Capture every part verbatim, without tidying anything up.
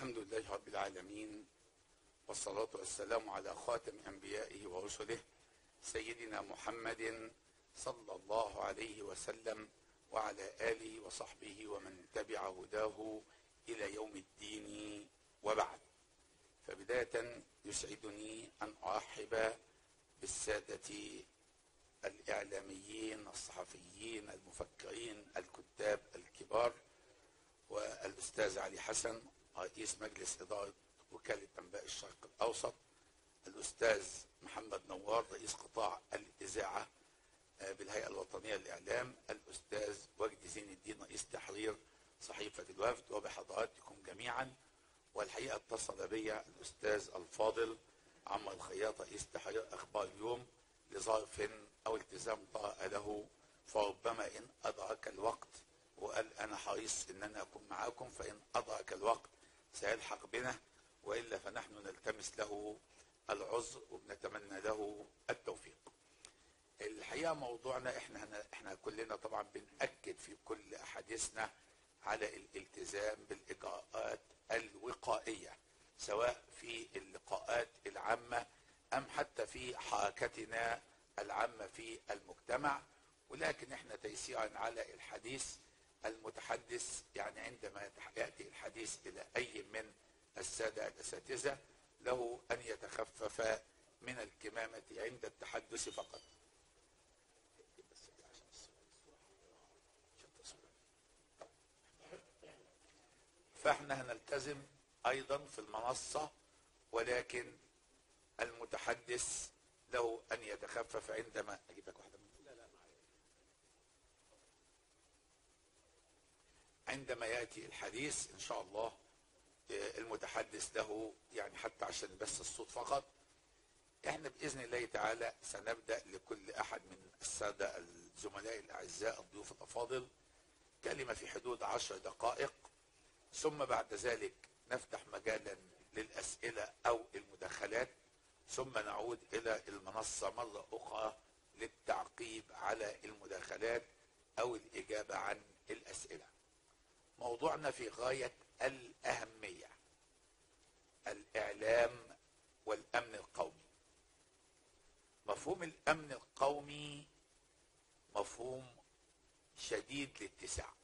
الحمد لله رب العالمين، والصلاة والسلام على خاتم أنبيائه ورسله سيدنا محمد صلى الله عليه وسلم وعلى آله وصحبه ومن تبع هداه إلى يوم الدين، وبعد. فبداية يسعدني أن أرحب بالسادة الإعلاميين الصحفيين المفكرين الكتاب الكبار، والأستاذ علي حسن رئيس مجلس إدارة وكالة أنباء الشرق الأوسط، الأستاذ محمد نوار رئيس قطاع الإذاعة بالهيئة الوطنية للإعلام، الأستاذ وجدي زين الدين رئيس تحرير صحيفة الوفد، وبحضراتكم جميعا. والحقيقة اتصل بي الأستاذ الفاضل عمر الخياط رئيس تحرير أخبار اليوم لظرف أو التزام طرأ له، فربما إن أدرك الوقت وقال أنا حريص إن أنا أكون معاكم، فإن أدرك الوقت سيلحق بنا، وإلا فنحن نلتمس له العذر وبنتمنى له التوفيق. الحقيقة موضوعنا احنا احنا كلنا طبعا بنأكد في كل أحاديثنا على الالتزام بالإجراءات الوقائية، سواء في اللقاءات العامة أم حتى في حركتنا العامة في المجتمع. ولكن احنا تيسيرا على الحديث المتحدث، يعني عندما يأتي الحديث إلى أي من السادة الأساتذة له أن يتخفف من الكمامة عند التحدث فقط. فاحنا هنلتزم أيضا في المنصة، ولكن المتحدث له أن يتخفف عندما أجيب لك واحدة من... لا لا عندما يأتي الحديث إن شاء الله المتحدث له، يعني حتى عشان بس الصوت فقط. احنا بإذن الله تعالى سنبدأ لكل أحد من السادة الزملاء الأعزاء الضيوف الأفاضل كلمة في حدود عشر دقائق، ثم بعد ذلك نفتح مجالا للأسئلة أو المداخلات، ثم نعود إلى المنصة مرة أخرى للتعقيب على المداخلات أو الإجابة عن الأسئلة. موضوعنا في غاية الأهمية: الإعلام والأمن القومي. مفهوم الأمن القومي مفهوم شديد الاتساع،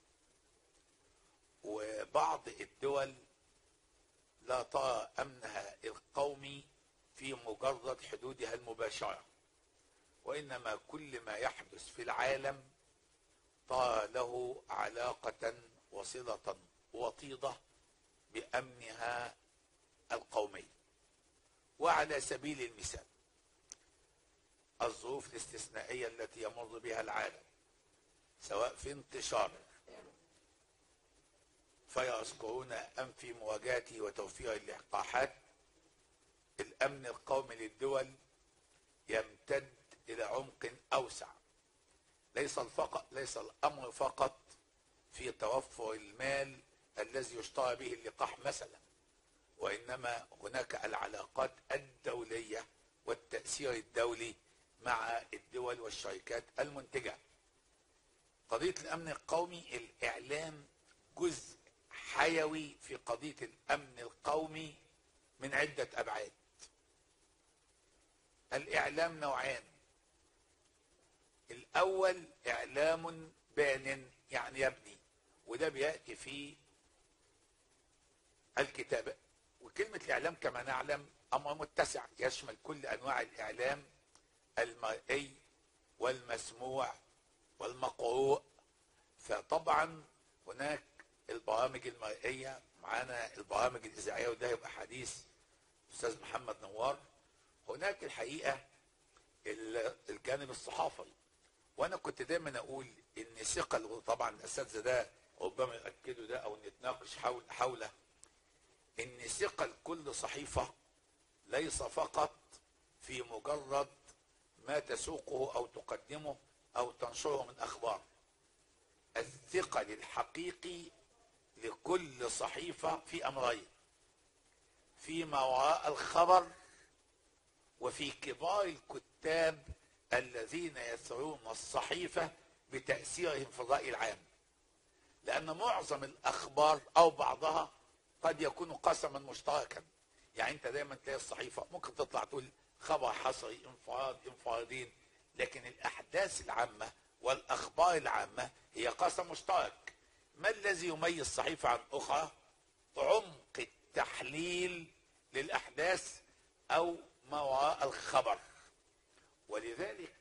وبعض الدول لا ترى أمنها القومي في مجرد حدودها المباشرة، وإنما كل ما يحدث في العالم ترى له علاقة وصلة وطيدة بأمنها القومي. وعلى سبيل المثال الظروف الاستثنائية التي يمر بها العالم، سواء في انتشار فيروس كورونا أم في مواجهة وتوفير اللقاحات، الأمن القومي للدول يمتد إلى عمق أوسع. ليس فقط ليس الأمر فقط في توفر المال الذي يشترى به اللقاح مثلا، وإنما هناك العلاقات الدولية والتأثير الدولي مع الدول والشركات المنتجة. قضية الأمن القومي، الإعلام جزء حيوي في قضية الأمن القومي من عدة أبعاد. الإعلام نوعان: الأول إعلام بان يعني يبني، وده بيأتي في الكتابة. وكلمة الإعلام كما نعلم أمر متسع يشمل كل أنواع الإعلام: المرئي والمسموع والمقروء. فطبعا هناك البرامج المرئية، معانا البرامج الإذاعية، وده يبقى حديث أستاذ محمد نوار. هناك الحقيقة الجانب الصحافي، وأنا كنت دايما أقول إن ثقل، طبعا الأساتذة ده ربما يؤكدوا ده أو نتناقش حول حوله، إن ثقل كل صحيفة ليس فقط في مجرد ما تسوقه أو تقدمه أو تنشره من أخبار. الثقل الحقيقي لكل صحيفة في أمرين: في ما وراء الخبر، وفي كبار الكتاب الذين يثرون الصحيفة بتأثيرهم في الرأي العام. لأن معظم الأخبار أو بعضها قد يكون قسما مشتركا. يعني انت دايما تلاقي الصحيفه ممكن تطلع تقول خبر حصري، انفراد، انفرادين، لكن الاحداث العامه والاخبار العامه هي قسم مشترك. ما الذي يميز صحيفه عن اخرى؟ عمق التحليل للاحداث او ما وراء الخبر. ولذلك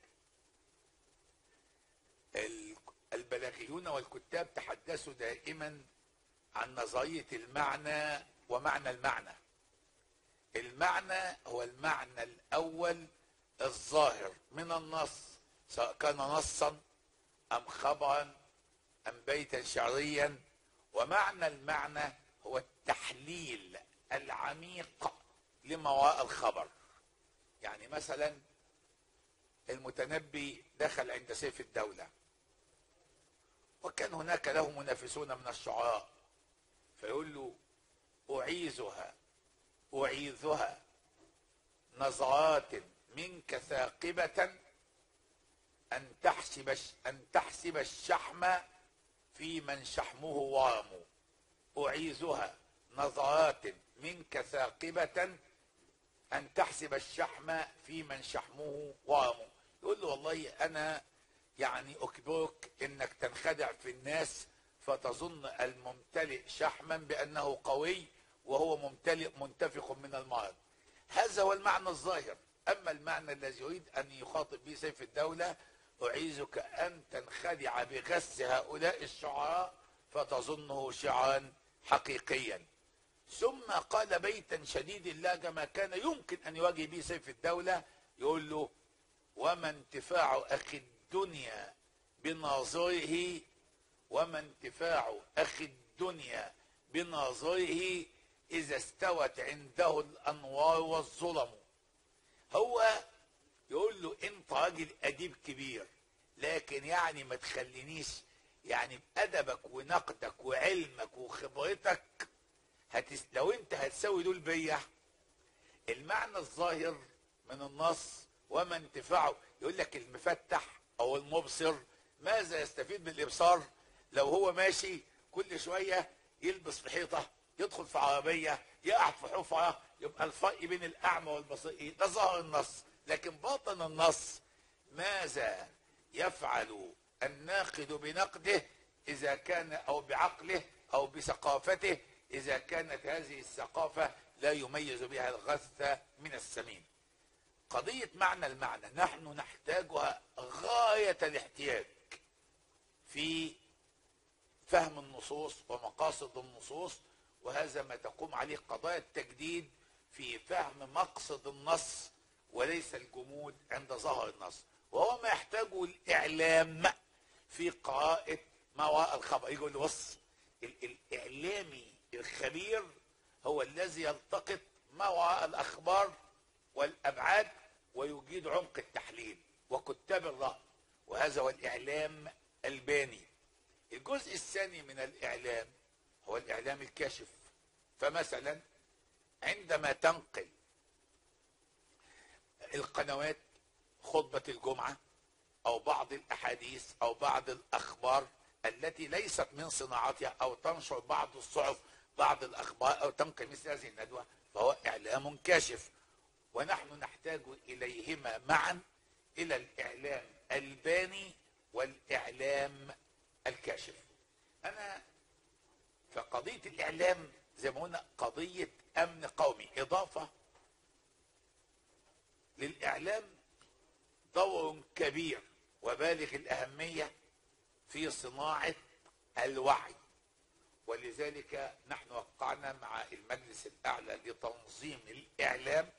البلاغيون والكتاب تحدثوا دائما عن نظريه المعنى ومعنى المعنى. المعنى هو المعنى الاول الظاهر من النص، سواء كان نصا ام خبرا ام بيتا شعريا. ومعنى المعنى هو التحليل العميق لما وراء الخبر. يعني مثلا المتنبي دخل عند سيف الدولة، وكان هناك له منافسون من الشعراء، فيقول له أعيذها أعيذها نظرات منك ثاقبة أن تحسب أن تحسب الشحم في من شحمه وارم. أعيذها نظرات منك ثاقبة أن تحسب الشحم في من شحمه وارم. يقول له والله أنا يعني أكبرك إنك تنخدع في الناس فتظن الممتلئ شحما بأنه قوي وهو ممتلئ منتفخ من المرض. هذا هو المعنى الظاهر. أما المعنى الذي يريد أن يخاطب به سيف الدولة: أعيذك أن تنخدع بغث هؤلاء الشعراء فتظنه شعرا حقيقيا. ثم قال بيتا شديد اللهجة ما كان يمكن أن يواجه به سيف الدولة، يقول له: وما انتفاع أخي الدنيا بناظره وما انتفاع أخي الدنيا بناظره إذا استوت عنده الأنوار والظلم. هو يقول له: أنت راجل أديب كبير، لكن يعني ما تخلينيش يعني بأدبك ونقدك وعلمك وخبرتك هتس... لو أنت هتسوي دول بيا. المعنى الظاهر من النص وما انتفاعه، يقول لك المفتح أو المبصر ماذا يستفيد من الإبصار لو هو ماشي كل شوية يلبس في حيطة، يدخل في عربية، يقع في حفرة؟ يبقى الفرق بين الأعمى والبصير ده ظاهر النص. لكن باطن النص ماذا يفعل الناقد بنقده إذا كان أو بعقله أو بثقافته إذا كانت هذه الثقافة لا يميز بها الغث من السمين. قضية معنى المعنى نحن نحتاجها غاية الاحتياج في فهم النصوص ومقاصد النصوص، وهذا ما تقوم عليه قضايا التجديد في فهم مقصد النص وليس الجمود عند ظهر النص. وهو ما يحتاجه الإعلام في قراءة ما وراء الخبر. يقول له: بص، الإعلامي الخبير هو الذي يلتقط ما وراء الأخبار والأبعاد ويجيد عمق التحليل وكتاب الرأي، وهذا هو الإعلام الباني. الجزء الثاني من الإعلام هو الإعلام الكاشف. فمثلا عندما تنقل القنوات خطبة الجمعة أو بعض الأحاديث أو بعض الأخبار التي ليست من صناعتها، أو تنشر بعض الصحف بعض الأخبار، أو تنقل مثل هذه الندوة، فهو إعلام كاشف. ونحن نحتاج إليهما معا، إلى الإعلام الباني والإعلام الكاشف. أنا فقضية الإعلام زي ما قلنا قضية أمن قومي، إضافة للإعلام دور كبير وبالغ الأهمية في صناعة الوعي. ولذلك نحن وقعنا مع المجلس الأعلى لتنظيم الإعلام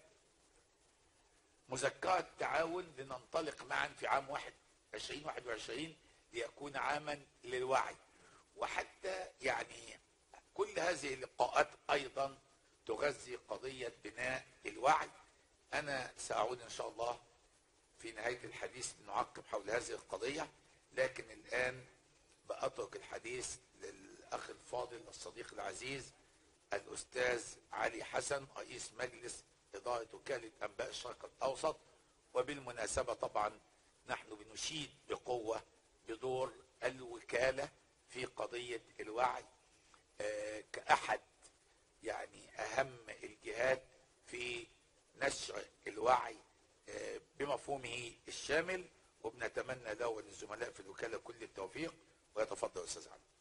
مذكرة تعاون لننطلق معا في عام واحد عشرين واحد وعشرين ليكون عاما للوعي. وحتى يعني كل هذه اللقاءات أيضا تغذي قضية بناء الوعي. أنا سأعود إن شاء الله في نهاية الحديث لنعقب حول هذه القضية، لكن الآن بأترك الحديث للأخ الفاضل الصديق العزيز الأستاذ علي حسن، رئيس مجلس إدارة وكالة أنباء الشرق الأوسط. وبالمناسبة طبعا نحن بنشيد بقوة بدور الوكالة في قضية الوعي آه كأحد الوعي بمفهومه الشامل، وبنتمنى له وللزملاء في الوكالة كل التوفيق. ويتفضل أستاذ علي.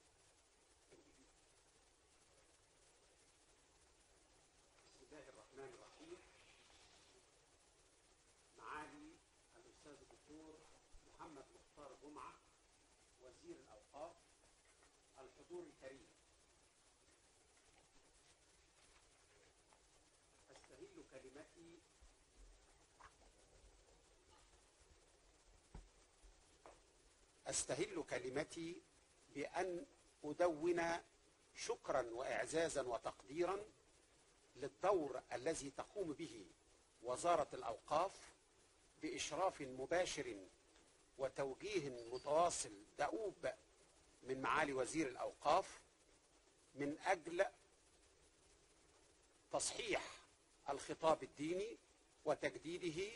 بسم الله الرحمن الرحيم. معالي الأستاذ الدكتور محمد مختار جمعة وزير الأوقاف، الحضور الكريم، أستهل كلمتي أستهل كلمتي بأن أدون شكرا وإعزازا وتقديرا للدور الذي تقوم به وزارة الأوقاف بإشراف مباشر وتوجيه متواصل دؤوب من معالي وزير الأوقاف من أجل تصحيح الخطاب الديني وتجديده،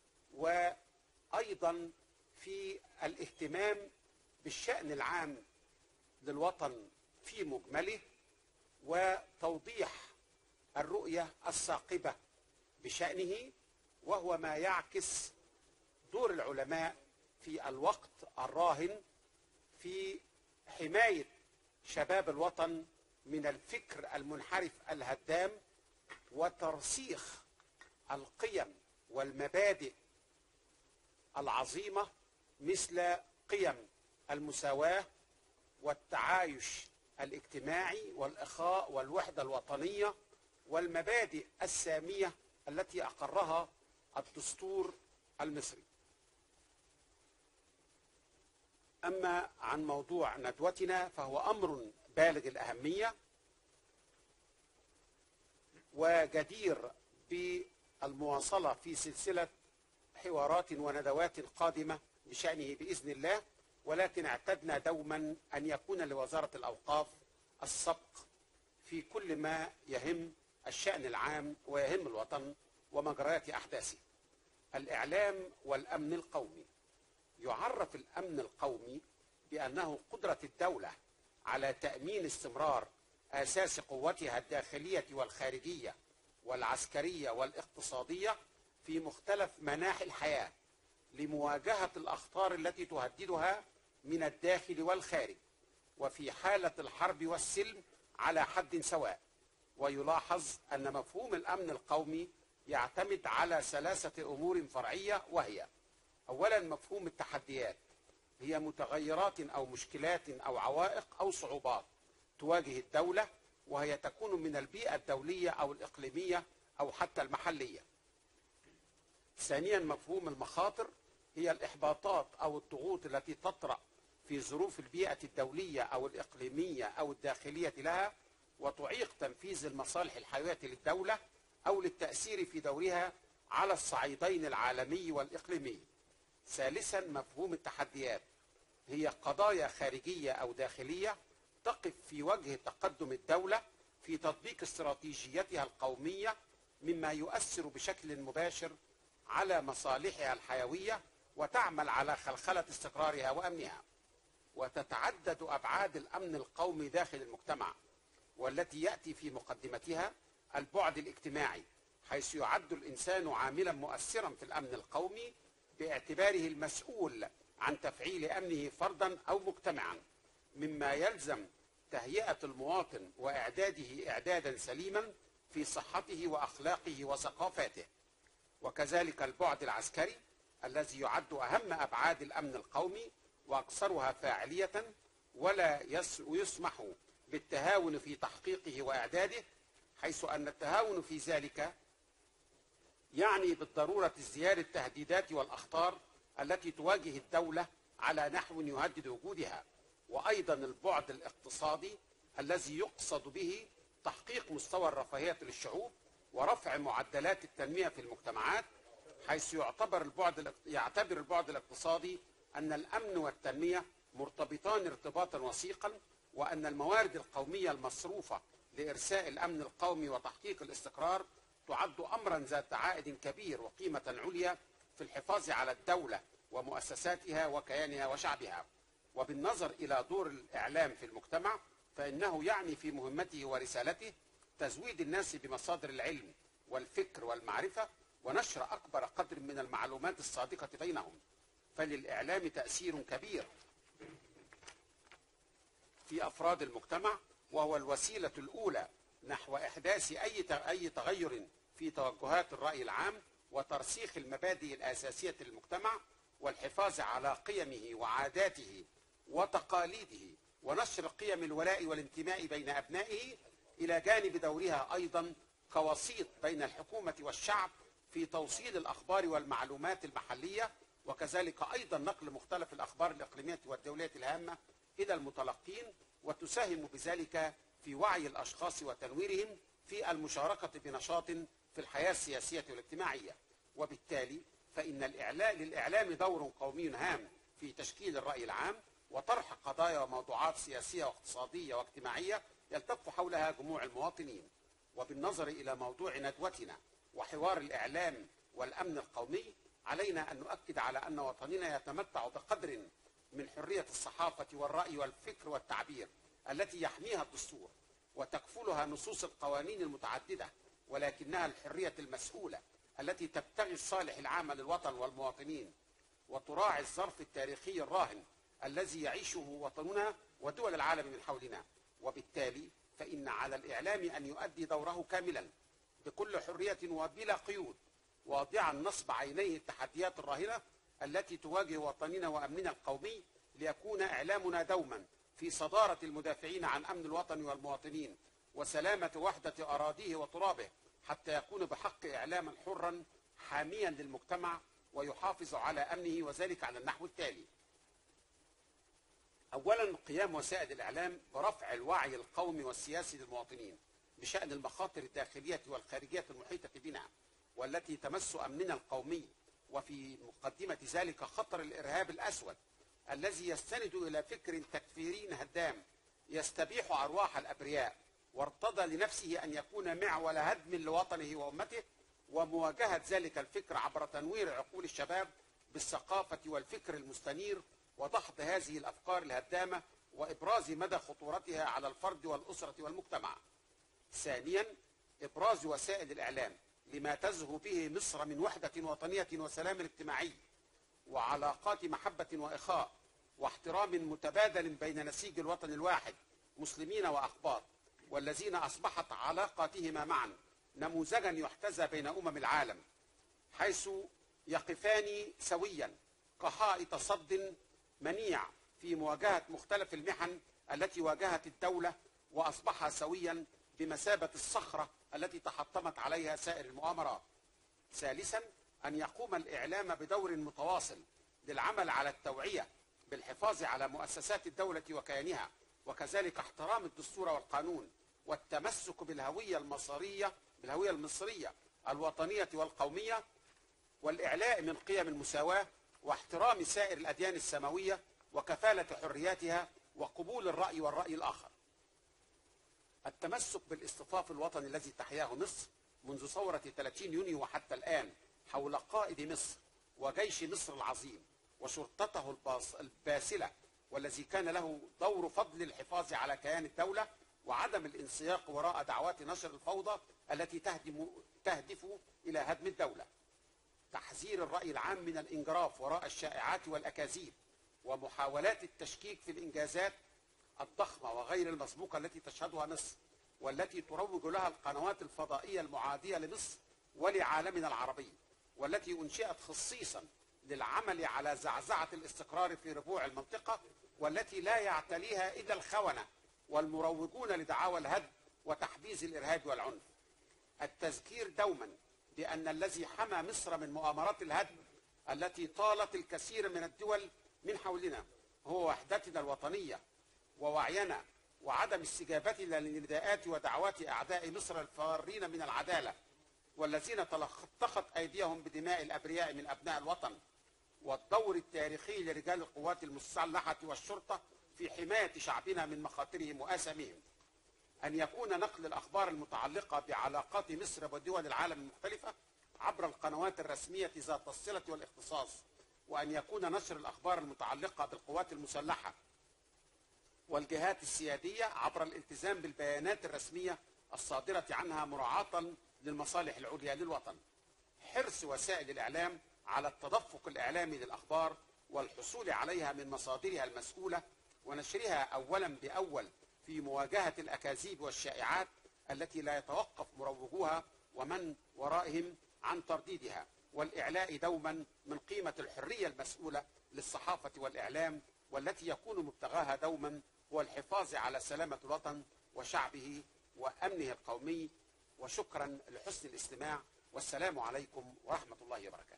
وأيضا في الاهتمام بالشأن العام للوطن في مجمله، وتوضيح الرؤية الثاقبة بشأنه، وهو ما يعكس دور العلماء في الوقت الراهن في حماية شباب الوطن من الفكر المنحرف الهدام، وترسيخ القيم والمبادئ العظيمة مثل قيم المساواة والتعايش الاجتماعي والإخاء والوحدة الوطنية والمبادئ السامية التي أقرها الدستور المصري. أما عن موضوع ندوتنا فهو أمر بالغ الأهمية وجدير بالمواصلة في سلسلة حوارات وندوات قادمة بشأنه بإذن الله، ولكن اعتدنا دوما أن يكون لوزارة الأوقاف السبق في كل ما يهم الشأن العام ويهم الوطن ومجريات أحداثه. الإعلام والأمن القومي. يعرف الأمن القومي بأنه قدرة الدولة على تأمين استمرار أساس قوتها الداخلية والخارجية والعسكرية والاقتصادية في مختلف مناحي الحياة لمواجهة الأخطار التي تهددها من الداخل والخارج، وفي حالة الحرب والسلم على حد سواء. ويلاحظ أن مفهوم الأمن القومي يعتمد على ثلاثة أمور فرعية، وهي: أولا مفهوم التحديات، هي متغيرات أو مشكلات أو عوائق أو صعوبات تواجه الدولة، وهي تكون من البيئة الدولية أو الإقليمية أو حتى المحلية. ثانيا مفهوم المخاطر، هي الإحباطات أو الضغوط التي تطرأ في ظروف البيئة الدولية أو الإقليمية أو الداخلية لها، وتعيق تنفيذ المصالح الحيوية للدولة أو للتأثير في دورها على الصعيدين العالمي والإقليمي. ثالثا مفهوم التحديات، هي قضايا خارجية أو داخلية تقف في وجه تقدم الدولة في تطبيق استراتيجيتها القومية، مما يؤثر بشكل مباشر على مصالحها الحيوية وتعمل على خلخلة استقرارها وأمنها. وتتعدد أبعاد الأمن القومي داخل المجتمع، والتي يأتي في مقدمتها البعد الاجتماعي، حيث يعد الإنسان عاملا مؤثرا في الأمن القومي باعتباره المسؤول عن تفعيل أمنه فردا أو مجتمعا، مما يلزم تهيئة المواطن وإعداده إعدادا سليما في صحته وأخلاقه وثقافاته. وكذلك البعد العسكري الذي يعد أهم أبعاد الأمن القومي وأكثرها فاعلية، ولا يسمح بالتهاون في تحقيقه وإعداده، حيث أن التهاون في ذلك يعني بالضرورة ازدياد التهديدات والأخطار التي تواجه الدولة على نحو يهدد وجودها. وأيضا البعد الاقتصادي الذي يقصد به تحقيق مستوى الرفاهية للشعوب ورفع معدلات التنمية في المجتمعات، حيث يعتبر البعد يعتبر البعد الاقتصادي أن الأمن والتنمية مرتبطان ارتباطا وثيقا، وأن الموارد القومية المصروفة لإرساء الأمن القومي وتحقيق الاستقرار تعد أمرا ذات عائد كبير وقيمة عليا في الحفاظ على الدولة ومؤسساتها وكيانها وشعبها. وبالنظر إلى دور الإعلام في المجتمع، فإنه يعني في مهمته ورسالته تزويد الناس بمصادر العلم والفكر والمعرفة، ونشر أكبر قدر من المعلومات الصادقة بينهم. فللإعلام تأثير كبير في أفراد المجتمع، وهو الوسيلة الأولى نحو إحداث أي أي تغير في توجهات الرأي العام وترسيخ المبادئ الأساسية للمجتمع والحفاظ على قيمه وعاداته وتقاليده ونشر قيم الولاء والانتماء بين أبنائه، إلى جانب دورها أيضا كوسيط بين الحكومة والشعب في توصيل الأخبار والمعلومات المحلية، وكذلك أيضا نقل مختلف الأخبار الإقليمية والدولية الهامة إلى المتلقين، وتساهم بذلك في وعي الأشخاص وتنويرهم في المشاركة بنشاط في الحياة السياسية والاجتماعية. وبالتالي فإن الإعلام للإعلام دور قومي هام في تشكيل الرأي العام وطرح قضايا وموضوعات سياسية واقتصادية واجتماعية يلتف حولها جموع المواطنين. وبالنظر إلى موضوع ندوتنا وحوار الإعلام والأمن القومي، علينا أن نؤكد على أن وطننا يتمتع بقدر من حرية الصحافة والرأي والفكر والتعبير التي يحميها الدستور وتكفلها نصوص القوانين المتعددة، ولكنها الحرية المسؤولة التي تبتغي الصالح العام للوطن والمواطنين وتراعي الظرف التاريخي الراهن الذي يعيشه وطننا ودول العالم من حولنا. وبالتالي فإن على الإعلام أن يؤدي دوره كاملا بكل حرية وبلا قيود، واضعا نصب عينيه التحديات الراهنة التي تواجه وطننا وأمننا القومي، ليكون إعلامنا دوما في صدارة المدافعين عن أمن الوطن والمواطنين وسلامة وحدة أراضيه وترابه، حتى يكون بحق إعلاما حرا حاميا للمجتمع ويحافظ على أمنه، وذلك على النحو التالي: أولا، قيام وسائل الإعلام برفع الوعي القومي والسياسي للمواطنين بشأن المخاطر الداخلية والخارجية المحيطة بنا والتي تمس أمننا القومي، وفي مقدمة ذلك خطر الإرهاب الأسود الذي يستند إلى فكر تكفيري هدام يستبيح أرواح الأبرياء، وارتضى لنفسه أن يكون معول هدم لوطنه وأمته، ومواجهة ذلك الفكر عبر تنوير عقول الشباب بالثقافة والفكر المستنير وضحض هذه الأفكار الهدامة وإبراز مدى خطورتها على الفرد والأسرة والمجتمع. ثانيا، إبراز وسائل الإعلام لما تزهو به مصر من وحدة وطنية وسلام اجتماعي وعلاقات محبة وإخاء واحترام متبادل بين نسيج الوطن الواحد مسلمين وأقباط، والذين أصبحت علاقاتهما معا نموذجا يحتذى بين أمم العالم، حيث يقفان سويا كحائط صد منيع في مواجهة مختلف المحن التي واجهت الدولة، وأصبح سويا بمثابة الصخرة التي تحطمت عليها سائر المؤامرات. ثالثا، أن يقوم الإعلام بدور متواصل للعمل على التوعية بالحفاظ على مؤسسات الدولة وكيانها، وكذلك احترام الدستور والقانون والتمسك بالهوية المصرية بالهوية المصرية الوطنية والقومية، والإعلاء من قيم المساواة واحترام سائر الأديان السماوية وكفالة حرياتها وقبول الرأي والرأي الآخر. التمسك بالاصطفاف الوطني الذي تحياه مصر منذ ثورة ثلاثين يونيو وحتى الآن حول قائد مصر وجيش مصر العظيم وشرطته الباسلة، والذي كان له دور فضل الحفاظ على كيان الدولة وعدم الانسياق وراء دعوات نشر الفوضى التي تهدم تهدف إلى هدم الدولة. تحذير الرأي العام من الانجراف وراء الشائعات والأكاذيب ومحاولات التشكيك في الإنجازات الضخمة وغير المسبوقة التي تشهدها مصر، والتي تروج لها القنوات الفضائية المعادية لمصر ولعالمنا العربي، والتي أنشئت خصيصا للعمل على زعزعة الاستقرار في ربوع المنطقة، والتي لا يعتليها إلا الخونة والمروجون لدعاوى الهدم وتحبيز الإرهاب والعنف. التذكير دوما بأن الذي حمى مصر من مؤامرات الهدم التي طالت الكثير من الدول من حولنا هو وحدتنا الوطنية ووعينا وعدم استجابتنا لنداءات ودعوات أعداء مصر الفارين من العدالة، والذين تلطخت أيديهم بدماء الأبرياء من أبناء الوطن، والدور التاريخي لرجال القوات المسلحة والشرطة في حماية شعبنا من مخاطرهم وآثامهم. أن يكون نقل الأخبار المتعلقة بعلاقات مصر ودول العالم المختلفة عبر القنوات الرسمية ذات الصلة والاختصاص، وأن يكون نشر الأخبار المتعلقة بالقوات المسلحة والجهات السيادية عبر الالتزام بالبيانات الرسمية الصادرة عنها مراعاة للمصالح العليا للوطن. حرص وسائل الإعلام على التدفق الإعلامي للأخبار والحصول عليها من مصادرها المسؤولة ونشرها أولا بأول في مواجهة الأكاذيب والشائعات التي لا يتوقف مروجوها ومن ورائهم عن ترديدها، والإعلاء دوما من قيمة الحرية المسؤولة للصحافة والإعلام، والتي يكون مبتغاها دوما هو الحفاظ على سلامة الوطن وشعبه وأمنه القومي. وشكرا لحسن الاستماع، والسلام عليكم ورحمة الله وبركاته.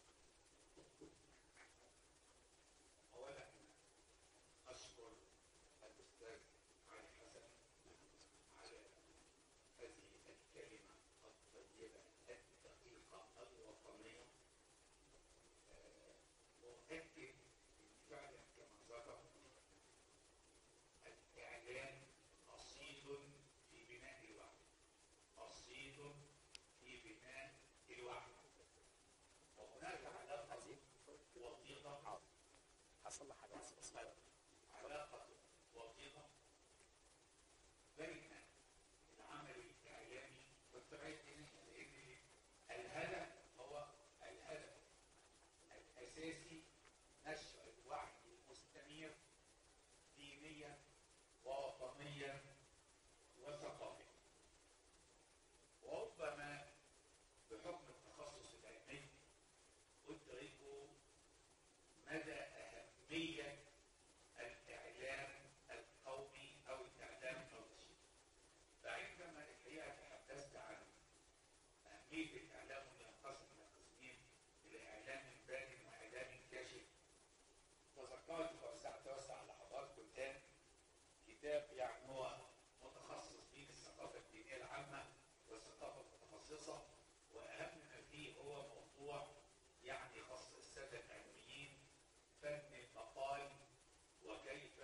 أولا أشكر الأستاذ علي حسن على هذه الكلمة الطيبة الدقيقة الوطنية. مؤكد فعلا كما ذكر الإعلام أصيل في بناء الوعي، أصيل في بناء الوعي، وهناك علاقة وطيدة حصل حاجة علاقة وطيدة بين العمل الإعلامي والتبعية الدينية، لأن الهدف هو الهدف الأساسي نشر الوعي المستمر دينيا ووطنيا وثقافيا. وربما بحكم التخصص العلمي أدرك مدى أهمية الإعلام القومي أو الإعلام الرشيد. فعندما الحقيقة تحدثت عن أهمية الإعلام وينقسم إلى قسمين، إلى إعلام بارد وإعلام كاشف، تذكرت وسأتوسع على حضراتكم الآن كتاب يعني هو متخصص في الثقافة الدينية العامة والثقافة المتخصصة، وأهم ما فيه هو موضوع يعني خاص السادة العلميين، فن المقال وكيف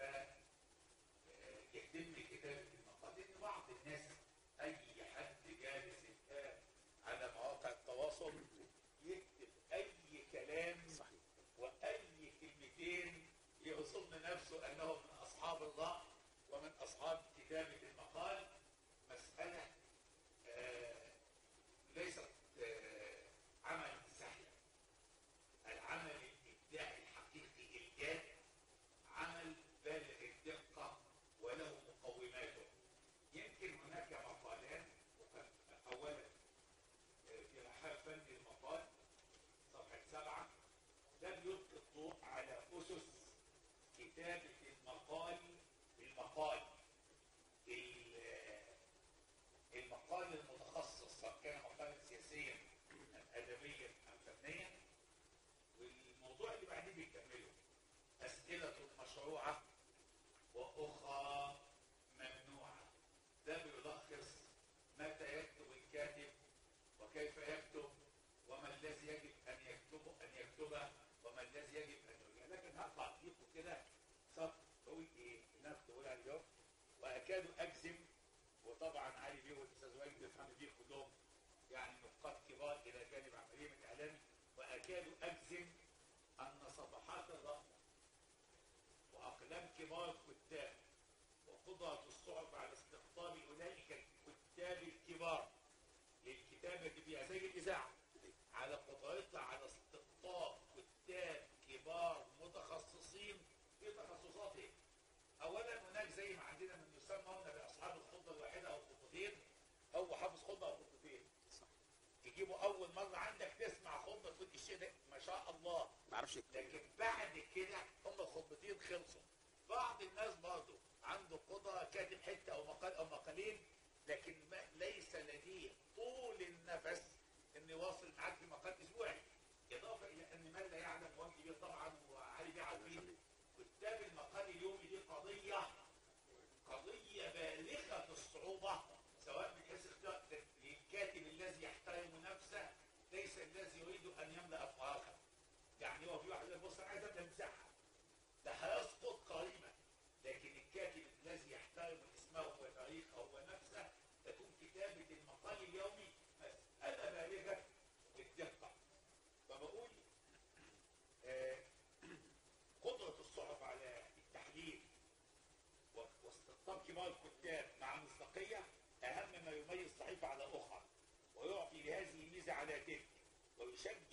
يتم كتابة المقال. لأن بعض الناس أي حد جالس الآن على مواقع التواصل يكتب أي كلام وأي كلمتين يظن نفسه أنه من أصحاب الله ومن أصحاب كتابة المقال. مسألة آه ليست آه عمل سهل. العمل الإبداعي الحقيقي الجاد عمل بالغ الدقة وله مقوماته. يمكن هناك مقالات، أولا في رحاب فن المقال صفحة سبعة، ده بيلقي الضوء على أسس كتابة المقال. المقال المقال المتخصص، سواء كان مقالا سياسيا أم أدبيا أم فنيا. والموضوع اللي بعدين بيكمله أسئلة مشروعة وأخرى ممنوعة. ده بيلخص متى يكتب الكاتب وكيف يكتب وما الذي يجب أن يكتبه أن يكتبه وما الذي يجب أن يرجع. لكن هقطع فيكم كده صف بقول إيه الناس تقول على اليوم، وأكاد أجزم، وطبعا علي بيه والأستاذ وائل بيفهموا بيه كلهم يعني نقاط كبار إلى جانب عملية الإعلام، وأكاد أجزم أن صفحات الرقم وأقلام كبار الكتاب وقدرة الصحف على استقطاب أولئك الكتاب الكبار للكتابة فيها زي الإذاعة، على قدرتها على استقطاب كتاب كبار متخصصين في تخصصاتهم. أولا هناك زي ما عندنا من يسمى هنا بأصحاب الخطبة الواحدة أو الخطبتين، هو حافظ خطبة أو خطبتين. تجيبه أول مرة عندك تسمع خطبة تقول الشيء ده ما شاء الله، معرفش. لكن بعد كده هم الخطبتين خلصوا. بعض الناس برضه عنده قدرة كاتب حتة أو مقال أو مقالين، لكن ما ليس لديه طول النفس إن يواصل معاك في مقال أسبوعي. إضافة إلى أن من لا يعلم وجدي بيه طبعا وعلي بيه عارفين، كتاب المقال اليومي دي قضية قضية بالغة الصعوبة، سواء من حيث اختيار الكاتب الذي يحترم نفسه ليس الذي يريد أن يملأ أفراغه. يعني هو في واحد يقول بص أنا عايز أبدأ مساحة، ده هيسقط قريبا. لكن الكاتب الذي يحترم اسمه وتاريخه ونفسه تكون كتابة المقال اليومي مسألة بالغة الدقة. فبقول آه قدرة الصحف على التحليل واستقطاب كبار الكتاب مع مصداقية أهم ما يميز صحيفة على أخرى، ويعطي لهذه الميزة على تلك، ويشجع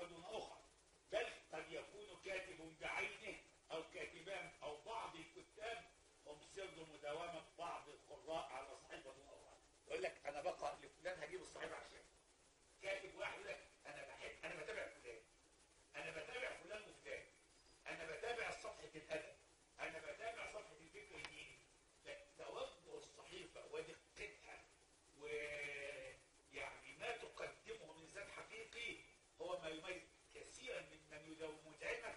صحيفة دون أخرى، بل قد يكون كاتب بعينه أو كاتبان أو بعض الكتاب هم سر مداومة بعض القراء على صحيفة دون أخرى. يقول لك أنا بقرأ لفلان هجيب الصحيفة عشان كاتب واحد يقول لك أنا بحب أنا بتابع فلان، أنا بتابع فلان وفلان، أنا بتابع صفحة الأدب، أنا بتابع صفحة الفكر الديني. توجه الصحيفة ودقتها ويعني ما تقدمه من ذات حقيقي هو ما يميز كثيرا ممن يداومون. علمك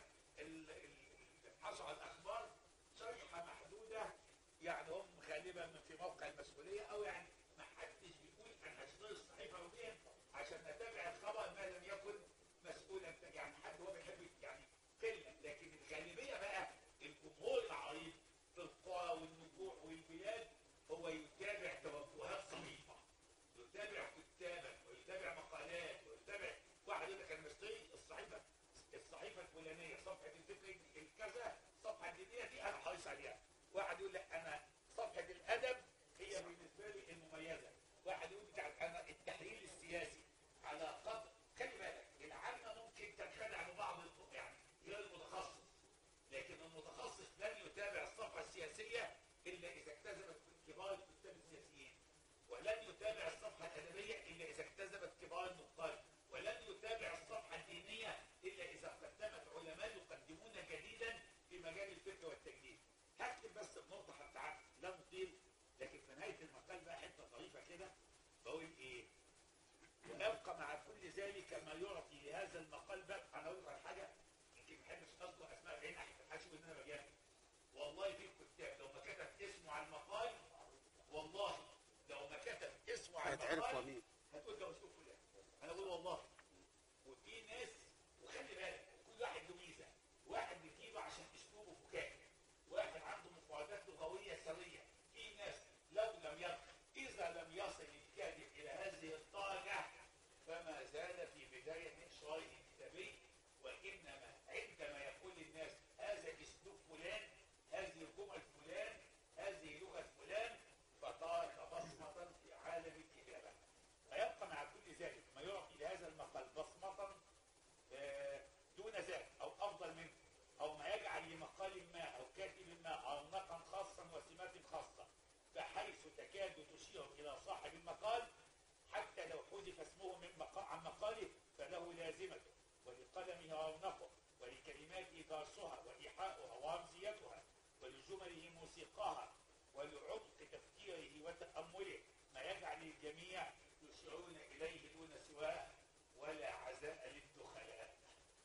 الحصل على الأخبار شريحة محدودة، يعني هم غالبا في موقع المسؤولية، أو يعني ما حدش بيقول أنا هشتري الصحيفة يوميا عشان نتابع الخبر ما لم يكن مسؤولا، يعني حد هو بيحب يعني قلة. لكن الغالبية بقى الجمهور العريض في القرى والنجوع والبلاد هو يتابع توجهات صحيفة، يتابع كتابا ويتابع مقالات ويتابع. واحد يقول لك انا بشتري الصحيفة الصحيفة الفلانية صفحة الفكر الكذا الصفحة الدينية دي انا حريص عليها. واحد يقول لك انا صفحة الادب هي بالنسبة لي المميزة. واحد يقول لك انا التحليل السياسي على قدر. خلي بالك العامة ممكن تنخدع ببعض يعني غير المتخصص، لكن المتخصص لن يتابع الصفحة السياسية إلا إذا اكتسبت كبار الكتاب السياسيين، ولن يتابع الصفحة الأدبية إلا إذا اكتسبت كبار النقاد، ولن يتابع الصفحة الدينية إلا إذا قدمت علماء يقدمون جديدا في مجال الفقه والتجديد. هكتب بس النقطة حتى لا نطيل، لكن في نهاية المقال بقى حتة ظريفة كده بقول إيه؟ ويبقى مع كل ذلك ما يعطي لهذا المقال بقى. أنا أقول لك حاجة يمكن ما بحبش أذكر أسماء بعين أحسن حاجة إن أنا بجانب. والله في الكتاب لو ما كتب اسمه على المقال، والله لو ما كتب اسمه على المقال هتقول ده أسلوب فلان. أنا أقول والله. وفي ناس وخلي بالك كل واحد له ميزة، واحد بيجيبه عشان أسلوبه فكاهي، واحد عنده مفردات لغوية سرية. في ناس لو لم يصل إذا لم يصل الكاتب إلى هذه الدرجة فما زال في بداية إنشاره الكتابي، وإنما عندما يقول للناس هذا أسلوب فلان، هذه جمل فلان، هذه لغة فلان، فترك بصمة في عالم الكتابة. ويبقى مع كل ذلك ما يعطي لهذا المقال بصمة دون ذلك أو أفضل منه، أو ما يجعل لمقال ما أو كاتب ما رونقا خاصا وسمات خاصة، بحيث تكاد تشير إلى صاحب المقال حتى لو حذف اسمه من مقال عن مقاله فله لازمته، ولقلمه رونقه، ولكلماته درسها وإيحاؤها ورمزيتها، ولجمله موسيقاها، ولعمق تفكيره وتأمله، ما يجعل الجميع يشعرون إليه دون سواه ولا عزاء للدخلاء.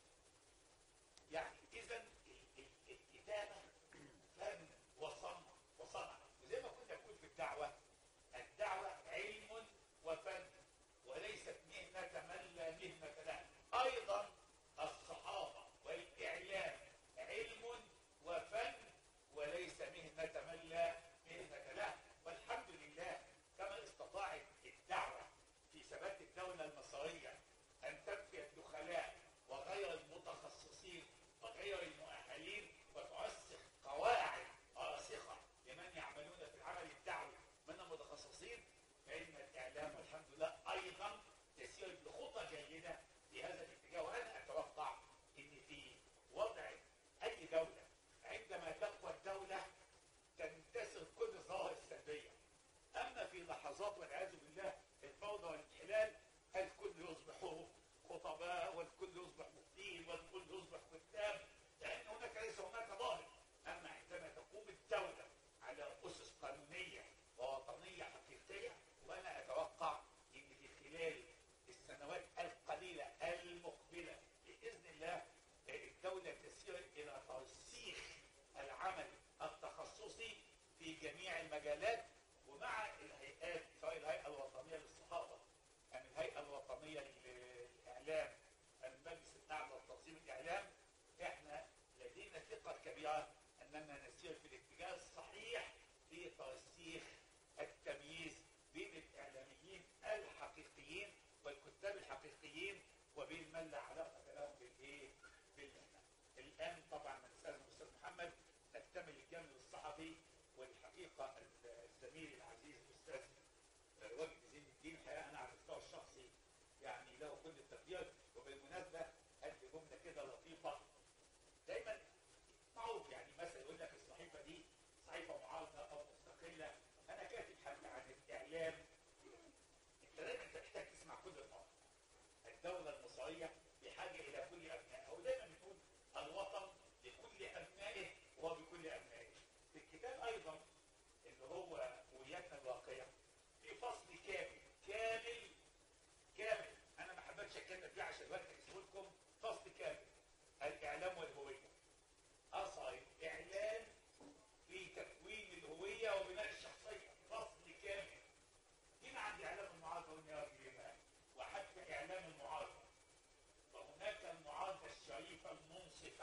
يعني إذا الكتابة فن وصنع وصنع، وزي ما كنا نقول في الدعوة، الدعوة علم وفن وليست مهنة من لا مهنة له. أيضا الصحافة والإعلام علم وفن وليس مهنة من لا مهنة له. والحمد لله كما استطاعت الدعوة في ثبات الدولة المصرية أن تنفي الدخلاء وغير المتخصصين وغير المؤهلين وترسخ قواعد راسخة لمن يعملون في العمل الدعوي من المتخصصين، فإن الإعلام والحمد لله أيضا تسير بخطى جيدة في هذا الاتجاه. وأنا أتوقع أن في وضع أي دولة عندما تقوى الدولة تنتشر كل الظواهر السلبية، أما في لحظات والعياذ بالله الفوضى والانحلال الكل يصبح خطباء والكل يصبح مفتين والكل يصبح كتاب، لأن هناك ليس هناك ضابط. أما عندما تقوم الدولة على أسس قانونية ووطنية حقيقية، وأنا أتوقع أن في خلال السنوات القليلة المقبلة بإذن الله الدولة تسير إلى ترسيخ العمل التخصصي في جميع المجالات، ومع الهيئات سواء الهيئة الوطنية للصحافة أم الهيئة الوطنية للإعلام أم المجلس الأعلى لتنظيم الإعلام. إحنا لدينا ثقة كبيرة أننا نسير في الاتجاه الصحيح في ترسيخ التمييز بين الإعلاميين الحقيقيين والكتاب الحقيقيين وبين من لا علاقة لهم بالإيه؟ بالمهنة. الآن طبعا من الأستاذ الأستاذ محمد نكتمل الجانب الصحفي، والحقيقة الزميل العزيز الأستاذ وجد زين الدين حقيقة أنا على المستوى الشخصي يعني له كل التقدير. وبالمناسبة الدولة المصرية بحاجة إلى كل أبنائها، ودايما بنقول الوطن لكل أبنائه وبكل أبنائه. في الكتاب أيضا اللي هو هويتنا الواقعة في فصل كامل كامل كامل، أنا ما حبيتش أتكلم فيه عشان الوقت أكسبه لكم، فصل كامل الإعلام والهوية. أصعب إعلام في تكوين الهوية وبناء الشخصية، فصل كامل. هنا عند إعلام المعارضة والنيابة وحتى إعلام المعارضة، وهناك المعارضة الشريفة المنصفة.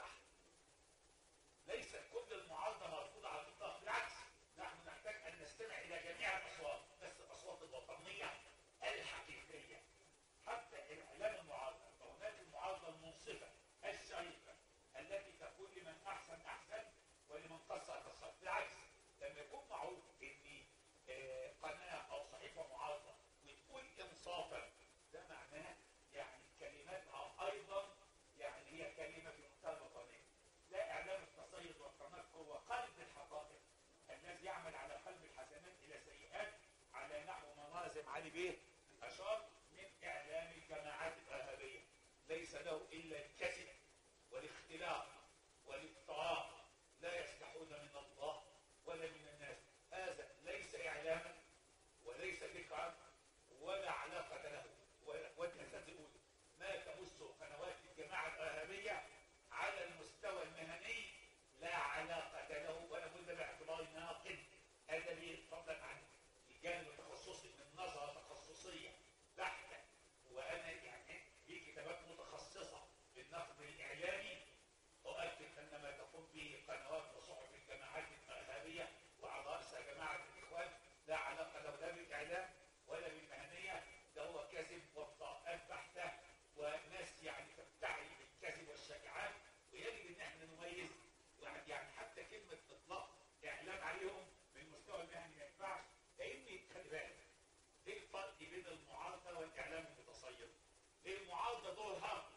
ليست كل المعارضة مرفوضة على الإطلاق، بالعكس نحن نحتاج أن نستمع إلى جميع الأصوات، بس الأصوات الوطنية الحقيقية. حتى الإعلام المعارضة فهناك المعارضة المنصفة الشريفة التي تقول لمن أحسن أحسن ولمن قصر قصر. بالعكس لما يكون معروف إن آه قناة أو صحيفة معارضة وتقول إنصافا، ده معناه يعني كلماتها أيضا يعني هي كلمة في منتهى الوطنية. لا إعلام التصيد والتنكر وقلب الحقائق الذي يعمل على قلب الحسنات إلى سيئات على نحو منازم علي بيه أشار من إعلام الجماعات الإرهابية، ليس له إلا الكذب والاختلاف والافتراء، لا يستحون من الله ولا من الناس. هذا ليس إعلاما وليس ذكرا ولا علاقة له. والأساس الأولى ما تمس قنوات الجماعة الإرهابية على المستوى المهني لا علاقة له، ولا بد باعتبار ناقد أدبي فضلا عن الجانب التخصصي من نظرة تخصصية بحتة. وأنا يعني في كتابات متخصصة في النقد الإعلامي أؤكد أن ما تقوم به قنوات وصحف الجماعات الإرهابية وعلى رأسها جماعة الإخوان لا علاقة له لا بالإعلام ولا بالمهنية، ده هو كذب وافتراءات بحتة وناس يعني تفتعل بالكذب والشائعات. ويجب ان احنا نميز، يعني حتى كلمة اطلاق اعلام عليهم من المستوى المهني ما ينفعش، لان خلي بالك ايه الفرق بين المعارضة والاعلام المتصيد؟ المعارضة دورها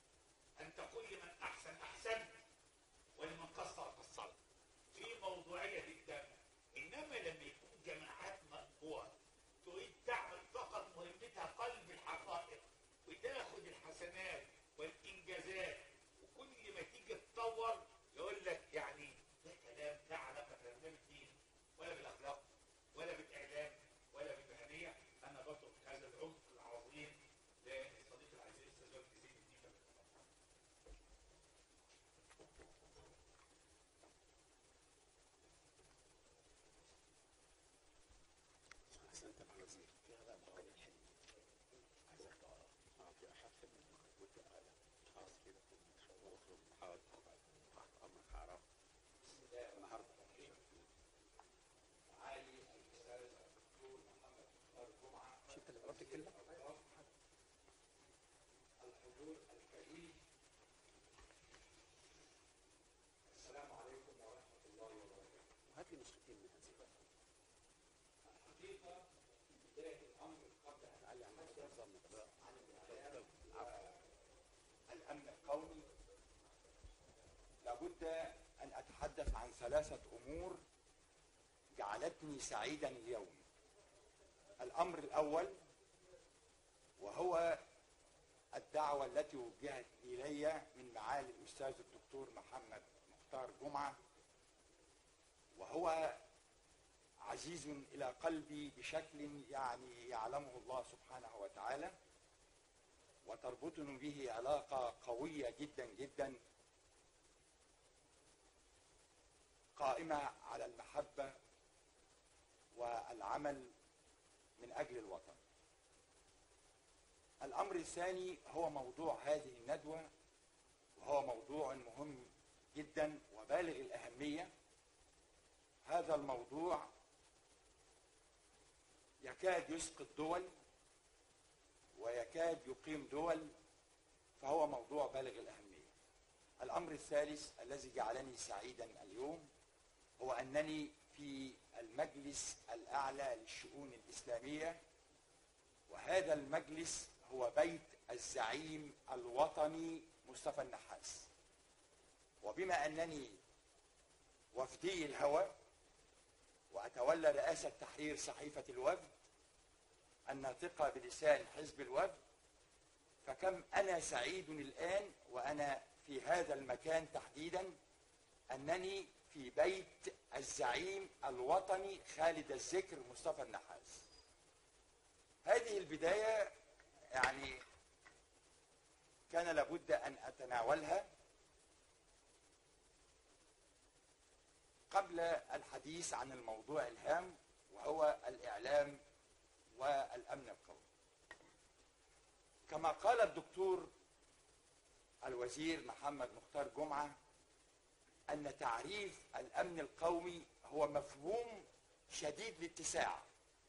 ان تقول لمن احسن احسن ولمن قصر قصر في موضوعية الدم. انما لما يكون جماعات مقبوعة تريد تعمل فقط مهمتها قلب الحقائق وتاخد الحسنات والانجازات، وكل ما تيجي تطور يقول لك يعني ده كلام لا علاقه لا بالدين ولا بالاخلاق ولا بالاعلام ولا بالمهنيه. انا بترك هذا العمق العظيم للصديق العزيز الاستاذ وجدي زين الدين. أحسنت يا وزير. في هذا مقال الحلم عايزك اه في حرف من وتعالى خلاص كده واخرج حاضر تحت امرك عرف. بسم الله النهارده معالي الاستاذ الدكتور محمد مختار جمعه، مش انت اللي قربت الكلمه؟ الحضور الكريم، السلام عليكم ورحمه الله وبركاته. وهات لي نسختين من هذه الحقيقه في بدايه الامر قبل ان تعالي عن اتحدث نظامنا بس. عن الاعلام والامن القومي لابد ان اتحدث عن ثلاثه امور جعلتني سعيدا اليوم. الامر الاول وهو الدعوه التي وجهت الي من معالي الاستاذ الدكتور محمد مختار جمعه، وهو عزيز الى قلبي بشكل يعني يعلمه الله سبحانه وتعالى، وتربطني به علاقه قويه جدا جدا قائمه على المحبه والعمل من اجل الوطن. الامر الثاني هو موضوع هذه الندوه، وهو موضوع مهم جدا وبالغ الاهميه. هذا الموضوع يكاد يسقط دول ويكاد يقيم دول، فهو موضوع بالغ الأهمية. الأمر الثالث الذي جعلني سعيدا اليوم هو أنني في المجلس الأعلى للشؤون الإسلامية، وهذا المجلس هو بيت الزعيم الوطني مصطفى النحاس. وبما أنني وفدي الهوى وأتولى رئاسة تحرير صحيفة الوفد الناطقة بلسان حزب الوفد، فكم أنا سعيد الآن وأنا في هذا المكان تحديدا أنني في بيت الزعيم الوطني خالد الذكر مصطفى النحاس. هذه البداية يعني كان لابد أن أتناولها قبل الحديث عن الموضوع الهام وهو الإعلام والأمن القومي. كما قال الدكتور الوزير محمد مختار جمعة أن تعريف الأمن القومي هو مفهوم شديد الاتساع.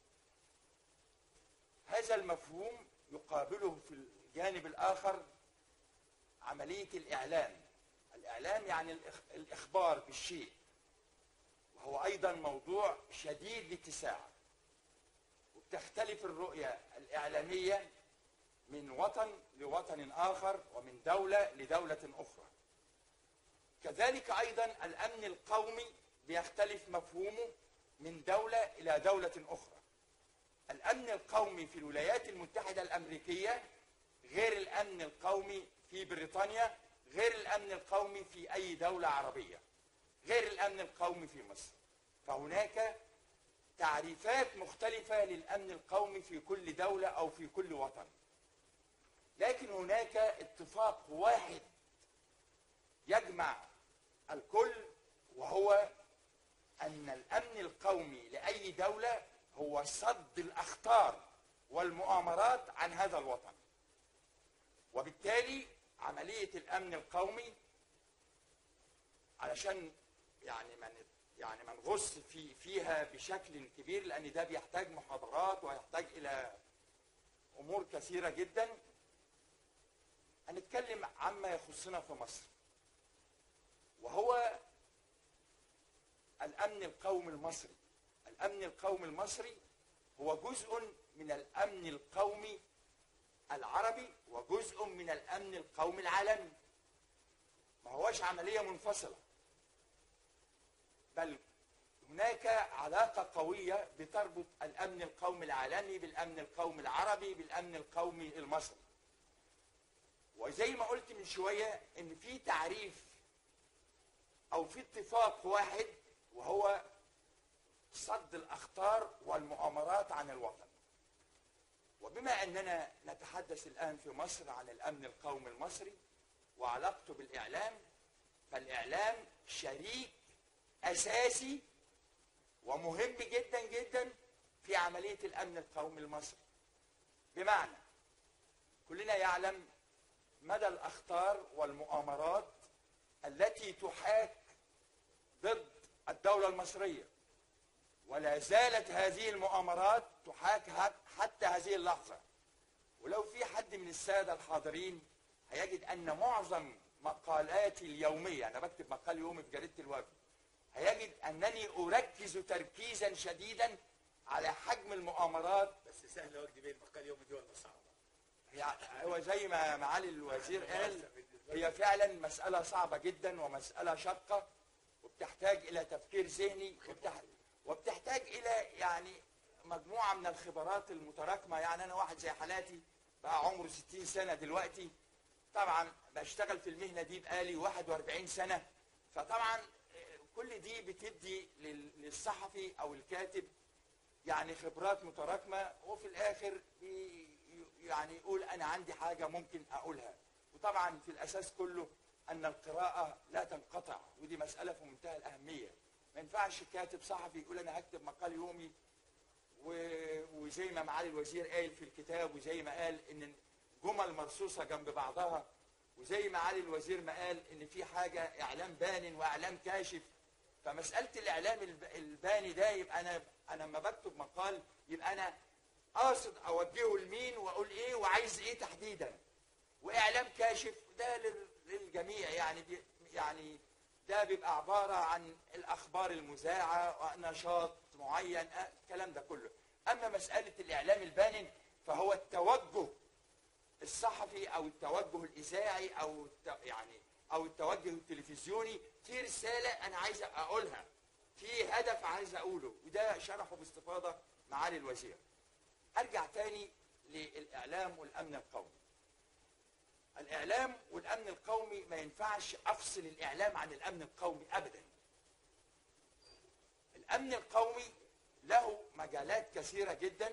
هذا المفهوم يقابله في الجانب الآخر عملية الإعلام. الإعلام يعني الإخبار بالشيء، وهو أيضا موضوع شديد الاتساع، وبتختلف الرؤية الإعلامية من وطن لوطن آخر ومن دولة لدولة أخرى. كذلك أيضا الأمن القومي بيختلف مفهومه من دولة إلى دولة أخرى. الأمن القومي في الولايات المتحدة الأمريكية غير الأمن القومي في بريطانيا، غير الأمن القومي في أي دولة عربية، غير الأمن القومي في مصر. فهناك تعريفات مختلفة للأمن القومي في كل دولة أو في كل وطن، لكن هناك اتفاق واحد يجمع الكل، وهو أن الأمن القومي لأي دولة هو صد الأخطار والمؤامرات عن هذا الوطن. وبالتالي عملية الأمن القومي علشان يعني من يعني ما نغص في فيها بشكل كبير، لأن ده بيحتاج محاضرات ويحتاج إلى أمور كثيرة جدا. هنتكلم عما يخصنا في مصر، وهو الأمن القومي المصري. الأمن القومي المصري هو جزء من الأمن القومي العربي وجزء من الأمن القومي العالمي، ما هوش عملية منفصلة، بل هناك علاقة قوية بتربط الأمن القومي العالمي بالأمن القومي العربي بالأمن القومي المصري. وزي ما قلت من شوية إن في تعريف أو في اتفاق واحد، وهو صد الأخطار والمؤامرات عن الوطن. وبما أننا نتحدث الآن في مصر عن الأمن القومي المصري وعلاقته بالإعلام، فالإعلام شريك أساسي ومهم جدا جدا في عملية الأمن القومي المصري. بمعنى كلنا يعلم مدى الأخطار والمؤامرات التي تحاك ضد الدولة المصرية، ولا زالت هذه المؤامرات تحاك حتى هذه اللحظة. ولو في حد من السادة الحاضرين هيجد أن معظم مقالاتي اليومية، أنا بكتب مقال يومي في جريدة الوفد، هيجد أنني أركز تركيزا شديدا على حجم المؤامرات. بس سهل وجدي بين مقال يومي دي ولا صعبة؟ يعني هو زي ما معالي الوزير قال، هي فعلا مسألة صعبة جدا ومسألة شاقة، وبتحتاج إلى تفكير ذهني، وبتحتاج إلى يعني مجموعة من الخبرات المتراكمة. يعني أنا واحد زي حالاتي بقى عمره ستين سنة دلوقتي، طبعا بشتغل في المهنة دي بقالي واحد وأربعين سنة، فطبعا كل دي بتدي للصحفي أو الكاتب يعني خبرات متراكمة، وفي الآخر يعني يقول أنا عندي حاجة ممكن أقولها. وطبعا في الأساس كله أن القراءة لا تنقطع، ودي مسألة في منتهى الأهمية. ما ينفعش كاتب صحفي يقول أنا هكتب مقال يومي وزي ما معالي الوزير قال في الكتاب، وزي ما قال إن جمل مرصوصة جنب بعضها، وزي ما معالي الوزير ما قال إن في حاجة إعلام بان وإعلام كاشف. فمسألة الإعلام الباني ده يبقى أنا أنا لما بكتب مقال يبقى أنا قاصد أوجهه لمين وأقول إيه وعايز إيه تحديدا. وإعلام كاشف ده للجميع، يعني يعني ده بيبقى عبارة عن الأخبار المذاعة ونشاط معين، الكلام ده كله. أما مسألة الإعلام البان فهو التوجه الصحفي أو التوجه الإذاعي أو يعني أو التوجه التلفزيوني في رسالة أنا عايز أقولها، في هدف عايز أقوله، وده شرحه باستفاضة معالي الوزير. أرجع تاني للإعلام والأمن القومي. الاعلام والامن القومي ما ينفعش افصل الاعلام عن الامن القومي ابدا. الامن القومي له مجالات كثيره جدا،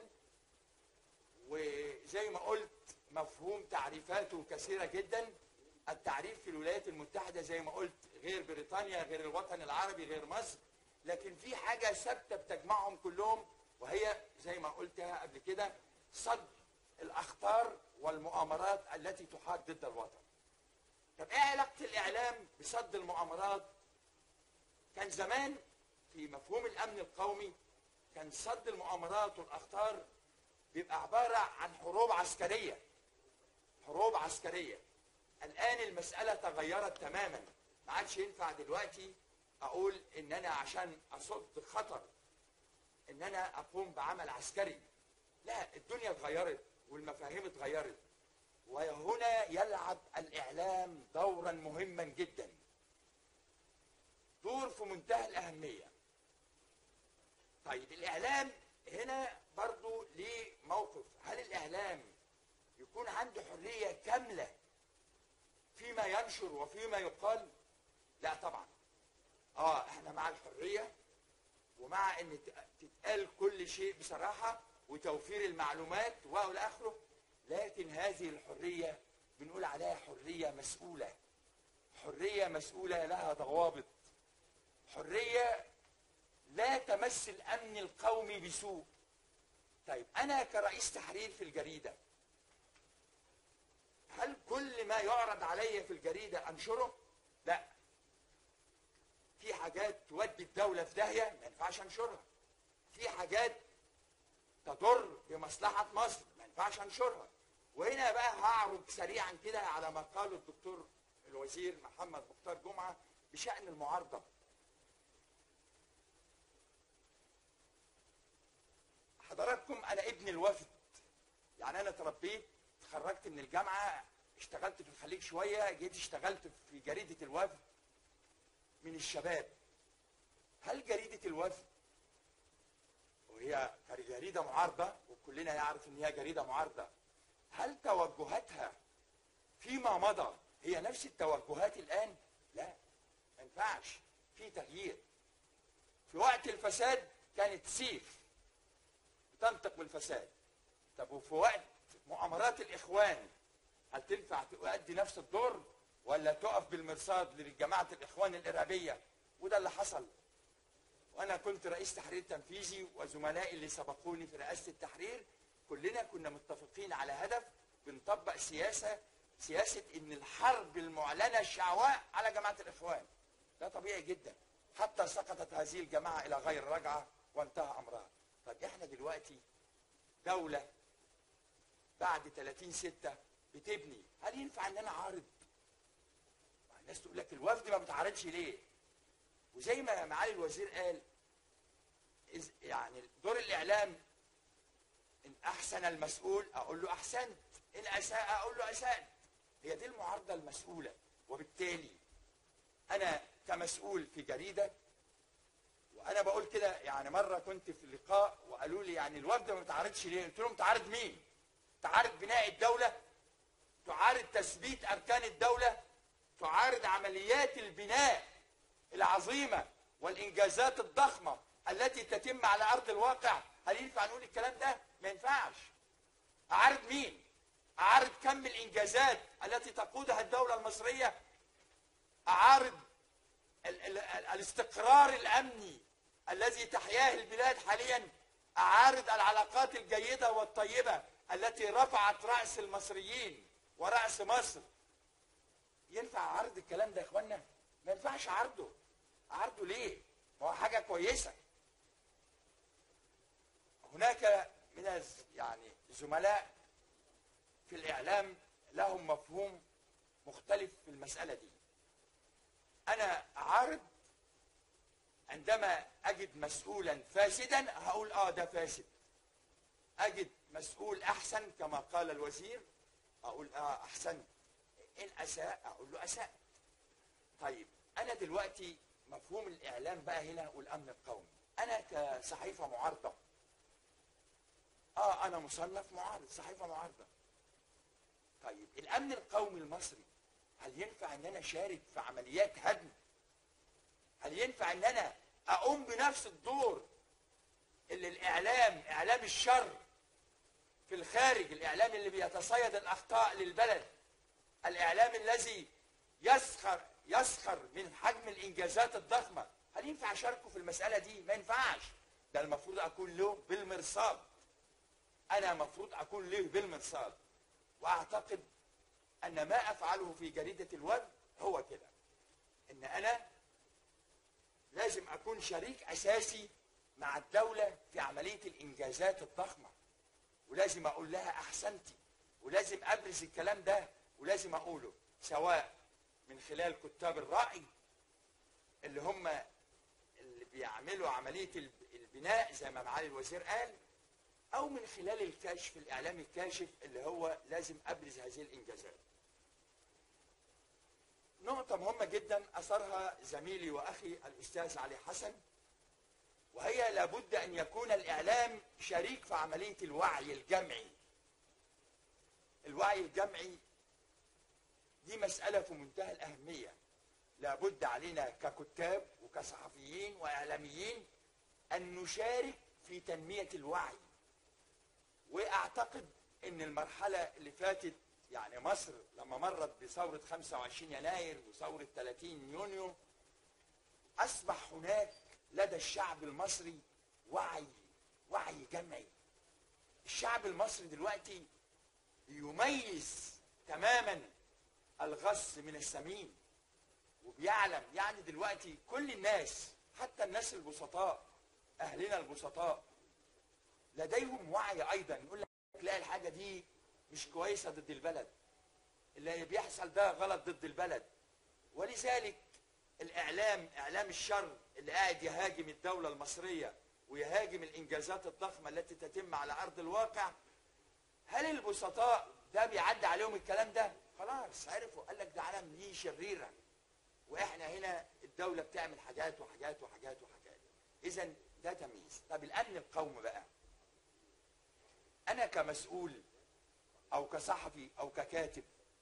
وزي ما قلت مفهوم تعريفاته كثيره جدا. التعريف في الولايات المتحده زي ما قلت غير بريطانيا، غير الوطن العربي، غير مصر، لكن في حاجه ثابته بتجمعهم كلهم، وهي زي ما قلتها قبل كده صد الاخطار والمؤامرات التي تحاك ضد الوطن. طب ايه علاقه الاعلام بصد المؤامرات؟ كان زمان في مفهوم الامن القومي كان صد المؤامرات والاخطار بيبقى عباره عن حروب عسكريه. حروب عسكريه. الان المساله تغيرت تماما، ما عادش ينفع دلوقتي اقول ان انا عشان اصد خطر ان انا اقوم بعمل عسكري. لا، الدنيا اتغيرت والمفاهيم اتغيرت، وهنا يلعب الاعلام دورا مهما جدا، دور في منتهى الاهميه. طيب الاعلام هنا برضو ليه موقف. هل الاعلام يكون عنده حريه كامله فيما ينشر وفيما يقال؟ لا طبعا. اه احنا مع الحريه ومع ان تتقال كل شيء بصراحه وتوفير المعلومات والى اخره، لكن هذه الحريه بنقول عليها حريه مسؤوله. حريه مسؤوله لها ضوابط. حريه لا تمس الامن القومي بسوء. طيب انا كرئيس تحرير في الجريده، هل كل ما يعرض علي في الجريده انشره؟ لا. في حاجات تودي الدوله في داهيه ما ينفعش انشرها. في حاجات تضر بمصلحه مصر ما ينفعش انشرها. وهنا بقى هعرض سريعا كده على ما قاله الدكتور الوزير محمد مختار جمعه بشان المعارضه. حضراتكم انا ابن الوفد، يعني انا تربيت، اتخرجت من الجامعه، اشتغلت في الخليج شويه، جيت اشتغلت في جريده الوفد من الشباب. هل جريده الوفد وهي جريده معارضه وكلنا يعرف ان هي جريده معارضه، هل توجهاتها فيما مضى هي نفس التوجهات الان؟ لا، ما ينفعش، في تغيير. في وقت الفساد كانت سيف تنطق بالفساد. طب وفي وقت مؤامرات الاخوان هل تنفع تؤدي نفس الدور ولا تقف بالمرصاد لجماعه الاخوان الارهابيه؟ وده اللي حصل. وانا كنت رئيس تحرير تنفيذي وزملائي اللي سبقوني في رئاسه التحرير كلنا كنا متفقين على هدف، بنطبق سياسه سياسه ان الحرب المعلنه الشعواء على جماعه الاخوان. ده طبيعي جدا، حتى سقطت هذه الجماعه الى غير رجعه وانتهى امرها. طب احنا دلوقتي دوله بعد ثلاثين ستة بتبني، هل ينفع ان انا اعارض؟ الناس تقول لك الوفد ما بتعارضش ليه؟ وزي ما معالي الوزير قال، يعني دور الاعلام ان احسن المسؤول اقول له احسنت، ان اساء اقول له اسأت. هي دي المعارضه المسؤوله. وبالتالي انا كمسؤول في جريده، وانا بقول كده، يعني مره كنت في لقاء وقالوا لي يعني الوفد ما بتعارضش ليه؟ قلت لهم تعارض مين؟ تعارض بناء الدوله؟ تعارض تثبيت اركان الدوله؟ تعارض عمليات البناء العظيمه والانجازات الضخمه التي تتم على ارض الواقع؟ هل ينفع نقول الكلام ده؟ ما ينفعش. اعارض مين؟ اعارض كم الانجازات التي تقودها الدوله المصريه؟ اعارض ال ال ال الاستقرار الامني الذي تحياه البلاد حاليا؟ اعارض العلاقات الجيده والطيبه التي رفعت راس المصريين وراس مصر؟ ينفع اعارض الكلام ده يا اخوانا؟ ما ينفعش اعارضه. اعارضه ليه؟ ما هو حاجه كويسه. هناك من يعني زملاء في الاعلام لهم مفهوم مختلف في المساله دي. انا اعارض عندما اجد مسؤولا فاسدا هقول اه ده فاسد. اجد مسؤول احسن كما قال الوزير اقول اه احسنت. ان اساء اقول له اساء. طيب انا دلوقتي مفهوم الاعلام بقى هنا والامن القومي، انا كصحيفه معارضه اه انا مصنف معارض، صحيفه معارضه. طيب الامن القومي المصري هل ينفع ان انا اشارك في عمليات هدم؟ هل ينفع ان انا اقوم بنفس الدور اللي الاعلام، اعلام الشر في الخارج، الاعلام اللي بيتصيد الاخطاء للبلد، الاعلام الذي يسخر يسخر من حجم الانجازات الضخمه، هل ينفع اشاركه في المساله دي؟ ما ينفعش. ده المفروض اكون له بالمرصاد. انا المفروض اكون له بالمرصاد. واعتقد ان ما افعله في جريده الوفد هو كده، ان انا لازم اكون شريك اساسي مع الدوله في عمليه الانجازات الضخمه، ولازم اقول لها احسنتي، ولازم ابرز الكلام ده، ولازم اقوله سواء من خلال كتاب الرأي اللي هم اللي بيعملوا عمليه البناء زي ما معالي الوزير قال، او من خلال الكشف، الاعلام الكاشف اللي هو لازم ابرز هذه الانجازات. نقطة مهمة جدا أثرها زميلي وأخي الأستاذ علي حسن، وهي لابد أن يكون الإعلام شريك في عملية الوعي الجمعي. الوعي الجمعي دي مسألة في منتهى الأهمية. لابد علينا ككتاب وكصحفيين وإعلاميين أن نشارك في تنمية الوعي. وأعتقد أن المرحلة اللي فاتت، يعني مصر لما مرت بثورة خمسة وعشرين يناير وثورة ثلاثين يونيو، أصبح هناك لدى الشعب المصري وعي وعي جمعي. الشعب المصري دلوقتي يميز تماما الغص من السمين، وبيعلم. يعني دلوقتي كل الناس، حتى الناس البسطاء، أهلنا البسطاء، لديهم وعي أيضا. يقول لك لا، الحاجة دي مش كويسة ضد البلد، اللي بيحصل ده غلط ضد البلد. ولذلك الإعلام، إعلام الشر اللي قاعد يهاجم الدولة المصرية ويهاجم الإنجازات الضخمة التي تتم على أرض الواقع، هل البسطاء ده بيعدي عليهم الكلام ده؟ خلاص عرفوا، قال لك ده عالم ليه شريرة، وإحنا هنا الدولة بتعمل حاجات وحاجات وحاجات وحاجات. إذا ده تمييز. طب الأمن القومي بقى، أنا كمسؤول أو كصحفي أو ككاتب،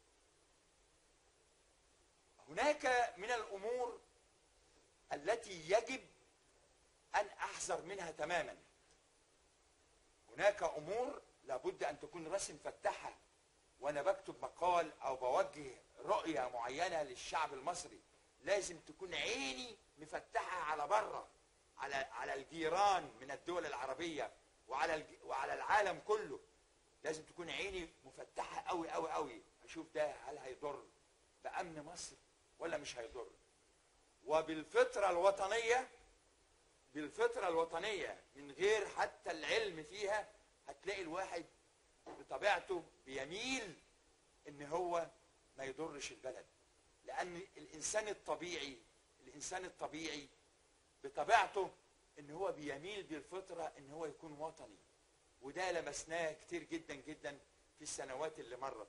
هناك من الأمور التي يجب أن أحذر منها تماما. هناك أمور لابد أن تكون رأس مفتحة، وأنا بكتب مقال أو بوجه رؤية معينة للشعب المصري، لازم تكون عيني مفتحة على بره، على على الجيران من الدول العربية وعلى وعلى العالم كله. لازم تكون عيني مفتحة قوي قوي قوي، أشوف ده هل هيضر بأمن مصر ولا مش هيضر. وبالفطرة الوطنية، بالفطرة الوطنية من غير حتى العلم فيها، هتلاقي الواحد بطبيعته بيميل ان هو ما يضرش البلد. لأن الإنسان الطبيعي، الإنسان الطبيعي بطبيعته ان هو بيميل بالفطرة ان هو يكون وطني، وده لمسناه كتير جدا جدا في السنوات اللي مرت.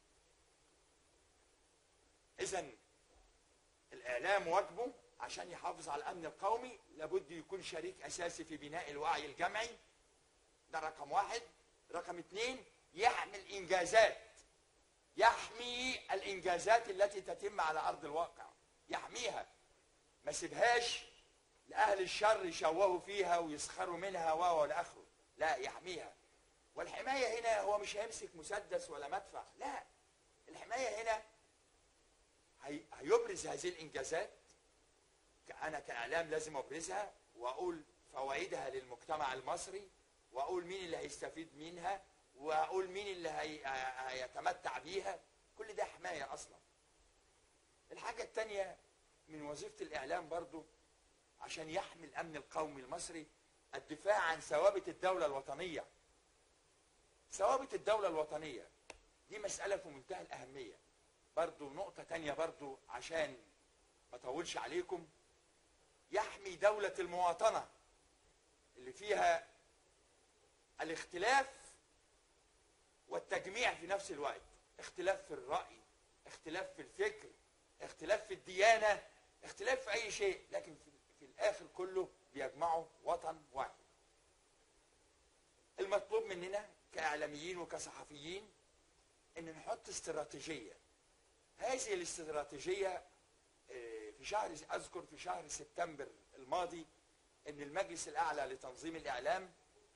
إذن الإعلام واجبه عشان يحافظ على الأمن القومي لابد يكون شريك أساسي في بناء الوعي الجمعي، ده رقم واحد. رقم اثنين، يحمي الإنجازات، يحمي الإنجازات التي تتم على أرض الواقع، يحميها، ما سيبهاش لأهل الشر يشوهوا فيها ويسخروا منها و إلى آخره، لا، يحميها. والحماية هنا هو مش هيمسك مسدس ولا مدفع، لا، الحماية هنا هيبرز هذه الإنجازات. أنا كإعلام لازم أبرزها وأقول فوائدها للمجتمع المصري، وأقول مين اللي هيستفيد منها، وأقول مين اللي هي... هيتمتع بيها. كل ده حماية أصلا. الحاجة الثانية من وظيفة الإعلام برضو عشان يحمي الأمن القومي المصري، الدفاع عن ثوابت الدولة الوطنية. ثوابت الدولة الوطنية دي مسألة في منتهى الأهمية. برضو نقطة تانية برضو عشان ما اطولش عليكم، يحمي دولة المواطنة اللي فيها الاختلاف والتجميع في نفس الوقت، اختلاف في الرأي، اختلاف في الفكر، اختلاف في الديانة، اختلاف في أي شيء، لكن في, في الآخر كله بيجمعوا وطن واحد. المطلوب مننا كإعلاميين وكصحفيين ان نحط استراتيجيه. هذه الاستراتيجيه آه، في شهر اذكر في شهر سبتمبر الماضي ان المجلس الاعلى لتنظيم الاعلام،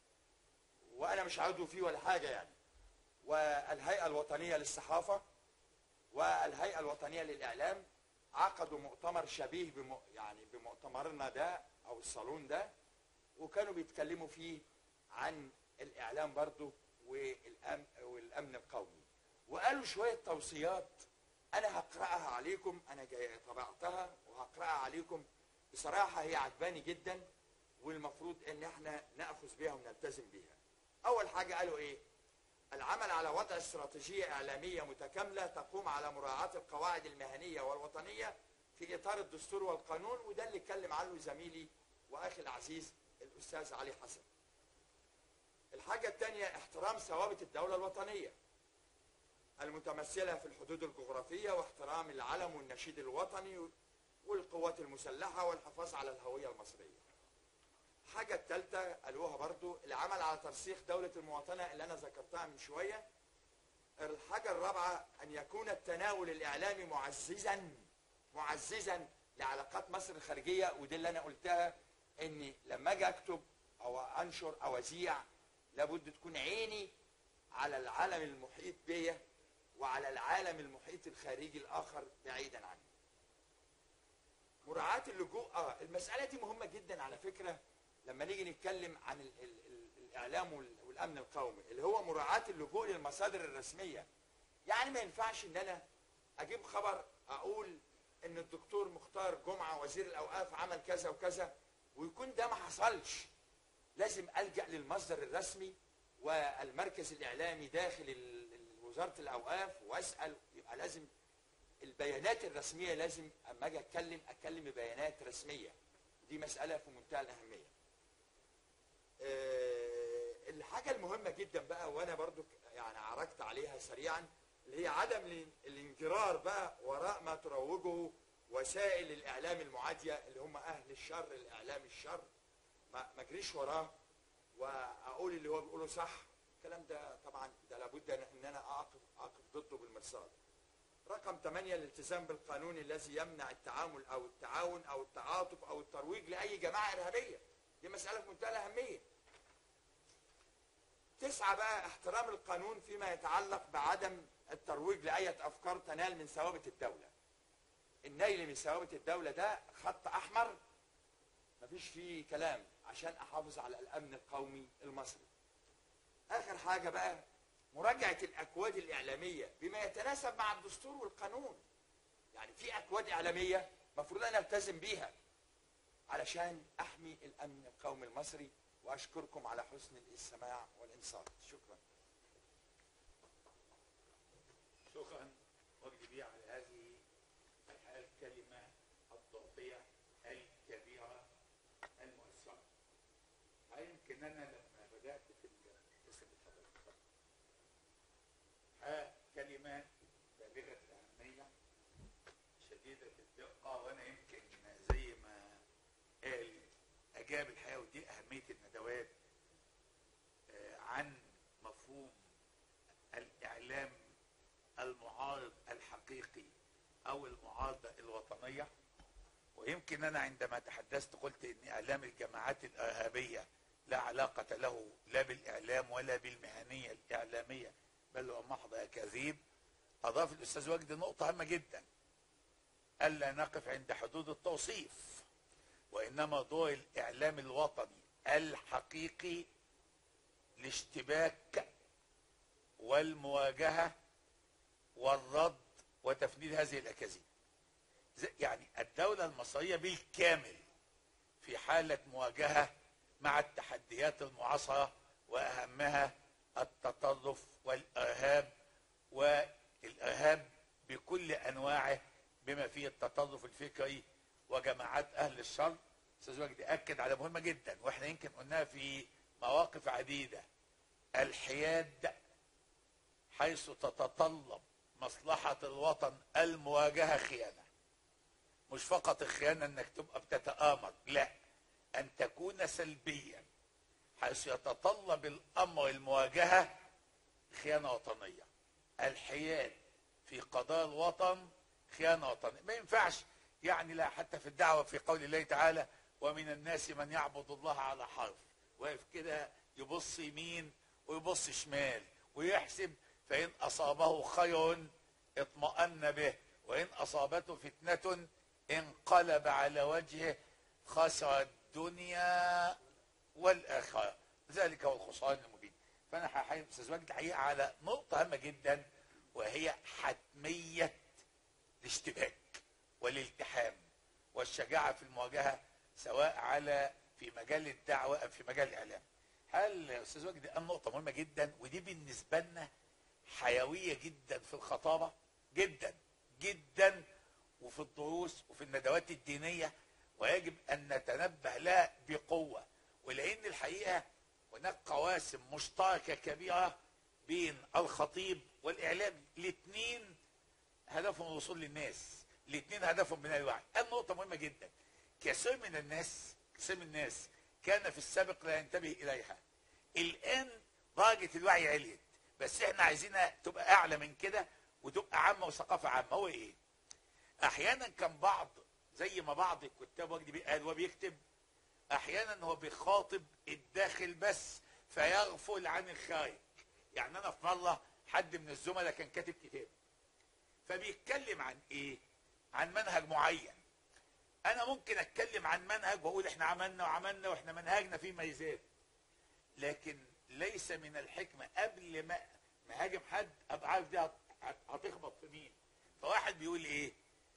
وانا مش عضو فيه ولا حاجه يعني، والهيئه الوطنيه للصحافه والهيئه الوطنيه للاعلام عقدوا مؤتمر شبيه بم... يعني بمؤتمرنا ده او الصالون ده، وكانوا بيتكلموا فيه عن الاعلام برضو والامن والامن القومي، وقالوا شويه توصيات انا هقراها عليكم، انا جاي طبعتها وهقراها عليكم. بصراحه هي عجباني جدا والمفروض ان احنا ناخذ بها ونلتزم بها. اول حاجه قالوا ايه؟ العمل على وضع استراتيجيه اعلاميه متكامله تقوم على مراعاه القواعد المهنيه والوطنيه في اطار الدستور والقانون، وده اللي اتكلم عنه زميلي واخي العزيز الاستاذ علي حسن. الحاجه الثانيه احترام ثوابت الدوله الوطنيه المتمثله في الحدود الجغرافيه واحترام العلم والنشيد الوطني والقوات المسلحه والحفاظ على الهويه المصريه. الحاجه الثالثه قالوها برضو العمل على ترسيخ دوله المواطنه اللي انا ذكرتها من شويه. الحاجه الرابعه ان يكون التناول الاعلامي معززا معززا لعلاقات مصر الخارجيه، ودي اللي انا قلتها اني لما اجي اكتب او انشر او اذيع لابد تكون عيني على العالم المحيط بيا وعلى العالم المحيط الخارجي الاخر بعيدا عني. مراعاة اللجوء، اه المسألة دي مهمة جدا على فكرة لما نيجي نتكلم عن ال ال ال الإعلام والأمن القومي، اللي هو مراعاة اللجوء للمصادر الرسمية. يعني ما ينفعش إن أنا أجيب خبر أقول إن الدكتور مختار جمعة وزير الأوقاف عمل كذا وكذا ويكون ده ما حصلش. لازم ألجأ للمصدر الرسمي والمركز الإعلامي داخل وزارة الأوقاف وأسأل. يبقى لازم البيانات الرسمية، لازم اما اجي اتكلم اتكلم ببيانات رسمية، دي مسألة في منتهى الأهمية. أه الحاجة المهمة جدا بقى وانا برضو يعني عرجت عليها سريعا، اللي هي عدم الانجرار بقى وراء ما تروجه وسائل الإعلام المعادية اللي هم أهل الشر، الإعلام الشر، ما ما اجريش وراه واقول اللي هو بيقوله صح. الكلام ده طبعا ده لابد ان انا اقف اقف ضده بالمرصاد. رقم ثمانية الالتزام بالقانون الذي يمنع التعامل او التعاون او التعاطف او الترويج لاي جماعه ارهابيه، دي مساله في منتهى الاهميه. تسعة بقى احترام القانون فيما يتعلق بعدم الترويج لاي افكار تنال من ثوابت الدوله. النيل من ثوابت الدوله ده خط احمر مفيش فيه كلام عشان احافظ على الامن القومي المصري. اخر حاجه بقى مراجعه الاكواد الاعلاميه بما يتناسب مع الدستور والقانون. يعني في اكواد اعلاميه المفروض انا التزم بيها علشان احمي الامن القومي المصري. واشكركم على حسن السماع والانصات. شكرا. شكرا وجدي على هذه الكلمه الضافيه الكبيره المؤثره. يمكن انا لما بدات في كلمات بالغة الأهمية شديدة الدقة، وأنا يمكن زي ما قال أجاب الحقيقة، ودي أهمية الندوات عن مفهوم الإعلام المعارض الحقيقي أو المعارضة الوطنية. ويمكن أنا عندما تحدثت قلت إن إعلام الجماعات الإرهابية لا علاقة له لا بالإعلام ولا بالمهنية الإعلامية، بل هو محض أكاذيب. أضاف الأستاذ وجدي نقطة هامة جدا، ألا نقف عند حدود التوصيف، وإنما دور الإعلام الوطني الحقيقي الاشتباك والمواجهة والرد وتفنيد هذه الأكاذيب. يعني الدولة المصرية بالكامل في حالة مواجهة مع التحديات المعاصرة، وأهمها التطرف والإرهاب، والإرهاب بكل أنواعه بما فيه التطرف الفكري وجماعات أهل الشر. أستاذ وجدي أكد على مهمة جدا، وإحنا يمكن قلناها في مواقف عديدة، الحياد حيث تتطلب مصلحة الوطن المواجهة خيانة. مش فقط الخيانة انك تبقى بتتآمر، لا، ان تكون سلبيا حيث يتطلب الامر المواجهة خيانة وطنية. الحياد في قضاء الوطن خيانة وطنية. ما ينفعش يعني، لا حتى في الدعوة في قول الله تعالى ومن الناس من يعبد الله على حرف، واقف كده يبص يمين ويبص شمال ويحسب، فإن أصابه خير اطمأن به وإن أصابته فتنة انقلب على وجهه خسر الدنيا والآخرة، ذلك هو الخسران المبين. فأنا هحيي أستاذ وجدي الحقيقة على نقطة هامة جدا، وهي حتمية الاشتباك والالتحام والشجاعة في المواجهة، سواء على في مجال الدعوة أو في مجال الإعلام. هل أستاذ وجدي قال نقطة مهمة جدا، ودي بالنسبة لنا حيوية جدا في الخطابة، جدا جدا، وفي الدروس وفي الندوات الدينية، ويجب أن نتنبه لها بقوة. ولأن الحقيقة هناك قواسم مشتركة كبيرة بين الخطيب والإعلامي، الاثنين هدفهم الوصول للناس، الاثنين هدفهم بناء الوعي. النقطة مهمة جدا، كثير من الناس كثير من الناس كان في السابق لا ينتبه إليها، الآن درجة الوعي عليت، بس احنا عايزينها تبقى أعلى من كده وتبقى عامة وثقافة عامة. هو إيه؟ أحيانا كان بعض زي ما بعض الكتاب وجدي قال هو بيكتب، أحيانا هو بيخاطب الداخل بس فيغفل عن الخارج. يعني أنا في مرة حد من الزملاء كان كاتب كتاب فبيتكلم عن ايه؟ عن منهج معين. انا ممكن اتكلم عن منهج واقول احنا عملنا وعملنا واحنا منهجنا فيه ميزات، لكن ليس من الحكمة قبل ما ما هاجم حد ابقى عارف دي هتخبط في مين. فواحد بيقول ايه؟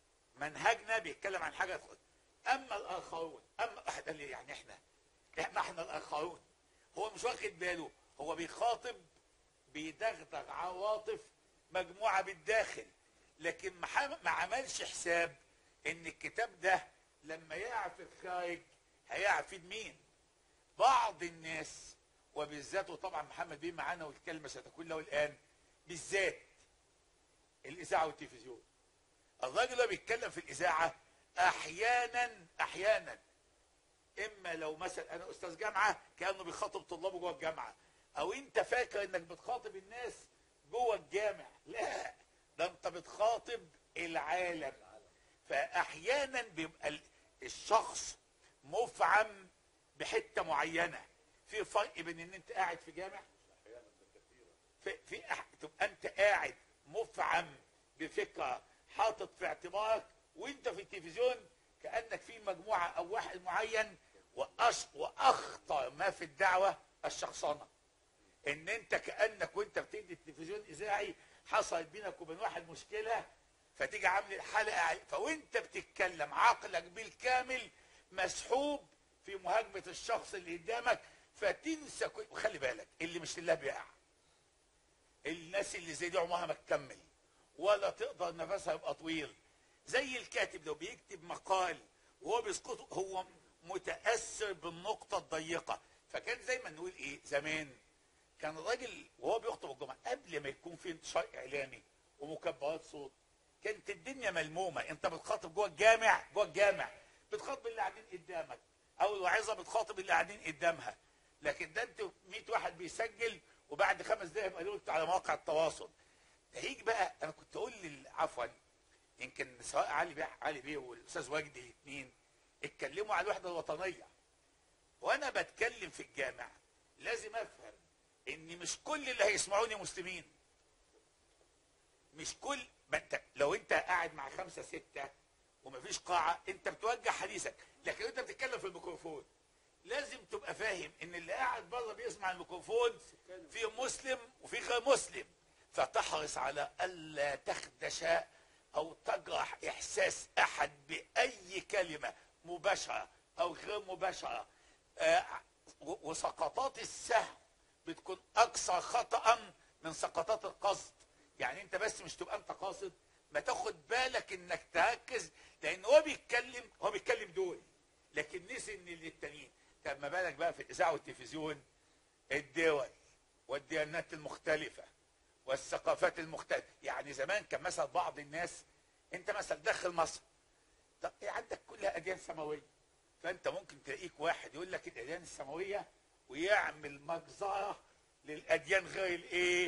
منهجنا بيتكلم عن حاجة تخبط. اما الاخرون، اما واحد قال لي يعني احنا احنا احنا الاخرون، هو مش واخد باله، هو بيخاطب بيدغدغ عواطف مجموعة بالداخل، لكن ما عملش حساب ان الكتاب ده لما يقع في الخارج هيقع في مين. بعض الناس وبالذات، وطبعا محمد بيه معانا والكلمة ستكون له الآن، بالذات الإذاعة والتلفزيون. الراجل اللي بيتكلم في الإذاعة أحيانا أحيانا إما لو مثلا أنا أستاذ جامعة كأنه بيخاطب طلابه جوه الجامعة، أو أنت فاكر إنك بتخاطب الناس جوه الجامع، لا، ده أنت بتخاطب العالم. فأحيانا بيبقى الشخص مفعم بحتة معينة. في فرق بين ان انت قاعد في جامع، في, في تبقى انت قاعد مفعم بفكرة حاطط في اعتبارك، وانت في التلفزيون كأنك في مجموعة او واحد معين. وأش واخطر ما في الدعوة الشخصنة، ان انت كأنك وانت بتدي التلفزيون اذاعي حصلت بينك وبين واحد مشكلة، فتيجي عامل الحلقة، فوانت بتتكلم عقلك بالكامل مسحوب في مهاجمة الشخص اللي قدامك، فتنسى. وخلي بالك اللي مش لله بيقع. الناس اللي زي دي عمرها ما تكمل ولا تقدر نفسها يبقى طويل. زي الكاتب لو بيكتب مقال وهو بيسقطه، هو متأثر بالنقطة الضيقة. فكان زي ما نقول ايه زمان، كان الراجل وهو بيخطب الجمعة قبل ما يكون في انتشار اعلامي ومكبرات صوت، كانت الدنيا ملمومة. انت بتخاطب جوه الجامع، جوه الجامع بتخاطب اللي قاعدين قدامك، او الواعظة بتخاطب اللي قاعدين قدامها. لكن ده انت مية واحد بيسجل وبعد خمس دقايق يبقى قلت على مواقع التواصل. هيجي بقى، انا كنت اقول عفوا يمكن سواء علي بيه علي بيه والاستاذ وجدي الاثنين اتكلموا على الوحدة الوطنية، وانا بتكلم في الجامع لازم افهم ان مش كل اللي هيسمعوني مسلمين. مش كل ما انت لو انت قاعد مع خمسة ستة ومفيش قاعة انت بتوجه حديثك، لكن انت بتتكلم في الميكروفون لازم تبقى فاهم ان اللي قاعد بره بيسمع الميكروفون فيه مسلم وفيه غير مسلم. فتحرص على الا تخدش او تجرح احساس احد باي كلمة مباشرة او غير مباشرة. آه وسقطات السهو بتكون اكثر خطأ من سقطات القصد. يعني انت بس مش تبقى انت قاصد، ما تاخد بالك انك تركز، لان هو بيتكلم هو بيتكلم دول لكن نسي ان للتانيين. طب ما بالك بقى في الاذاعه والتلفزيون، الدول والديانات المختلفه والثقافات المختلفه. يعني زمان كان مثلا بعض الناس، انت مثلا داخل مصر، طب إيه عندك كلها اديان سماويه، فانت ممكن تلاقيك واحد يقول لك الاديان السماويه ويعمل مجزره للاديان غير الايه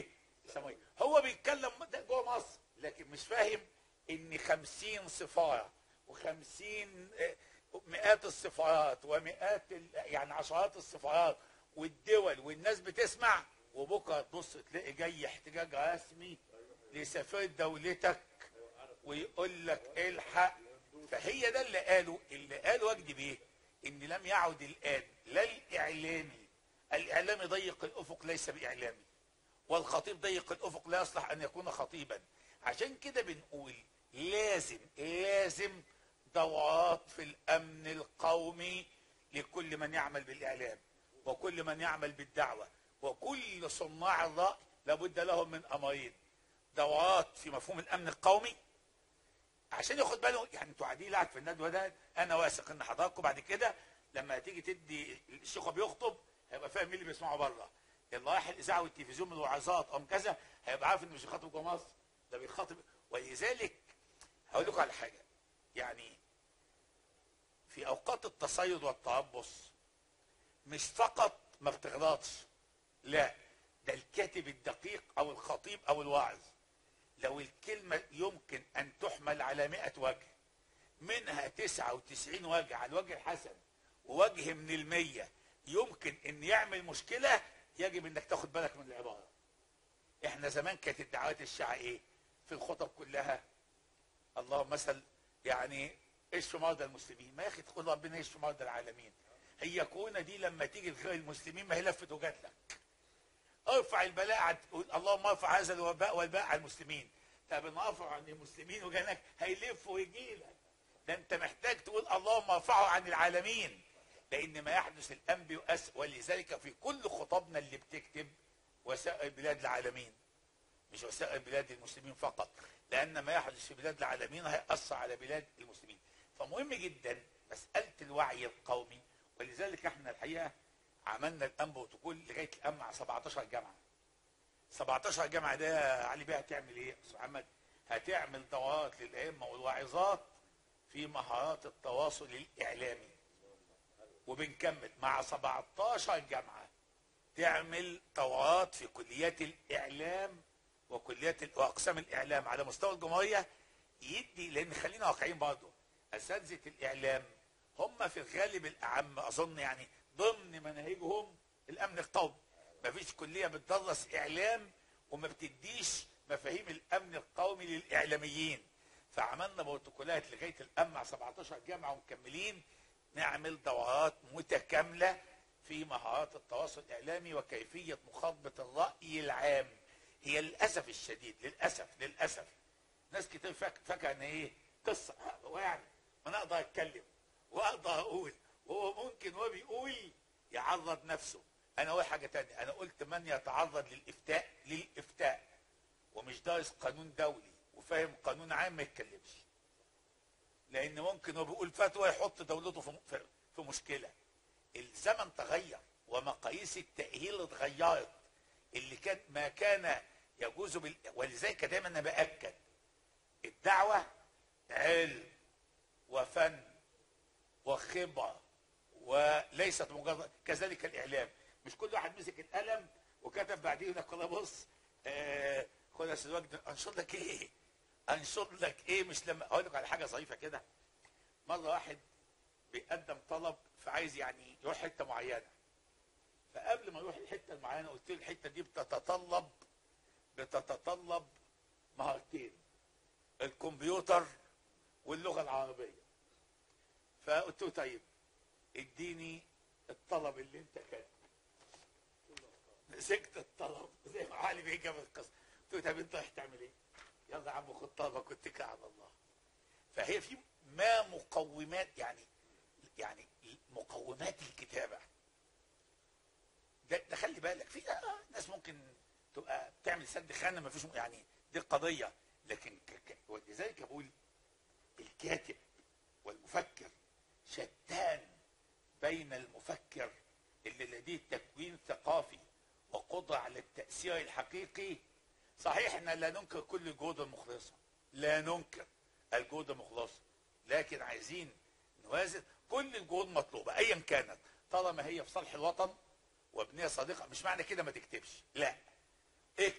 سموية. هو بيتكلم ده جوه مصر، لكن مش فاهم ان خمسين سفاره وخمسين مئات السفارات ومئات ال- يعني عشرات السفارات والدول والناس بتسمع، وبكره تبص تلاقي جاي احتجاج رسمي لسفير دولتك ويقول لك الحق. فهي ده اللي قاله اللي قال وجدي بيه، ان لم يعد الان لا الاعلامي الاعلامي ضيق الافق ليس باعلامي، والخطيب ضيق الافق لا يصلح ان يكون خطيبا. عشان كده بنقول لازم لازم دورات في الامن القومي لكل من يعمل بالاعلام وكل من يعمل بالدعوه وكل صناع الراي، لابد لهم من امرين: دورات في مفهوم الامن القومي عشان ياخد باله. يعني انتوا قاعدين قاعد في الندوه ده، انا واثق ان حضراتكم بعد كده لما تيجي تدي الشيخ بيخطب هيبقى فاهم مين اللي بيسمعه بره. اللي رايح الاذاعه والتلفزيون من الوعظات او كذا هيبقى عارف انه مش بيخاطب جوه مصر، ده بيخاطب. ولذلك هقول لكم على حاجه، يعني في اوقات التصيد والتربص مش فقط ما بتغلطش، لا، ده الكاتب الدقيق او الخطيب او الواعظ لو الكلمه يمكن ان تحمل على مئة وجه، منها تسعة وتسعين وجه على الوجه الحسن ووجه من المية يمكن ان يعمل مشكله، يجب انك تاخد بالك من العباره. احنا زمان كانت الدعوات الشيعة ايه في الخطب كلها؟ اللهم مثل يعني اشف مرضى المسلمين. ما يا اخي تقول ربنا يشفي مرضى العالمين، هي كونا دي لما تيجي لغير المسلمين ما هي لفت وجات لك. ارفع البلاء، تقول اللهم ارفع هذا الوباء والباء عن المسلمين. طب انا ارفع عن المسلمين وجانك هيلف ويجي لك، ده انت محتاج تقول اللهم ارفعه عن العالمين، لان ما يحدث الان بيؤس. ولذلك في كل خطبنا اللي بتكتب وسائر بلاد العالمين، مش وسائر بلاد المسلمين فقط، لان ما يحدث في بلاد العالمين هيأثر على بلاد المسلمين. فمهم جدا مسألة الوعي القومي. ولذلك احنا الحقيقة عملنا الان بروتوكول لغاية الان مع سبعتاشر جامعة. سبعتاشر جامعة ده علي بيه هتعمل ايه يا استاذ محمد؟ هتعمل دورات للائمة والواعظات في مهارات التواصل الاعلامي، وبنكمل مع سبعتاشر جامعة تعمل دورات في كليات الاعلام وكليات واقسام الاعلام على مستوى الجمهوريه. يدي، لان خلينا واقعيين برضه، اساتذه الاعلام هم في الغالب الاعم اظن يعني ضمن مناهجهم الامن القومي. ما فيش كليه بتدرس اعلام وما بتديش مفاهيم الامن القومي للاعلاميين. فعملنا بروتوكولات لغايه الان مع سبعتاشر جامعه ومكملين نعمل دورات متكامله في مهارات التواصل الاعلامي وكيفيه مخاطبه الراي العام. هي للاسف الشديد للاسف للاسف ناس كتير فاكره ان ايه قصه، هو يعني انا اقدر اتكلم واقدر اقول، وهو ممكن هو بيقول يعرض نفسه. انا اقول حاجه تانية، انا قلت من يتعرض للافتاء للافتاء ومش دارس قانون دولي وفاهم قانون عام ما يتكلمش، لان ممكن هو بيقول فتوى يحط دولته في في مشكله. الزمن تغير ومقاييس التاهيل اتغيرت. اللي كان ما كان يجوز بال... ولذلك دايما انا باكد الدعوه علم وفن وخبره وليست مجرد. كذلك الاعلام، مش كل واحد مسك القلم وكتب بعديه يقول لك والله بص آه خد يا استاذ وجدي انشر لك ايه انشر لك ايه. مش لما اقول لك على حاجه ظريفه كده، مره واحد بيقدم طلب فعايز يعني يروح حته معينه، فقبل ما يروح الحته المعينه قلت له الحته دي بتتطلب بتتطلب مهارتين: الكمبيوتر واللغه العربيه. فقلت له طيب اديني الطلب اللي انت كاتبه. مسكت الطلب زي ما علي بيه جاب القصه، قلت له طب انت رايح تعمل ايه؟ يلا يا عم خد طلبك واتكل على الله. فهي في ما مقومات يعني يعني مقومات الكتابه. ده, ده خلي بالك في آه ناس ممكن تبقى بتعمل سد خانه ما فيش يعني دي القضيه، لكن ولذلك بقول الكاتب والمفكر شتان بين المفكر اللي لديه تكوين ثقافي وقدره على التاثير الحقيقي. صحيح احنا لا ننكر كل الجهود المخلصه، لا ننكر الجهود المخلصه، لكن عايزين نوازن. كل الجهود مطلوبه ايا كانت طالما هي في صالح الوطن وبنيه صادقه. مش معنى كده ما تكتبش، لا اكتب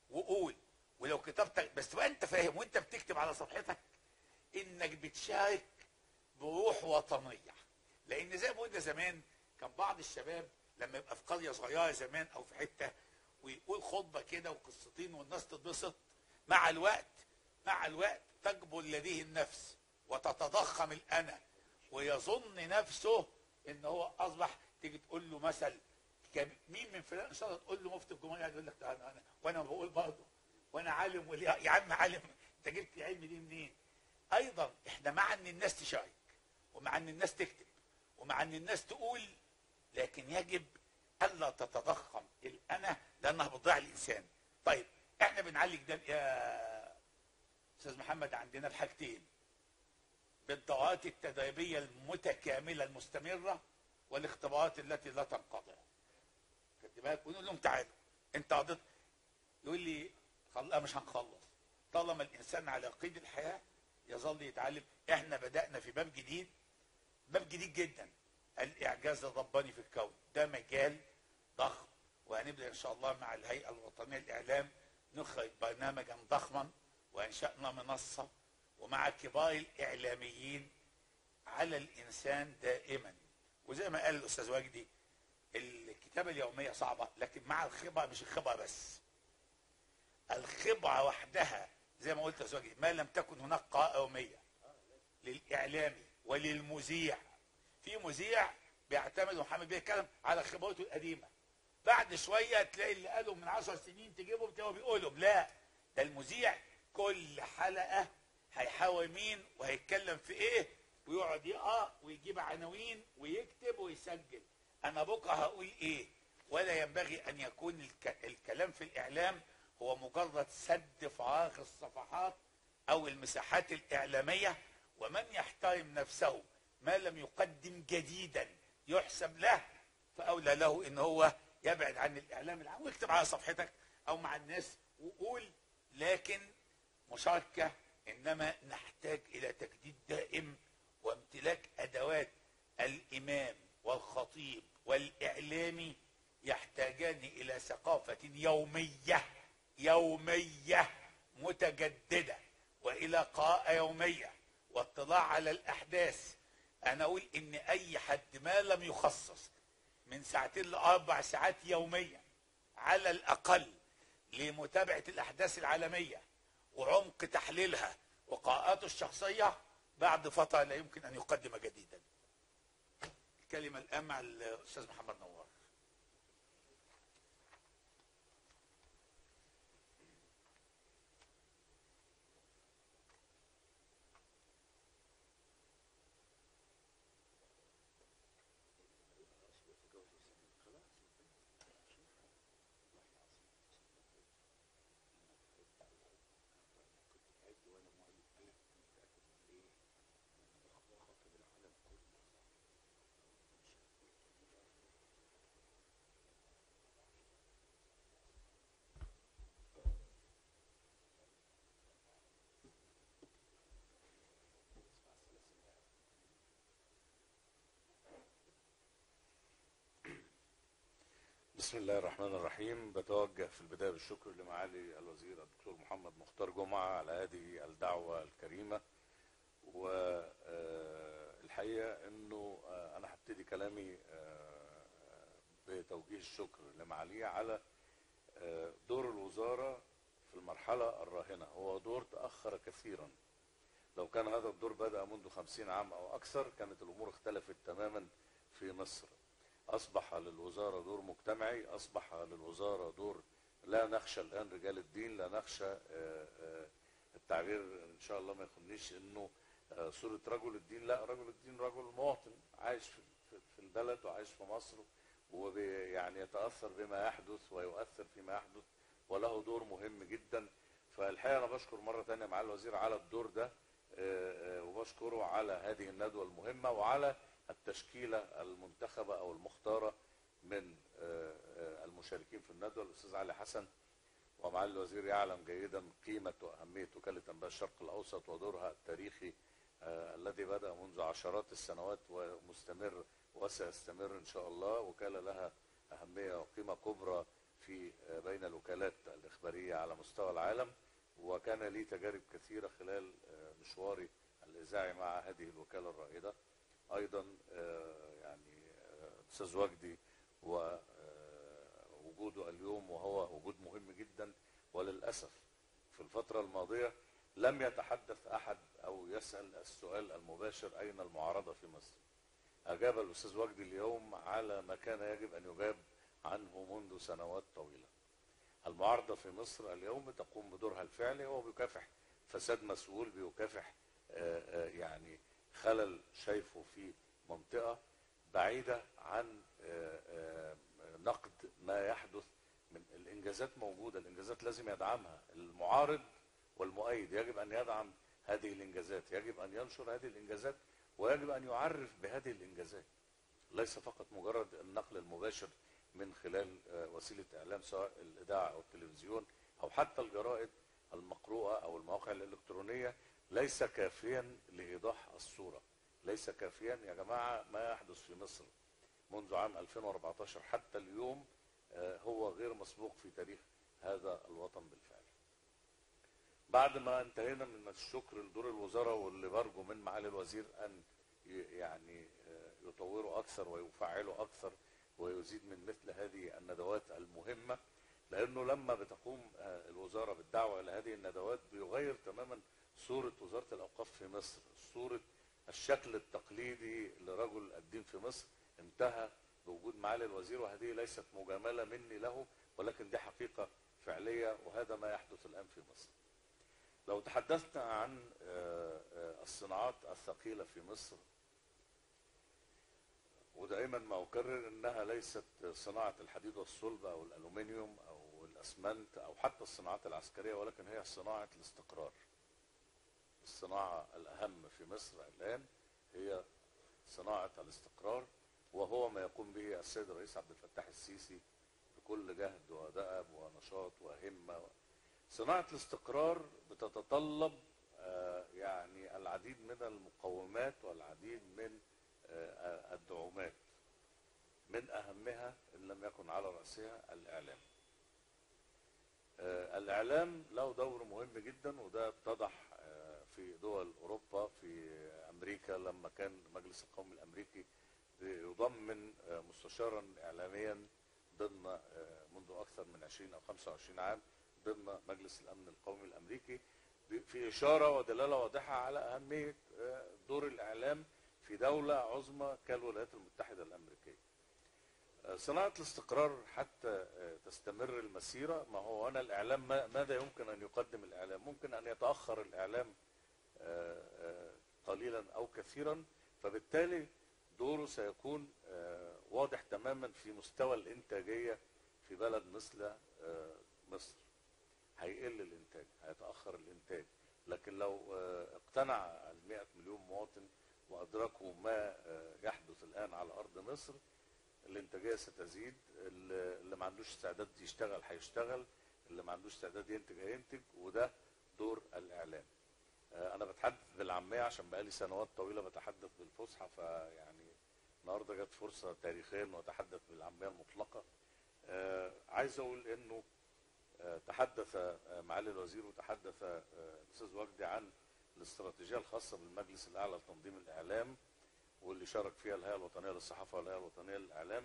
وقول. ولو كتبت بس تبقى انت فاهم وانت بتكتب على صفحتك انك بتشارك بروح وطنيه. لان زي ما قلنا زمان كان بعض الشباب لما يبقى في قريه صغيره زمان او في حته ويقول خطبه كده وقصتين والناس تتبسط، مع الوقت مع الوقت تجبل لديه النفس وتتضخم الانا ويظن نفسه ان هو اصبح. تيجي تقول له مثل مين من فلان ان شاء الله تقول له مفتي الجمهوريه يقول لك انا انا وانا بقول برضه وانا عالم وليه يا عم عالم انت جبت العلم دي منين؟ ايضا احنا مع ان الناس تشارك ومع ان الناس تكتب ومع ان الناس تقول، لكن يجب الا تتضخم الانا لانها بتضيع الانسان. طيب احنا بنعالج ده يا استاذ محمد عندنا بحاجتين: بالدورات التدريبيه المتكامله المستمره والاختبارات التي لا تنقطع. خدت بالك؟ ونقول لهم تعالوا انت قضيت، يقول لي خلاص مش هنخلص. طالما الانسان على قيد الحياه يظل يتعلم. احنا بدانا في باب جديد، باب جديد جدا، الاعجاز الرباني في الكون. ده مجال ضخم، وهنبدا ان شاء الله مع الهيئه الوطنيه للاعلام نخرج برنامجا ضخما، وانشانا منصه ومع كبار الاعلاميين على الانسان دائما. وزي ما قال الاستاذ وجدي الكتابه اليوميه صعبه، لكن مع الخبره، مش الخبره بس، الخبره وحدها زي ما قلت يا استاذ وجدي، ما لم تكن هناك قراءه يوميه للاعلامي وللمذيع. في مذيع بيعتمد محمد بيتكلم على خبرته القديمه، بعد شويه تلاقي اللي قاله من عشر سنين تجيبهم تلاقيه بيقولهم. لا، ده المذيع كل حلقه هيحاول مين وهيتكلم في ايه، ويقعد يقرا ويجيب عناوين ويكتب ويسجل انا بكره هقول ايه. ولا ينبغي ان يكون الك... الكلام في الاعلام هو مجرد سد فراغ الصفحات او المساحات الاعلاميه. ومن يحترم نفسه ما لم يقدم جديدا يحسب له، فاولى له ان هو يبعد عن الاعلام العام ويكتب على صفحتك او مع الناس وقول. لكن مشاركه، انما نحتاج الى تجديد دائم وامتلاك ادوات الامام والخطيب والاعلامي يحتاجان الى ثقافه يوميه يوميه متجدده، والى قراءه يوميه واطلاع على الاحداث. انا اقول ان اي حد ما لم يخصص من ساعتين لاربع ساعات يوميا على الاقل لمتابعه الاحداث العالميه وعمق تحليلها وقراءاته الشخصيه، بعد فتره لا يمكن ان يقدم جديدا. الكلمه الان مع الاستاذ محمد نوار. بسم الله الرحمن الرحيم. بتوجه في البداية بالشكر لمعالي الوزير الدكتور محمد مختار جمعة على هذه الدعوة الكريمة. والحقيقة انه انا هبتدي كلامي بتوجيه الشكر لمعاليه على دور الوزارة في المرحلة الراهنة. هو دور تأخر كثيرا. لو كان هذا الدور بدأ منذ خمسين عام او اكثر كانت الامور اختلفت تماما في مصر. أصبح للوزارة دور مجتمعي، أصبح للوزارة دور لا نخشى الآن رجال الدين، لا نخشى التعبير إن شاء الله ما يخنيش إنه صورة رجل الدين. لا، رجل الدين رجل مواطن عايش في البلد وعايش في مصر ويعني يتأثر بما يحدث ويؤثر فيما يحدث وله دور مهم جدا. فالحقيقة أنا بشكر مرة ثانية مع الوزير على الدور ده، وبشكره على هذه الندوة المهمة وعلى التشكيلة المنتخبة أو المختارة من المشاركين في الندوة. الأستاذ علي حسن ومعالي الوزير يعلم جيدا قيمة وأهمية وكالة أنباء الشرق الأوسط ودورها التاريخي الذي بدأ منذ عشرات السنوات ومستمر وسيستمر إن شاء الله. وكالة لها أهمية وقيمة كبرى في بين الوكالات الإخبارية على مستوى العالم، وكان لي تجارب كثيرة خلال مشواري الإذاعي مع هذه الوكالة الرائدة. أيضا يعني أستاذ وجدي ووجوده اليوم وهو وجود مهم جدا، وللأسف في الفترة الماضية لم يتحدث أحد أو يسأل السؤال المباشر: أين المعارضة في مصر؟ أجاب الأستاذ وجدي اليوم على ما كان يجب أن يجاب عنه منذ سنوات طويلة. المعارضة في مصر اليوم تقوم بدورها الفعلي، هو بيكافح فساد مسؤول، بيكافح يعني خلل شايفه في منطقة بعيدة عن نقد ما يحدث من الإنجازات. موجودة، الإنجازات لازم يدعمها المعارض، والمؤيد يجب أن يدعم هذه الإنجازات، يجب أن ينشر هذه الإنجازات، ويجب أن يعرف بهذه الإنجازات، ليس فقط مجرد النقل المباشر من خلال وسيلة إعلام سواء الإذاعة أو التلفزيون أو حتى الجرائد المقروءة أو المواقع الإلكترونية. ليس كافيا لإيضاح الصورة، ليس كافيا يا جماعة. ما يحدث في مصر منذ عام ألفين وأربعتاشر حتى اليوم هو غير مسبوق في تاريخ هذا الوطن بالفعل. بعد ما انتهينا من الشكر لدور الوزارة، واللي برجو من معالي الوزير أن يعني يطوروا أكثر ويفعلوا أكثر ويزيد من مثل هذه الندوات المهمة، لأنه لما بتقوم الوزارة بالدعوة إلى هذه الندوات بيغير تماما صورة وزارة الأوقاف في مصر. صورة الشكل التقليدي لرجل الدين في مصر انتهى بوجود معالي الوزير، وهذه ليست مجاملة مني له، ولكن دي حقيقة فعلية، وهذا ما يحدث الآن في مصر. لو تحدثنا عن الصناعات الثقيلة في مصر، ودائما ما أكرر أنها ليست صناعة الحديد والصلب أو الألومنيوم أو الأسمنت أو حتى الصناعات العسكرية، ولكن هي صناعة الاستقرار. الصناعة الأهم في مصر الآن هي صناعة الاستقرار، وهو ما يقوم به السيد الرئيس عبد الفتاح السيسي بكل جهد ودأب ونشاط وهمة. صناعة الاستقرار بتتطلب يعني العديد من المقومات والعديد من الدعومات، من أهمها إن لم يكن على رأسها الإعلام. الإعلام له دور مهم جدا، وده اتضح في دول أوروبا. في أمريكا لما كان المجلس القومي الأمريكي يضمن مستشارا إعلاميا ضمن منذ أكثر من عشرين أو خمسة وعشرين عام ضمن مجلس الأمن القومي الأمريكي، في إشارة ودلالة واضحة على أهمية دور الإعلام في دولة عظمى كالولايات المتحدة الأمريكية. صناعة الاستقرار حتى تستمر المسيرة، ما هو أنا الإعلام ماذا يمكن أن يقدم الإعلام؟ ممكن أن يتأخر الإعلام قليلا أو كثيرا، فبالتالي دوره سيكون واضح تماما في مستوى الإنتاجية في بلد مثل مصر. هيقل الإنتاج، هيتأخر الإنتاج، لكن لو اقتنع المئة مليون مواطن وأدركوا ما يحدث الآن على أرض مصر، الإنتاجية ستزيد. اللي ما عندوش استعداد يشتغل هيشتغل، اللي ما عندوش استعداد ينتج هينتج، وده دور الإعلام. أنا بتحدث بالعامية عشان بقالي سنوات طويلة بتحدث بالفصحى، فيعني النهارده جت فرصة تاريخية إنه أتحدث بالعامية المطلقة. عايز أقول إنه تحدث معالي الوزير وتحدث الأستاذ وجدي عن الاستراتيجية الخاصة بالمجلس الأعلى لتنظيم الإعلام، واللي شارك فيها الهيئة الوطنية للصحافة والهيئة الوطنية للإعلام.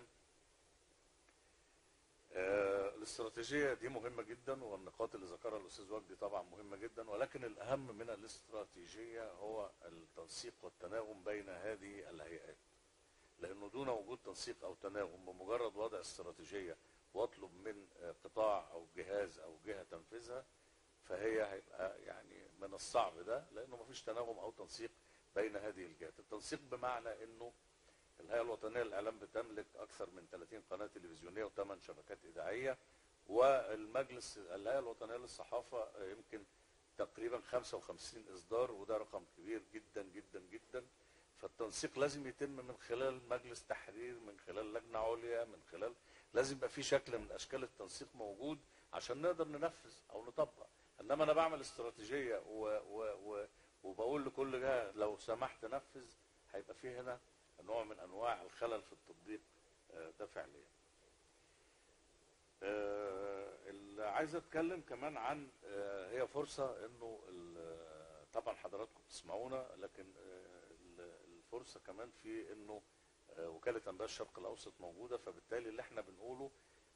الاستراتيجية دي مهمة جدا، والنقاط اللي ذكرها الأستاذ وجدي طبعا مهمة جدا، ولكن الأهم من الاستراتيجية هو التنسيق والتناغم بين هذه الهيئات، لأنه دون وجود تنسيق أو تناغم بمجرد وضع استراتيجية واطلب من قطاع أو جهاز أو جهة تنفذها، فهي هيبقى يعني من الصعب ده، لأنه مفيش تناغم أو تنسيق بين هذه الجهات. التنسيق بمعنى أنه الهيئة الوطنية للإعلام بتملك أكثر من ثلاثين قناة تلفزيونية وثمان شبكات إذاعية، والمجلس الهيئة الوطنية للصحافة يمكن تقريبا خمسة وخمسين إصدار، وده رقم كبير جدا جدا جدا. فالتنسيق لازم يتم من خلال مجلس تحرير، من خلال لجنة عليا، من خلال لازم يبقى في شكل من أشكال التنسيق موجود عشان نقدر ننفذ أو نطبق. إنما أنا بعمل استراتيجية و و و وبقول لكل جهة لو سمحت نفذ، هيبقى فيه هنا نوع من أنواع الخلل في التطبيق ده فعليا. اللي عايز عايز اتكلم كمان عن آه، هي فرصه انه ال- طبعا حضراتكم بتسمعونا، لكن آه، ال- الفرصه كمان في انه آه، وكاله انباء الشرق الاوسط موجوده، فبالتالي اللي احنا بنقوله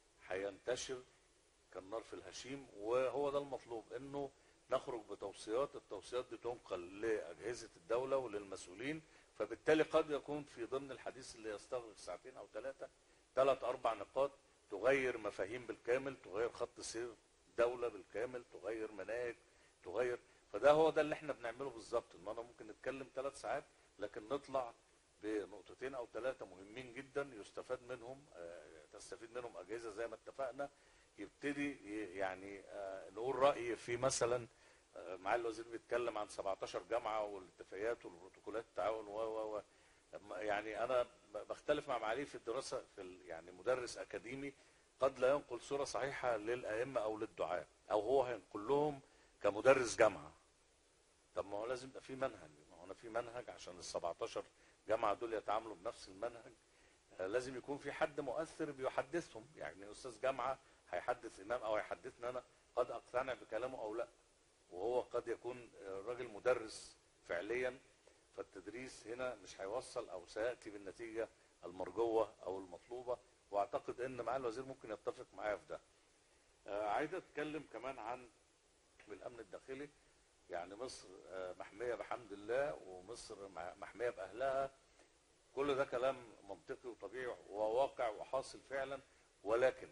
هينتشر كالنار في الهشيم، وهو ده المطلوب، انه نخرج بتوصيات، التوصيات دي تنقل لاجهزه الدوله وللمسؤولين، فبالتالي قد يكون في ضمن الحديث اللي يستغرق ساعتين او ثلاثه ثلاث اربع نقاط تغير مفاهيم بالكامل، تغير خط سير دوله بالكامل، تغير مناهج، تغير. فده هو ده اللي احنا بنعمله بالظبط، ان انا ممكن نتكلم ثلاث ساعات لكن نطلع بنقطتين او ثلاثه مهمين جدا يستفاد منهم، آه، تستفيد منهم اجهزه زي ما اتفقنا، يبتدي ي- يعني آه، نقول راي في مثلا آه، معالي الوزير بيتكلم عن سبعتاشر جامعه والاتفاقيات والبروتوكولات التعاون و و و يعني انا ب- بختلف مع معاليه في الدراسه في ال- يعني مدرس اكاديمي قد لا ينقل صوره صحيحه للائمه او للدعاه، او هو هينقل لهم كمدرس جامعه. طب ما هو لازم يبقى في منهج، ما هو انا في منهج عشان ال سبعتاشر جامعه دول يتعاملوا بنفس المنهج، آه، لازم يكون في حد مؤثر بيحدثهم، يعني استاذ جامعه هيحدث امام او هيحدثنا انا قد اقتنع بكلامه او لا، وهو قد يكون آه، راجل مدرس فعليا، فالتدريس هنا مش هيوصل او سياتي بالنتيجه المرجوه او المطلوبه، واعتقد ان معالي الوزير ممكن يتفق معايا في ده. آه، عايز اتكلم كمان عن الامن الداخلي. يعني مصر آه، محميه بحمد الله، ومصر مع- محميه باهلها، كل ده كلام منطقي وطبيعي وواقع وحاصل فعلا، ولكن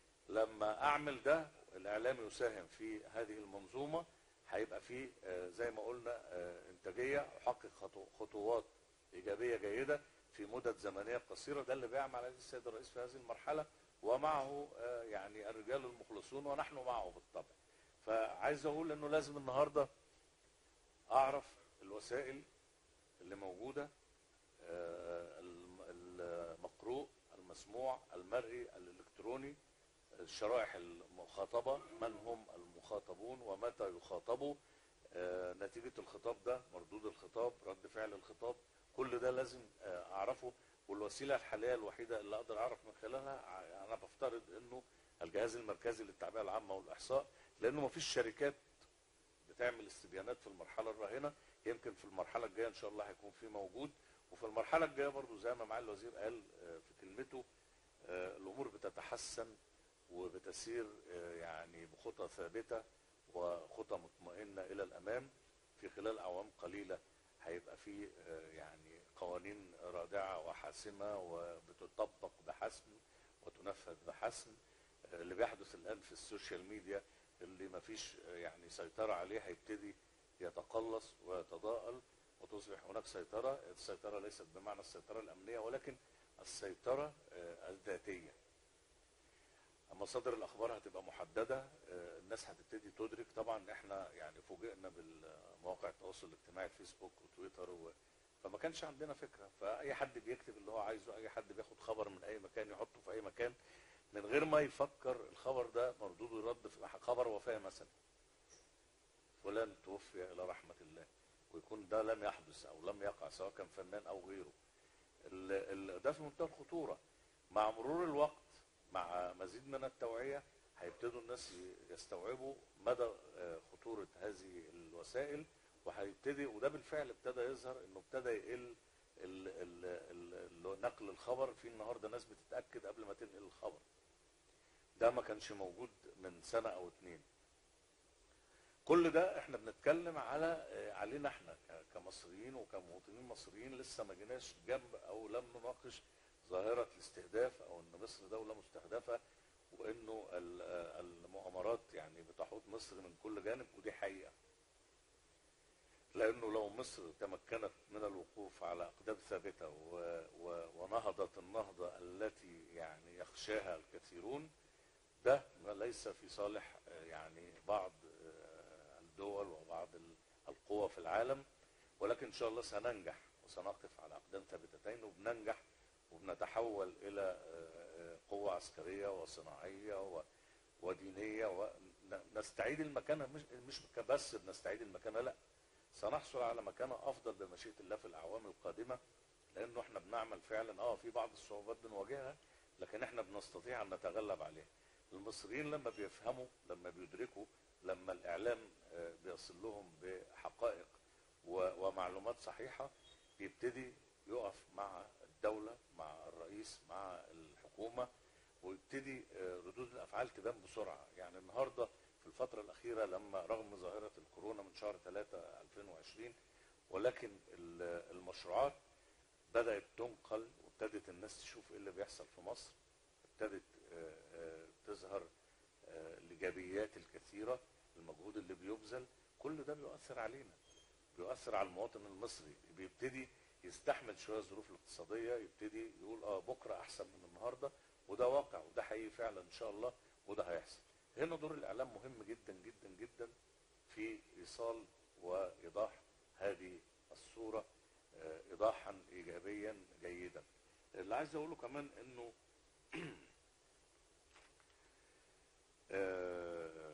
لما اعمل ده الاعلام يساهم في هذه المنظومه، هيبقى في آه، زي ما قلنا آه، انتاجيه، احقق خطو- خطوات ايجابيه جيده في مدد زمنيه قصيره. ده اللي بيعمل عليه السيد الرئيس في هذه المرحله، ومعه آه، يعني الرجال المخلصون، ونحن معه بالطبع. فعايز اقول انه لازم النهارده اعرف الوسائل اللي موجوده، آه، الم- المقروء، المسموع، المرئي، الالكتروني، الشرائح المخاطبه، من هم المخاطبون ومتى يخاطبوا، آه، نتيجه الخطاب ده، مردود الخطاب، رد فعل الخطاب، كل ده لازم آه، اعرفه. والوسيله الحاليه الوحيده اللي اقدر اعرف من خلالها، ع- انا بفترض انه الجهاز المركزي للتعبئه العامه والاحصاء، لانه مفيش شركات بتعمل استبيانات في المرحله الراهنه، يمكن في المرحله الجايه ان شاء الله هيكون في موجود. وفي المرحله الجايه برضو زي ما معالي الوزير قال آه، في كلمته، آه، الامور بتتحسن وبتسير آه، يعني بخطى ثابته وخطى مطمئنه الى الامام. في خلال اعوام قليله هيبقى في آه، يعني قوانين رادعه وحاسمه وبتطبق بحسم وتنفذ بحسم. آه، اللي بيحدث الان في السوشيال ميديا اللي ما فيش آه، يعني سيطره عليه هيبتدي يتقلص ويتضاءل، وتصبح هناك سيطره. السيطره ليست بمعنى السيطره الامنيه، ولكن السيطره آه، الذاتيه. مصادر الاخبار هتبقى محدده، آه، الناس هتبتدي تدرك. طبعا احنا يعني فوجئنا بالمواقع التواصل الاجتماعي، الفيسبوك وتويتر و... فما كانش عندنا فكره، فاي حد بيكتب اللي هو عايزه، اي حد بياخد خبر من اي مكان يحطه في اي مكان من غير ما يفكر الخبر ده مردوده يرد في خبر وفاه مثلا، فلان توفي الى رحمه الله، ويكون ده لم يحدث او لم يقع، سواء كان فنان او غيره. ال... ال... ده في منتهى الخطوره. مع مرور الوقت، مع مزيد من التوعية، هيبتدوا الناس يستوعبوا مدى آه، خطورة هذه الوسائل، وهيبتدي، وده بالفعل ابتدى يظهر، انه ابتدى يقل ال- ال- ال- ال- نقل الخبر. في النهارده ناس بتتأكد قبل ما تنقل الخبر، ده ما كانش موجود من سنة او اتنين. كل ده احنا بنتكلم على آه، علينا احنا ك- كمصريين وكمواطنين مصريين، لسه ما جيناش جنب او لم نناقش ظاهرة الاستهداف، او ان مصر دولة مستهدفة، وانه ال- المؤامرات يعني بتحوط مصر من كل جانب، ودي حقيقة. لانه لو مصر تمكنت من الوقوف على اقدام ثابتة و- و- ونهضت النهضة التي يعني يخشاها الكثيرون، ده ليس في صالح آه، يعني بعض آه، الدول وبعض ال- القوى في العالم، ولكن ان شاء الله سننجح وسنقف على اقدام ثابتتين، وبننجح وبنتحول الى آه، قوة عسكرية وصناعية و- ودينية، ونستعيد المكانة. مش مش بس بنستعيد المكانة، لا، سنحصل على مكانة افضل بمشيئة الله في الاعوام القادمة، لانه احنا بنعمل فعلا اه في بعض الصعوبات بنواجهها، لكن احنا بنستطيع ان نتغلب عليها. المصريين لما بيفهموا، لما بيدركوا، لما الاعلام آه، بيصل لهم بحقائق و- ومعلومات صحيحه، بيبتدي يقف مع الدوله، مع الرئيس، مع الحكومه، ويبتدي آه، ردود الافعال تبان بسرعه. يعني النهارده في الفتره الاخيره، لما رغم ظاهره الكورونا من شهر ثلاثة ألفين وعشرين، ولكن ال- المشروعات بدات تنقل، وابتدت الناس تشوف ايه اللي بيحصل في مصر، ابتدت آه، آه، تظهر آه، الايجابيات الكثيره، المجهود اللي بيبذل، كل ده بيؤثر علينا، بيؤثر على المواطن المصري، بيبتدي يستحمل شويه الظروف الاقتصاديه، يبتدي يقول اه بكره احسن من النهارده، وده واقع وده حقيقي فعلا ان شاء الله، وده هيحصل. هنا دور الاعلام مهم جدا جدا جدا في ايصال وايضاح هذه الصوره آه، ايضاحا ايجابيا جيدا. اللي عايز اقوله كمان انه آه،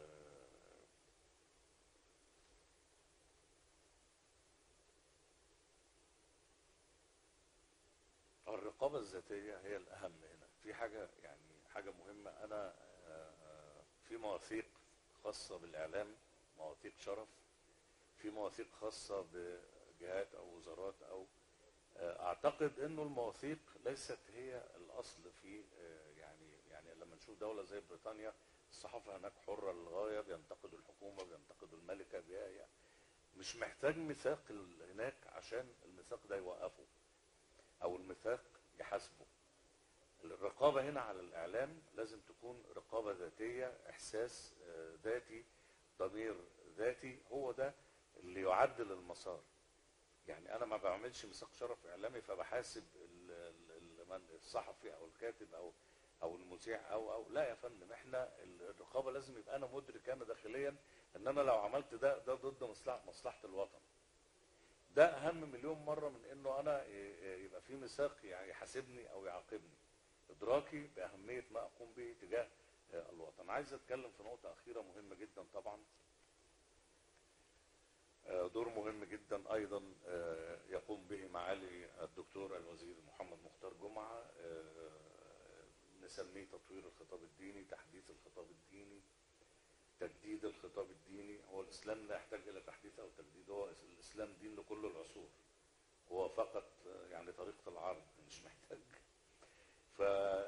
الرقابة الذاتية هي الأهم هنا. في حاجة يعني حاجة مهمة، أنا آه، في مواثيق خاصة بالإعلام، مواثيق شرف، في مواثيق خاصة بجهات أو وزارات، أو آه، أعتقد إنه المواثيق ليست هي الأصل في آه، يعني يعني لما نشوف دولة زي بريطانيا، الصحافة هناك حرة للغاية، بينتقدوا الحكومة، بينتقدوا الملكة، بي- مش محتاج ميثاق هناك عشان الميثاق ده يوقفه او الميثاق يحاسبه. الرقابه هنا على الاعلام لازم تكون رقابه ذاتيه، احساس آه، ذاتي، ضمير ذاتي، هو ده اللي يعدل المسار. يعني انا ما بعملش ميثاق شرف اعلامي فبحاسب ال- ال- ال- من- الصحفي او الكاتب او او المذيع او او لا يا فندم، احنا الرقابه لازم يبقى انا مدرك انا داخليا ان انا لو عملت ده ده ضد مصلحه مصلحه الوطن. ده اهم مليون مره من انه انا يبقى في ميثاق يعني يحاسبني او يعاقبني. ادراكي باهميه ما اقوم به تجاه الوطن. عايز اتكلم في نقطه اخيره مهمه جدا طبعا، دور مهم جدا ايضا يقوم به معالي الدكتور الوزير محمد مختار جمعه، نسميه تطوير الخطاب الديني، تحديث الخطاب الديني، تجديد الخطاب الديني. هو الاسلام لا يحتاج الى تحديث او تجديد، هو الاسلام دين لكل العصور، هو فقط يعني طريقه العرض مش محتاج. ف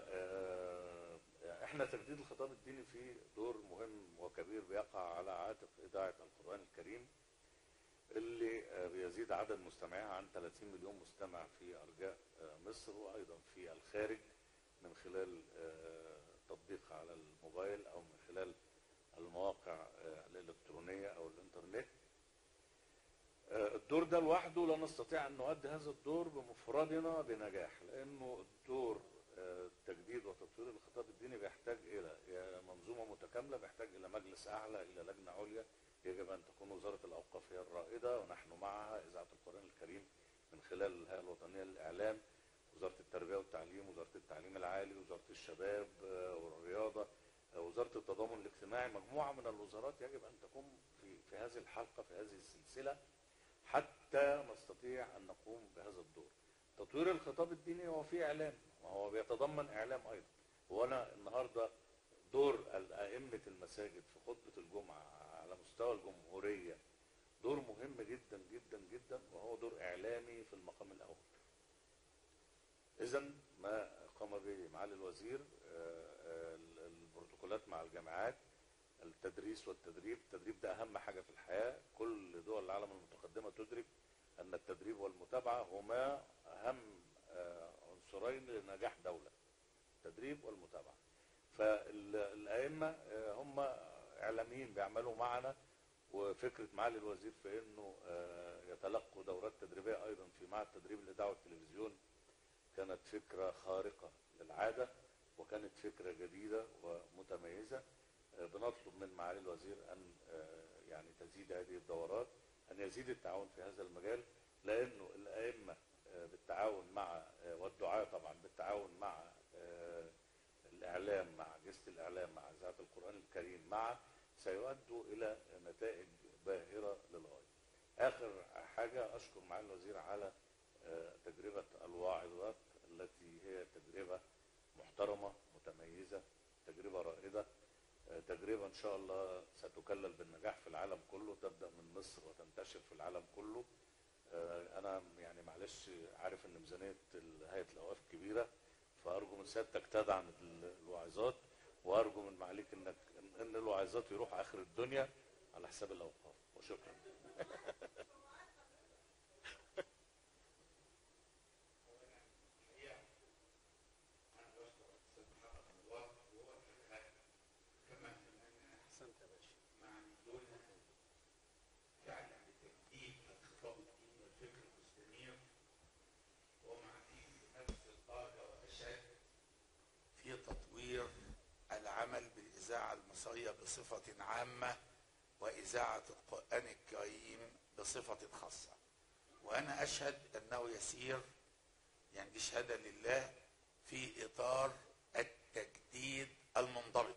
احنا تجديد الخطاب الديني فيه دور مهم وكبير بيقع على عاتق اذاعه القران الكريم، اللي بيزيد عدد مستمعيها عن ثلاثين مليون مستمع في ارجاء مصر وايضا في الخارج، من خلال تطبيق على الموبايل او من خلال المواقع الالكترونيه او الانترنت. الدور ده لوحده لا نستطيع ان نؤدي هذا الدور بمفردنا بنجاح، لانه الدور تجديد وتطوير الخطاب الديني بيحتاج الى منظومه متكامله، بيحتاج الى مجلس اعلى، الى لجنه عليا، يجب ان تكون وزاره الاوقاف هي الرائده ونحن معها، اذاعه القران الكريم من خلال الهيئه الوطنيه للاعلام، وزاره التربيه والتعليم، وزاره التعليم العالي، وزاره الشباب والرياضه، وزاره التضامن الاجتماعي. مجموعه من الوزارات يجب ان تقوم في في هذه الحلقه، في هذه السلسله، حتى نستطيع ان نقوم بهذا الدور. تطوير الخطاب الديني هو فيه اعلام، وهو بيتضمن اعلام ايضا. وانا النهارده دور ائمه المساجد في خطبه الجمعه على مستوى الجمهوريه دور مهم جدا جدا جدا، وهو دور اعلامي في المقام الاول. اذا ما قام به معالي الوزير، البروتوكولات مع الجامعات، التدريس والتدريب، التدريب ده اهم حاجه في الحياه. كل دول العالم المتقدمه تدرك ان التدريب والمتابعه هما اهم عنصرين لنجاح دوله، التدريب والمتابعه. فالائمه هم اعلاميين بيعملوا معنا، وفكره معالي الوزير في انه يتلقوا دورات تدريبيه ايضا في معهد تدريب الاذاعه والتلفزيون كانت فكره خارقه للعاده، وكانت فكره جديده ومتميزه. بنطلب من معالي الوزير ان يعني تزيد هذه الدورات، ان يزيد التعاون في هذا المجال، لانه الائمه بالتعاون مع والدعاة طبعا بالتعاون مع الاعلام، مع اجهزه الاعلام، مع اذاعه القران الكريم، مع سيؤدوا الى نتائج باهره للغايه. اخر حاجه، اشكر معالي الوزير على تجربه الواعظات التي هي تجربه محترمه متميزه، تجربه رائده. ان شاء الله ستكلل بالنجاح في العالم كله، تبدا من مصر وتنتشر في العالم كله. آه، انا يعني معلش عارف ان ميزانيه هيئه الاوقاف كبيره، فارجو من سيادتك تدعم الواعظات، وارجو من معاليك انك ان الواعظات يروح اخر الدنيا على حساب الاوقاف. وشكرا. في تطوير العمل بالإذاعة المصرية بصفة عامة وإذاعة القرآن الكريم بصفة خاصة، وأنا أشهد أنه يسير، يعني دي شهادة لله، في إطار التجديد المنضبط.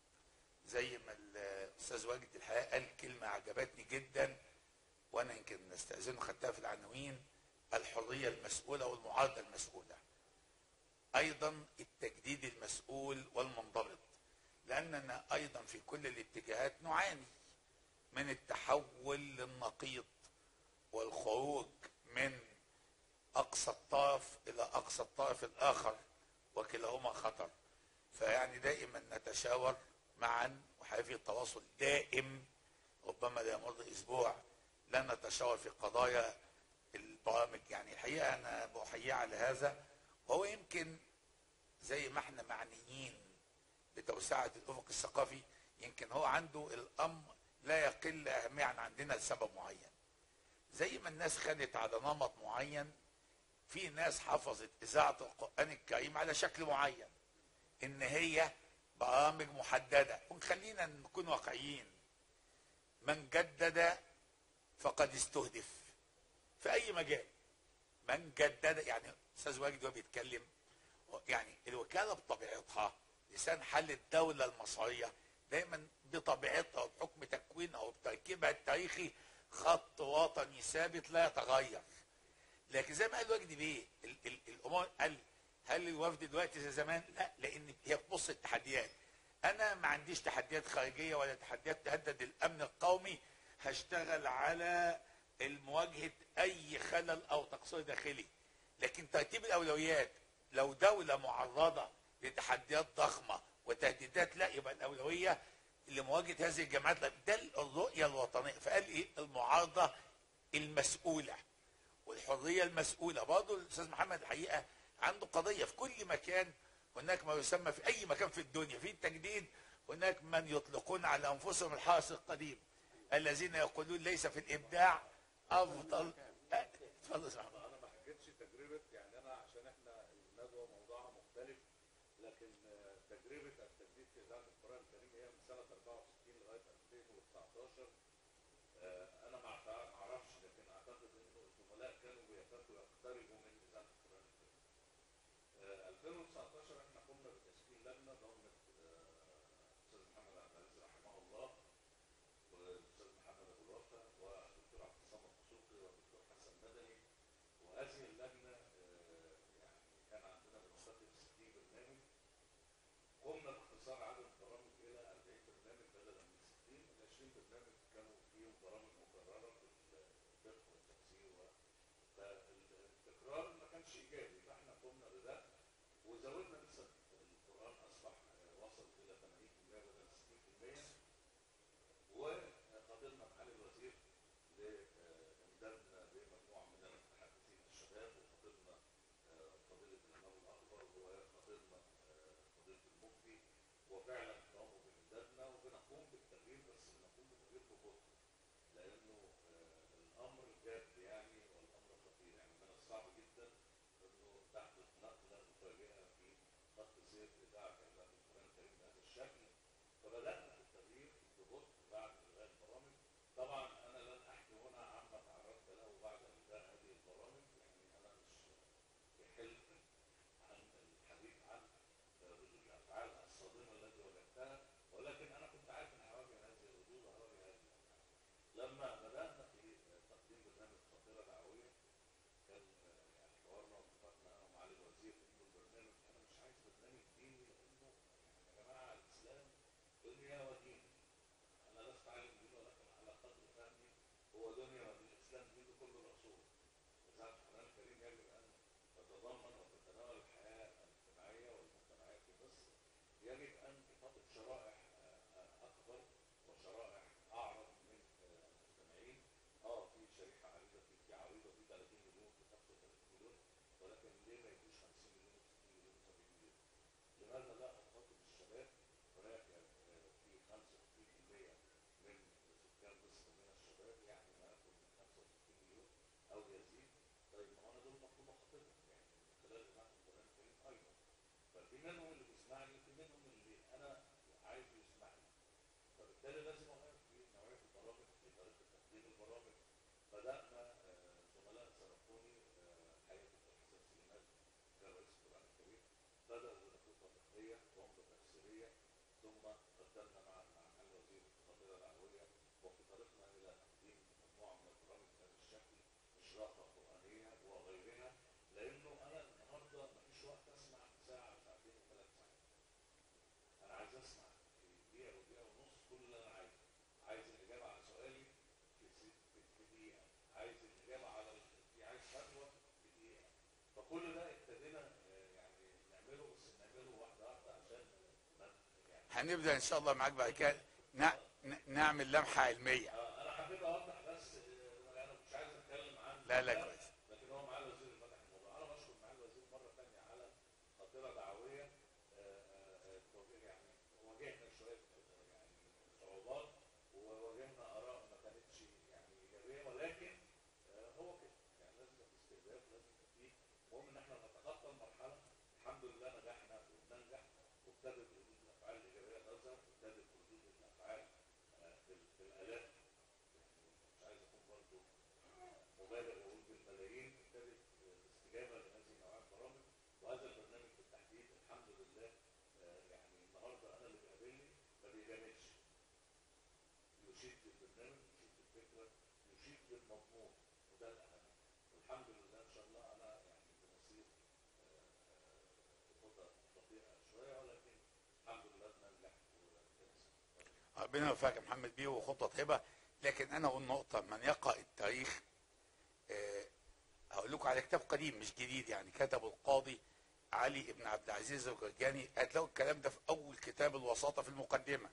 زي ما الأستاذ واجد الحقيقة قال كلمة عجبتني جدا، وأنا يمكن نستأذنه خدتها في العناوين: الحرية المسؤولة والمعارضة المسؤولة. ايضا التجديد المسؤول والمنضبط، لاننا ايضا في كل الاتجاهات نعاني من التحول للنقيض والخروج من اقصى الطرف الى اقصى الطرف الاخر، وكلاهما خطر. فيعني دائما نتشاور معا، وحيث التواصل دائم، ربما لا يمر اسبوع لا نتشاور في قضايا البرامج. يعني الحقيقه انا بحييه على هذا، وهو يمكن زي ما احنا معنيين بتوسعة الأفق الثقافي، يمكن هو عنده الأمر لا يقل أهمية عن عندنا لسبب معين. زي ما الناس خدت على نمط معين، في ناس حفظت إذاعة القرآن الكريم على شكل معين، إن هي برامج محددة. ونخلينا نكون واقعيين، من جدد فقد استهدف في أي مجال. من جدد، يعني أستاذ واجد وهو بيتكلم، يعني الوكالة بطبيعتها لسان حل الدولة المصرية، دايما بطبيعتها وبحكم تكوينها وبتركيبها التاريخي خط وطني ثابت لا يتغير. لكن زي ما قال وجدي بيه، الامور قال هل الوفد دلوقتي زي زمان؟ لا، لان هي بتبص التحديات. انا ما عنديش تحديات خارجيه ولا تحديات تهدد الامن القومي، هشتغل على مواجهه اي خلل او تقصير داخلي. لكن ترتيب الاولويات، لو دوله معرضه لتحديات ضخمه وتهديدات، لا، يبقى الاولويه لمواجهه هذه الجماعات. ده الرؤيه الوطنيه. فقال ايه؟ المعارضه المسؤوله والحريه المسؤوله. برضه الاستاذ محمد الحقيقه عنده قضيه. في كل مكان هناك ما يسمى، في اي مكان في الدنيا في التجديد، هناك من يطلقون على انفسهم الحرس القديم، الذين يقولون ليس في الابداع افضل. اتفضل يا محمد. انا ما حكيتش تجربه، يعني انا عشان احنا الندوه موضوعها مختلف، لكن تجربه التجديد في اذاعه القران الكريم هي من سنه أربعة وستين لغايه ألفين وتسعتاشر. انا ما اعرفش، لكن اعتقد انه الزملاء كانوا بيكادوا يقتربوا من اذاعه القران الكريم. ألفين وتسعتاشر احنا قمنا بتشكيل لجنه ضمت الاستاذ محمد عبد العزيز رحمه الله، والاستاذ محمد ابو الوفا، والدكتور عبد الصمد الدسوقي، والدكتور حسن مدني. وهذه اللجنه يعني كان عندنا بنخطط ستين برنامج. قمنا باختصار عدد البرامج الى أربعين برنامج بدلا من ستين. ال عشرين برنامج كانوا فيهم برامج مكرره في الفقه والتفسير، فالتكرار ما كانش ايجابي، فاحنا قمنا بده وزودنا نسب القران، اصبح وصل الى ثمانين بالمئة بدل ستين بالمئة. وخاطبنا معالي الوزير لامدادنا بمجموعه من المتحدثين الشباب، وخاطبنا فضيله الامام الاكبر، وخاطبنا فضيله المفتي، وفعلا قاموا بامدادنا وبنقوم بالتغيير، بس بنقوم بالتغيير ببطء، لانه الامر جاد يعني، والامر خطير. يعني من الصعب جدا انه تحدث نقله مفاجئه في خط سير اذاعه القران الكريم بهذا الشكل. فبدانا في التغيير ببطء بعد الغاء البرامج. طبعا انا لن احكي هنا عما تعرضت له بعد الغاء هذه البرامج، يعني انا مش بحل عن الحديث عن ردود الافعال الصادمه التي وجدتها، ولكن انا كنت عارف ان هواجه هذه الردود وهواجه هذه الافعال. لما بدانا في تقديم برنامج خطيره دعويه، كان يعني حوارنا واتفقنا انا ومعالي الوزير انه البرنامج، انا مش عايز برنامج ديني، لانه يا جماعه الاسلام دنيا يجب ان تخاطب شرائح آه، اكبر وشرائح اعرض من آه، المستمعين. اه في شريحه عريضه، في في عريضه في ثلاثين مليون، في خمسة وثلاثين مليون، ولكن ليه ما يجوش خمسين مليون ستين مليون سبعين مليون؟ لماذا لا نخاطب الشباب؟ هناك آه، في خمسة وستين بالمئة من سكان مصر من الشباب، يعني ما يقرب من خمسة وستين مليون او يزيد. طيب ما هو انا دول المفروض اخاطبهم يعني من خلال اذاعه القران الكريم ايضا. ففي منهم اللي بيسمعني وفي منهم اللي انا عايزه يسمعني. فبالتالي لازم اغير في نوعيه البرامج، في طريقه تقديم البرامج. بدانا آه، زملاء سبقوني آه، حقيقه الدكتور حسن سليمان كان رئيس القران الكريم، بداوا بنقطه فقهيه وعمده تفسيريه، ثم قدمنا مع مع معالي الوزير خطيره دعويه، وفي طريقنا الى تقديم مجموعه من البرامج بهذا الشكل، اشراقه قرانيه وغيرها. لانه انا النهارده مفيش وقت اسمع ساعه ساعتين ثلاث ساعات. انا عايز اسمع في دقيقه ودقيقه ونص كل اللي انا عايزه. عايز الاجابه على سؤالي في في في دقيقه، عايز الاجابه على في عايز فتوى في دقيقه. فكل ده ابتدينا آه، يعني نعمله، بس نعمله واحده واحده عشان ما يعني. هنبدا ان شاء الله معاك بعد كده نع- ن- نعمل لمحه علميه. آه، انا حبيت اوضح بس آه، انا مش عايز اتكلم عن لا لا كويس. لكن هو معالي الوزير اللي فتح الموضوع. انا بشكر معالي الوزير مره ثانيه على خطيره دعويه. آه، آه، آه، توجه- يعني واجهنا شويه آه، يعني صعوبات، وواجهنا اراء ما كانتش يعني ايجابيه، ولكن آه، هو كده يعني لازم يبقى في استجابه، لازم يبقى فيه. المهم ان احنا نتخطى المرحله. الحمد لله نجحنا وبننجح، وابتدت ردود الافعال الايجابيه تظهر، ابتدت ردود الافعال آه، بال- بالالاف. مش عايز اكون برضه مبالغ واقول بالملايين. ابتدت الاستجابه لهذه نوعيه البرامج، وهذا البرنامج بالتحديد الحمد لله. آه، يعني النهارده انا اللي بيقابلني ما بيجاملش، يشيد بالبرنامج، يشيد بالفكره، يشيد بالمضمون، وده الاهم. والحمد لله ان شاء الله انا يعني بنصيب آه، آه، خطى بطيئه شويه، ولكن الحمد لله بننجح وننسى. ربنا يوفقك يا محمد بيه، وخطه طيبه. لكن انا اقول نقطه، من يقرا التاريخ آه، هقول لكم على كتاب قديم مش جديد، يعني كتبه القاضي علي بن عبد العزيز الغرجاني. هتلاقوا الكلام ده في اول كتاب الوساطه في المقدمه.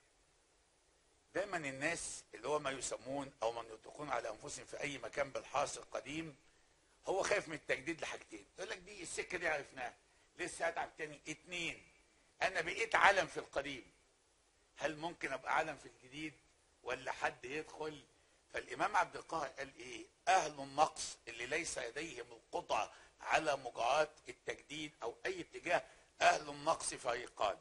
دايما الناس اللي هو ما يسمون او من يطلقون على انفسهم في اي مكان بالحاصل القديم، هو خايف من التجديد لحاجتين. يقول لك دي السكه دي عرفناها، لسه هتعب تاني. اتنين، انا بقيت علم في القديم، هل ممكن ابقى علم في الجديد ولا حد يدخل؟ فالامام عبد القاهر قال ايه؟ اهل النقص اللي ليس لديهم القدره على مجاراة التجديد او اي اتجاه، اهل النقص فريقان.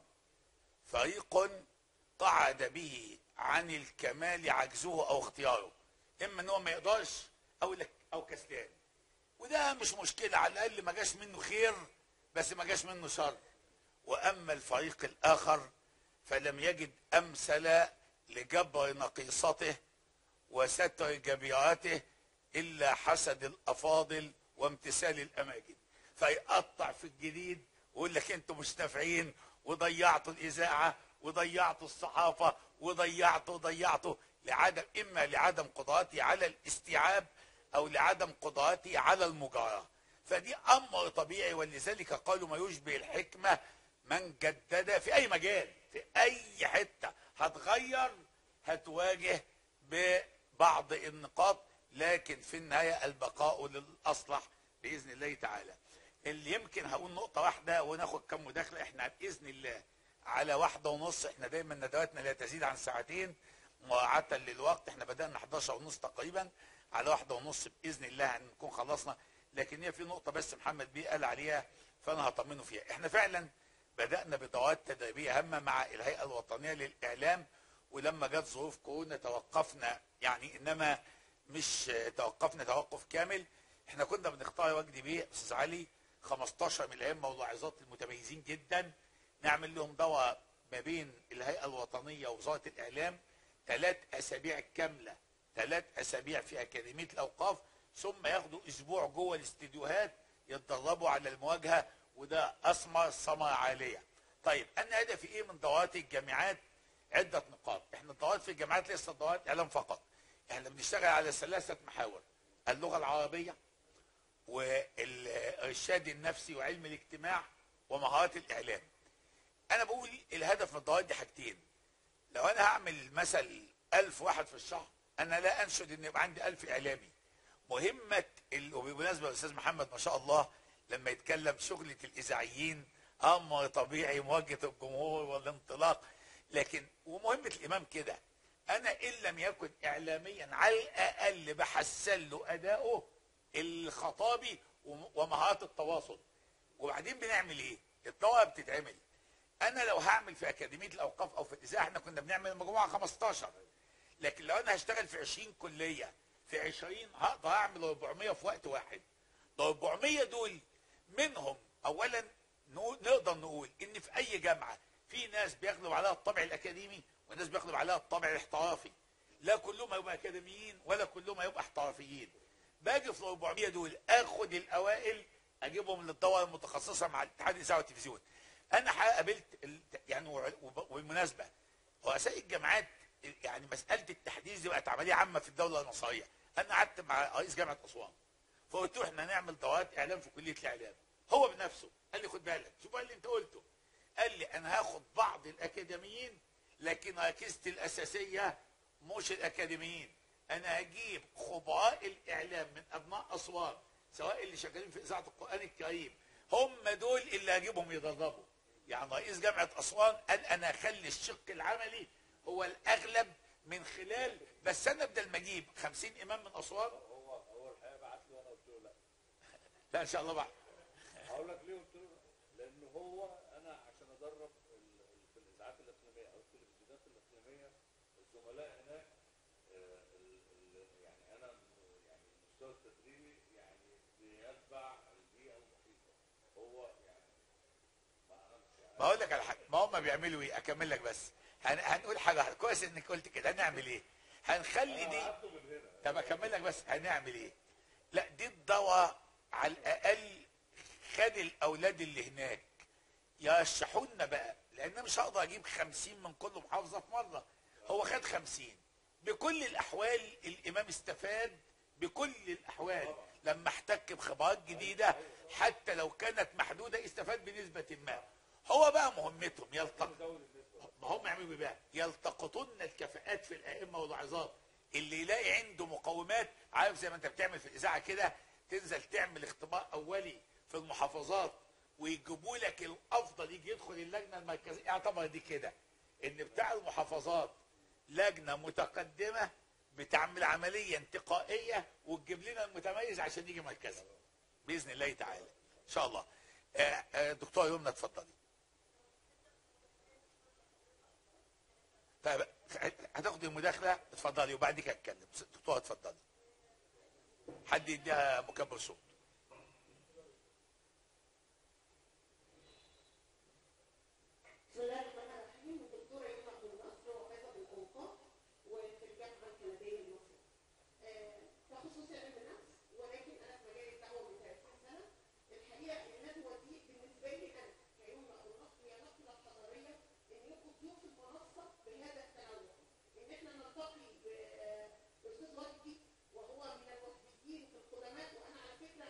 فريق قعد به عن الكمال عجزه او اختياره، اما ان هو ما يقدرش او لك او كسلان، وده مش مشكله، على الاقل ما جاش منه خير بس ما جاش منه شر. واما الفريق الاخر فلم يجد امثل لجبر نقيصته وستر جبيراته الا حسد الافاضل وامتثال الاماجد. فيقطع في الجديد ويقول لك انتوا مش نافعين، وضيعتوا الاذاعه وضيعتوا الصحافه وضيعتوا ضيعتوا لعدم، اما لعدم قدرته على الاستيعاب او لعدم قدرته على المجاراه. فدي امر طبيعي، ولذلك قالوا ما يشبه الحكمه من جدد في اي مجال، في اي حته هتغير هتواجه ببعض النقاط، لكن في النهايه البقاء للاصلح باذن الله تعالى. اللي يمكن هقول نقطه واحده وناخد كم مداخله. احنا باذن الله على واحده ونص، احنا دايما ندواتنا لا تزيد عن ساعتين مراعاه للوقت. احنا بدانا حداشر ونص تقريبا، على واحده ونص باذن الله هنكون خلصنا. لكن هي في نقطه بس محمد بيه قال عليها فانا هطمنه فيها. احنا فعلا بدانا بدورات تدريبيه هامه مع الهيئه الوطنيه للاعلام، ولما جت ظروف كورونا توقفنا، يعني انما مش توقفنا توقف كامل. احنا كنا بنختار وجدي بيه استاذ علي خمستاشر من الائمه والواعظات المتميزين جدا، نعمل لهم دوره ما بين الهيئه الوطنيه ووزاره الاعلام، ثلاث اسابيع كامله، ثلاث اسابيع في اكاديميه الاوقاف، ثم ياخدوا اسبوع جوه الاستديوهات يتدربوا على المواجهه، وده اثمر ثمره عاليه. طيب انا هدفي ايه من دورات الجامعات؟ عده نقاط. احنا الدورات في الجامعات ليست دورات اعلام فقط، احنا بنشتغل على ثلاثه محاور: اللغه العربيه والارشاد النفسي وعلم الاجتماع ومهارات الاعلام. انا بقول الهدف من الضوابط دي حاجتين. لو انا هعمل مثل ألف واحد في الشهر، انا لا انشد ان يبقى عندي ألف اعلامي. مهمه ال... وبالمناسبه الاستاذ محمد ما شاء الله لما يتكلم شغله الاذاعيين امر طبيعي، مواجهه الجمهور والانطلاق، لكن ومهمه الامام كده، انا ان لم يكن اعلاميا على الاقل بحسن له اداؤه الخطابي ومهارات التواصل. وبعدين بنعمل ايه؟ الدوره بتتعمل. انا لو هعمل في اكاديميه الاوقاف او في الاذاعه، احنا كنا بنعمل مجموعه خمستاشر، لكن لو انا هشتغل في عشرين كليه في عشرين هقدر اعمل أربعمية في وقت واحد. ال أربعمية دول منهم اولا نقدر نقول ان في اي جامعه في ناس بيغلب عليها الطابع الاكاديمي وناس بيغلب عليها الطابع الاحترافي. لا كلهم هيبقى اكاديميين ولا كلهم هيبقى احترافيين. باجي في ال أربعمية دول اخد الاوائل اجيبهم للدوره المتخصصه مع الاتحاد الاذاعه والتلفزيون. انا قابلت يعني وبالمناسبه رؤساء الجامعات، يعني مساله التحديث دي بقت عمليه عامه في الدوله المصريه. انا قعدت مع رئيس جامعه اسوان فقلت له احنا هنعمل دورات اعلام في كليه الاعلام. هو بنفسه قال لي خد بالك، شوف اللي انت قلته، قال لي انا هاخد بعض الاكاديميين لكن ركيزتي الاساسيه مش الاكاديميين، انا هجيب خبراء الاعلام من ابناء اسوان سواء اللي شغالين في اذاعه القران الكريم، هم دول اللي هجيبهم يدربوا. يعني رئيس جامعه اسوان قال انا اخلي الشق العملي هو الاغلب من خلال، بس انا بدل ما اجيب خمسين امام من اسوان. هو هو الحقيقه بعت لي وانا قلت له لا. لا ان شاء الله بعد. هقول لك ليه قلت له لا؟ لان هو انا عشان ادرب في الاذاعات الاقليميه او التلفزيونات الاقليميه الزملاء هناك، آه، ال- ال- يعني انا يعني المستوى التدريبي يعني بيتبع البيئه المحيطه. هو يعني ما اعرفش يعني. ما اقول لك على حاجه، ما هم بيعملوا ايه؟ اكمل لك بس. هن... هنقول حاجه واحدة. كويس انك قلت كده. هنعمل ايه؟ هنخلي دي. طب اكمل لك بس هنعمل ايه؟ لا دي الدواء على الاقل خد الاولاد اللي هناك يرشحوا لنا بقى، لان مش هقدر اجيب خمسين من كل محافظه في مره. هو خد خمسين. بكل الاحوال الامام استفاد بكل الاحوال لما احتك بخبرات جديده حتى لو كانت محدوده، استفاد بنسبه ما. هو بقى مهمتهم يلتقط، ما هم يعملوا ايه بقى؟ يلتقطون الكفاءات في الائمه والوعظات اللي يلاقي عنده مقومات. عارف زي ما انت بتعمل في الاذاعه كده، تنزل تعمل اختبار اولي في المحافظات ويجيبوا لك الافضل يجي يدخل اللجنه المركزيه. اعتبر دي كده ان بتاع المحافظات لجنه متقدمه بتعمل عمليه انتقائيه وتجيب لنا المتميز عشان يجي مركزي باذن الله تعالى ان شاء الله. آه، آه، دكتوره يمنى اتفضلي. طيب هتاخدي المداخله اتفضلي وبعد كده اتكلم. دكتوره اتفضلي. حد يديها مكبر صوت. بسم الله الرحمن الرحيم. الدكتوره يمنى عبد الناصر وحافظه بالاوقاف وفي الجامعه الكنديه المصريه. تخصصي علم النفس، ولكن انا في مجال الدعوه من ثلاثين سنه. الحقيقه الندوه دي بالنسبه لي انا كيمنى عبد الناصر هي نقله حضاريه ان يبقوا ضيوف المنصه بهذا التنوع، ان احنا نلتقي باستاذ وجدي وهو من الوفديين في الخدمات، وانا على فكره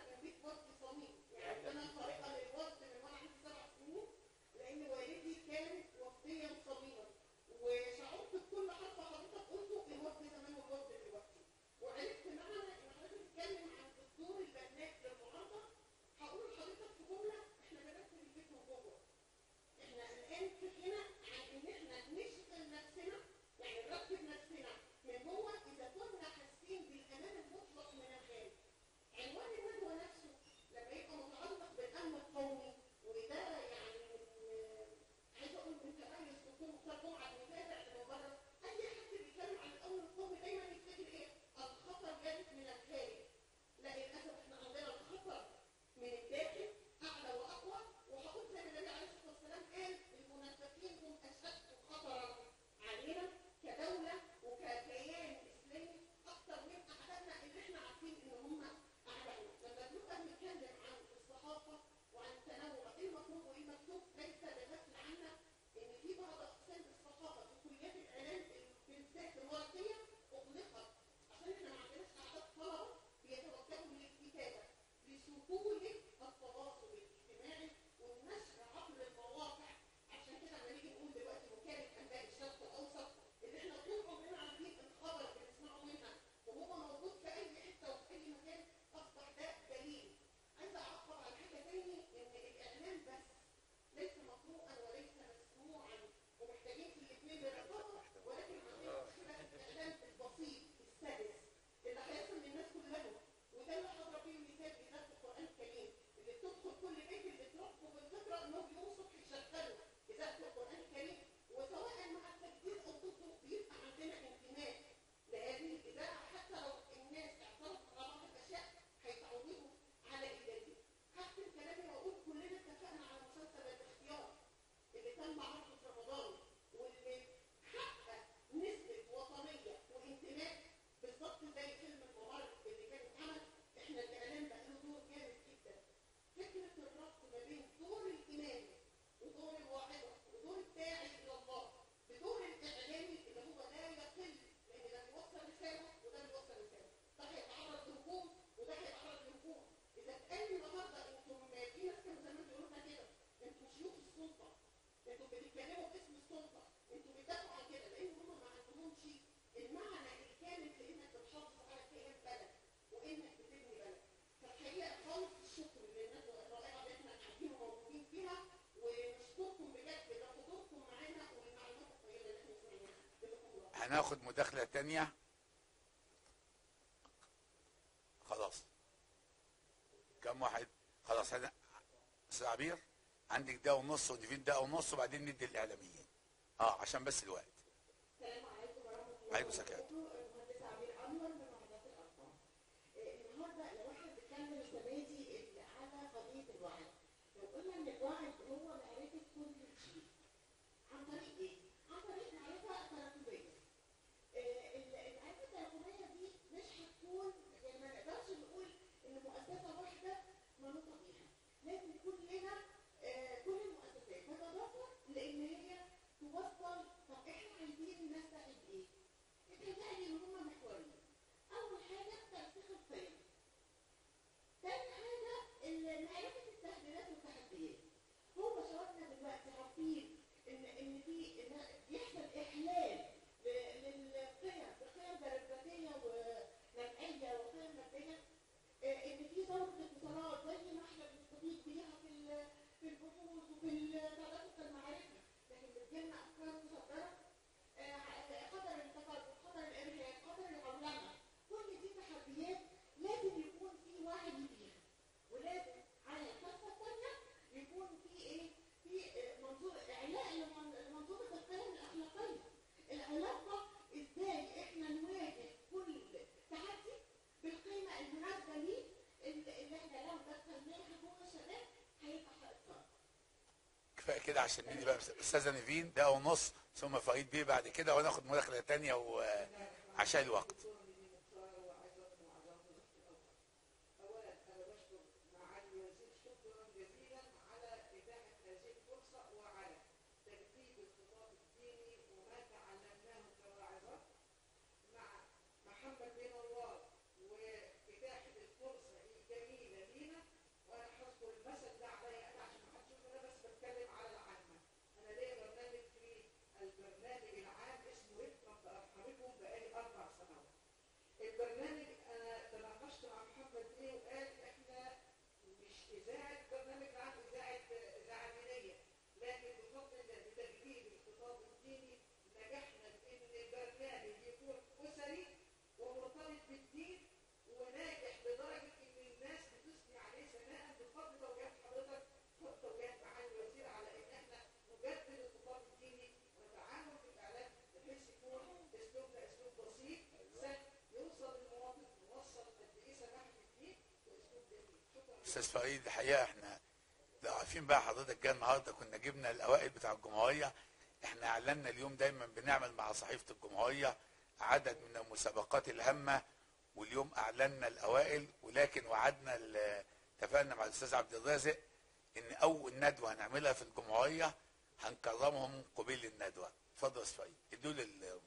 هناخد مداخلة تانية. خلاص كم واحد؟ خلاص هذا استاذ عبير عندك دقيقة ونص ونيفين دقيقة ونص وبعدين ندي الإعلاميين اه عشان بس الوقت. السلام عليكم ورحمه الله عليكم السلام. المهندس عبير انور من وحدات الارقام. النهارده لو احنا بنتكلم السنه دي على قضيه الوعي، لو قلنا ان الوعي هو معرفه كل شيء عن طريق ايه؟ عن طريق معرفه تراكميه. المعرفه التراكميه دي مش هتكون يعني ما نقدرش نقول ان مؤسسه واحده منوطه بيها، لازم يكون لنا كل المؤسسات تتضافر لان هي توصل. طب احنا عايزين الناس تعمل ايه؟ بتهيألي ان هم محورين. اول حاجه ترسيخ القيم. تاني حاجه معرفه التهديدات والتحديات. هو شبابنا دلوقتي عارفين ان ان في إن بيحصل احلال للقيم بقيم ديمقراطيه ونوعيه وقيم ماديه. ان في ثوره اتصالات زي ما احنا بنستفيد بيها في في البحوث وفي تدفق المعرفه، لكن بتجيلنا افكار مصدره. خطر التفرق، خطر الارهاب، خطر العولمه، كل دي تحديات لازم يكون في وعي بيها، ولازم على الكفه الثانيه يكون في ايه؟ في منظور اعلاء لمنظومه القيم الاخلاقيه. العلاقه ازاي احنا نواجه كل تحدي بالقيمه المناسبه ليه، اللي احنا لو دخلناها جوه الشباب هيبقى حقيقه. كفايه كده عشان ندي بقى استاذه نيفين دقيقه ونص ثم فريد بيه بعد كده وناخد مداخله ثانيه وعشان الوقت. البرنامج انا تناقشت مع محمد بيه وقال احنا مش اذاعه برنامج عام اذاعه اذاعه دينيه، لكن بفضل الله بتجديد الخطاب الديني نجحنا في ان البرنامج يكون اسري ومرتبط بالدين وناجح لدرجه ان الناس بتثني عليه ثناء بفضل توجيهات حضرتك وتوجيهات معالي الوزير على ان احنا نجدد الخطاب الديني ونتعامل في الاعلام بحيث يكون اسلوبنا اسلوب بسيط سهل يوصل للمواطن موصل قد ايه سماحه الدين واسلوب جميل. شكرا. استاذ فريد الحقيقه احنا لو عارفين بقى حضرتك جاي النهارده كنا جبنا الاوائل بتاع الجمهوريه. احنا اعلنا اليوم دايما بنعمل مع صحيفه الجمهوريه عدد من المسابقات الهامه، واليوم اعلنا الاوائل، ولكن وعدنا اتفقنا مع الاستاذ عبد الرازق ان اول ندوه هنعملها في الجمهوريه هنكرمهم قبيل الندوه. اتفضل يا استاذ فريد. ادوا لي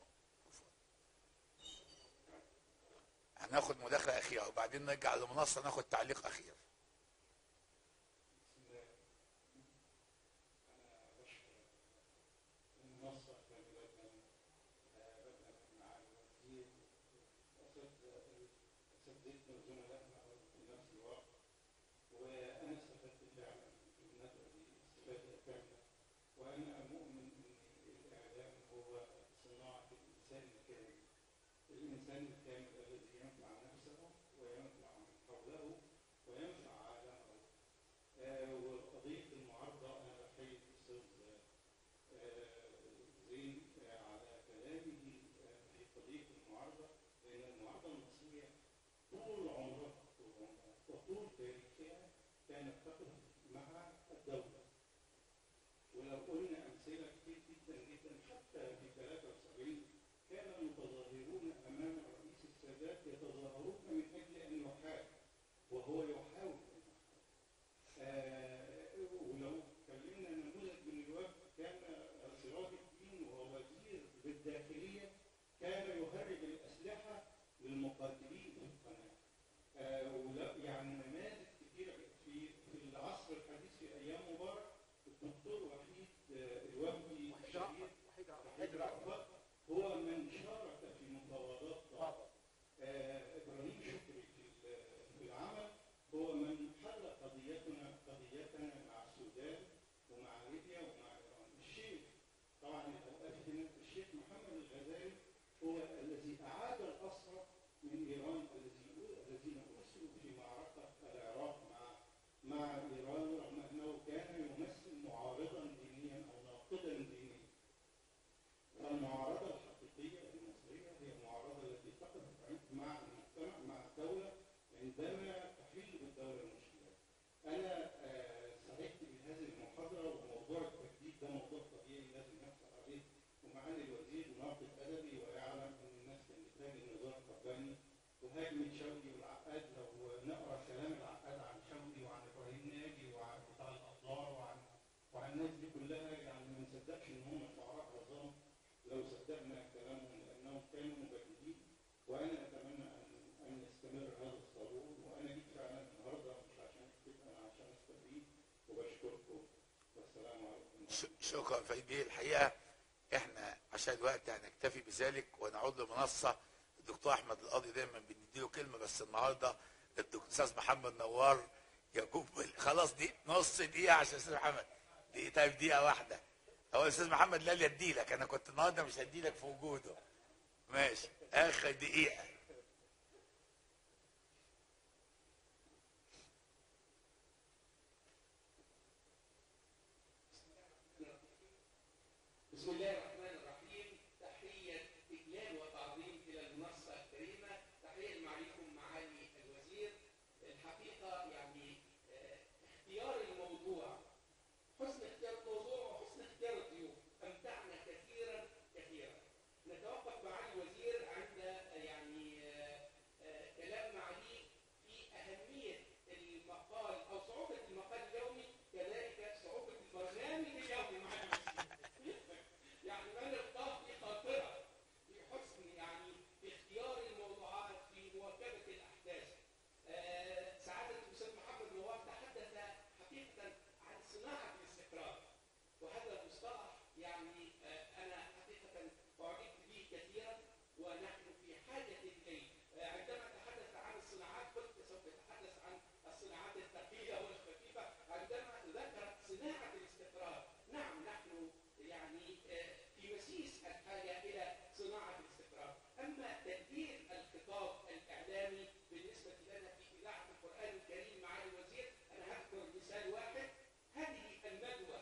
هناخد مداخله اخيره وبعدين نرجع للمنصه ناخد تعليق اخير. الإنسان الكامل الذي ينفع نفسه وينفع من حوله وينفع عالمه. آه وقضية المعارضة أنا بحيي الأستاذ زين على كلامه في قضية المعارضة، لأن المعارضة المصرية طول عمرها طول عمرها وطول تاريخها كانت تقف مع الدولة. ولو قلنا أمثلة كتير جدا جدا حتى في ثلاثة وسبعين كان المتظاهرون امام الرئيس السادات يتظاهرون من اجل ان يحارب وهو يحاول ان يحارب. آه ولو اتكلمنا نموذج من الوفد كان سراج الدين وهو وزير بالداخليه كان يهرب الاسلحه للمقاتلين في القناه. آه يعني نماذج نصدقش ان هم شعراء عظام لو صدقنا كلامهم لانهم كانوا مجددين، وانا اتمنى ان ان يستمر هذا الصالون، وانا جيت فعلا النهارده مش عشان كده، انا عشان استفيد، وبشكركم والسلام عليكم. ش- شكرا فايدي. الحقيقه احنا عشان الوقت هنكتفي بذلك ونعود للمنصه. الدكتور احمد القاضي دايما بنديله كلمه، بس النهارده الدكتور استاذ محمد نوار يجوب خلاص دي نص دقيقه عشان استاذ محمد دي. طيب دقيقه واحده. هو الاستاذ محمد لا يدي لك، انا كنت النهارده مش هدي لك في وجوده. ماشي اخر دقيقه. بسم الله الرحمن الرحيم. تحية إجلال وتعظيم إلى المنصة الكريمة. تحية معاليكم معالي الوزير. الحقيقة يعني آه، اختيار الموضوع، حسن اختيار الموضوع وحسن اختيار الضيوف أمتعنا كثيرا كثيرا. نتوقف معالي الوزير عند آه، يعني آه، آه، كلام معالي في أهمية المقال أو صعوبة المقال اليومي، كذلك صعوبة البرنامج اليومي معالي الوزير. يعني من الضغط في خاطرة في حسن يعني في اختيار الموضوعات في مواكبة الأحداث. آه، سعادة الأستاذ محمد نواف تحدث حقيقة عن صناعة الاستقرار، وهذا المصطلح يعني آه، أنا حقيقة أعجبت به كثيرا ونحن في حاجة إليه. آه، عندما تحدث عن الصناعات قلت سوف يتحدث عن الصناعات الثقيلة والخفيفة. عندما ذكر صناعة الاستقرار، نعم نحن يعني آه، في مسيس الحاجة إلى صناعة الاستقرار. أما تدبير الخطاب الإعلامي بالنسبة لنا في إذاعة القرآن الكريم معالي الوزير، أنا هذكر مثال واحد. هذه الندوة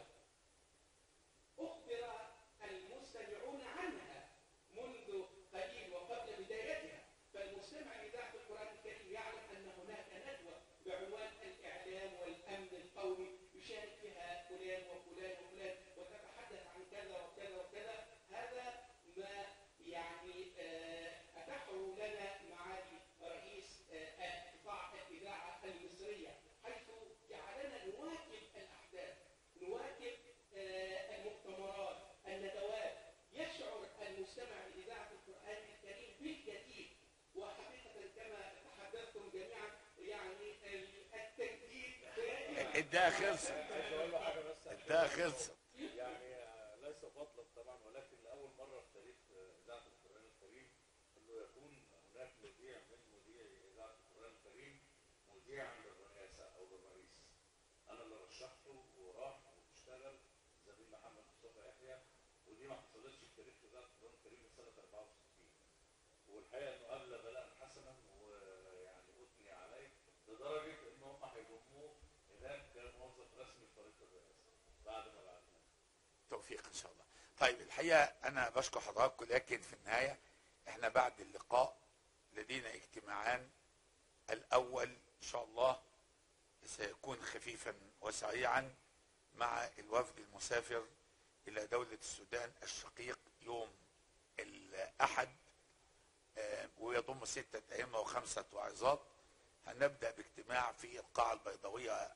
أخبر المستمعون عنها منذ قليل وقبل بدايتها، فالمستمع لإذاعة القرآن الكريم يعلم أن هناك ندوة بعنوان الإعلام والأمن القومي يشارك فيها فلان وفلان وفلان وتتحدث عن كذا وكذا وكذا. هذا ما يعني آه، أتاحه لنا معالي رئيس آه، قطاع الإذاعة المصرية، حيث جعلنا نواكب الأحداث، نواكب آه، المؤتمرات، الندوات. يشعر المستمع لإذاعة القرآن الكريم بالجديد، وحقيقة كما تحدثتم جميعا يعني التجديد دائما. اداها خلصت عايز اقول له حاجه بس. اداها خلصت. يعني آه، ليس فضلا طبعا، ولكن لاول مره في تاريخ آه، اذاعه القران الكريم انه يكون هناك مذيع من مذيعي اذاعه القران الكريم مذيعا للرئاسه او للرئيس. انا اللي رشحته وراح واشتغل زميل محمد مصطفى يحيى، ودي ما حصلتش في تاريخ اذاعه القران الكريم من سنه أربعة وستين. والحقيقه انه قبل بلاء حسنا ويعني اثني عليه لدرجه ان هم هيضموه هناك كموظف رسمي في فريق الرئاسه بعد ما بعتناه. توفيق ان شاء الله. طيب الحقيقه انا بشكر حضراتكم، لكن في النهايه احنا بعد اللقاء لدينا اجتماعان. الاول ان شاء الله سيكون خفيفا وسريعا مع الوفد المسافر الى دوله السودان الشقيق يوم الاحد، آه، ويضم ستة أئمة وخمسة وعظات. هنبدأ باجتماع في القاعة البيضاوية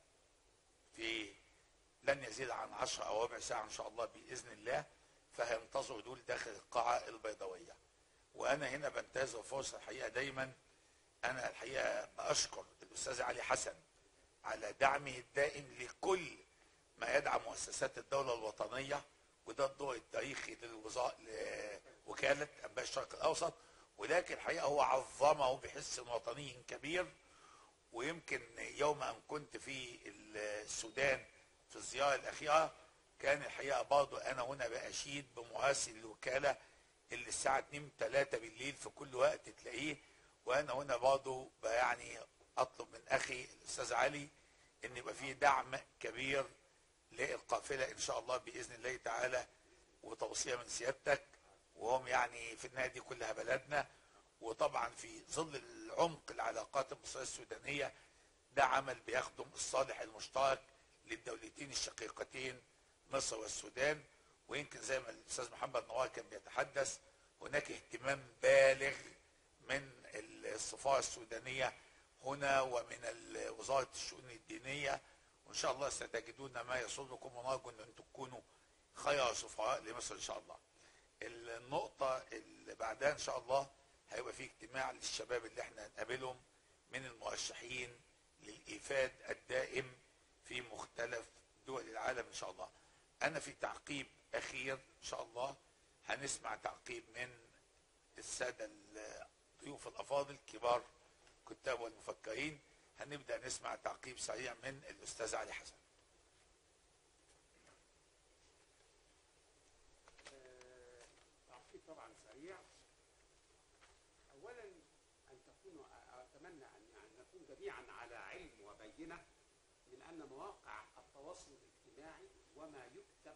في لن يزيد عن عشر أو ربع ساعة إن شاء الله بإذن الله، فهينتظروا دول داخل القاعة البيضاوية. وأنا هنا بنتهز الفرصة الحقيقة دايما، أنا الحقيقة بأشكر الأستاذ علي حسن على دعمه الدائم لكل ما يدعم مؤسسات الدولة الوطنية، وده الدور التاريخي للوزارة لوكالة أنباء الشرق الأوسط، ولكن الحقيقة هو عظمه بحس وطني كبير. ويمكن يوم أن كنت في السودان في الزيارة الأخيرة كان الحقيقة برضه أنا هنا بأشيد بمراسل الوكالة اللي الساعة اتنين تلاتة بالليل في كل وقت تلاقيه، وأنا هنا برضه يعني أطلب من أخي الأستاذ علي إن يبقى فيه دعم كبير للقافلة إن شاء الله بإذن الله تعالى، وتوصية من سيادتك. وهم يعني في النهاية دي كلها بلدنا، وطبعا في ظل العمق العلاقات المصرية السودانية ده عمل بيخدم الصالح المشترك للدولتين الشقيقتين مصر والسودان. ويمكن زي ما الاستاذ محمد نوار كان بيتحدث هناك اهتمام بالغ من السفارة السودانية هنا ومن وزارة الشؤون الدينية، وان شاء الله ستجدون ما يسركم، ونرجو ان انتم تكونوا خير سفراء لمصر ان شاء الله. النقطة اللي بعدها ان شاء الله هيبقى في اجتماع للشباب اللي احنا هنقابلهم من المرشحين للإيفاد الدائم في مختلف دول العالم ان شاء الله. انا في تعقيب اخير ان شاء الله هنسمع تعقيب من السادة الضيوف الافاضل كبار الكتاب والمفكرين. هنبدأ نسمع تعقيب سريع من الأستاذ علي حسن. تعقيب طبعا سريع. اولا ان تكونوا اتمنى ان ان نكون جميعا على علم وبينه من ان مواقع التواصل الاجتماعي وما يكتب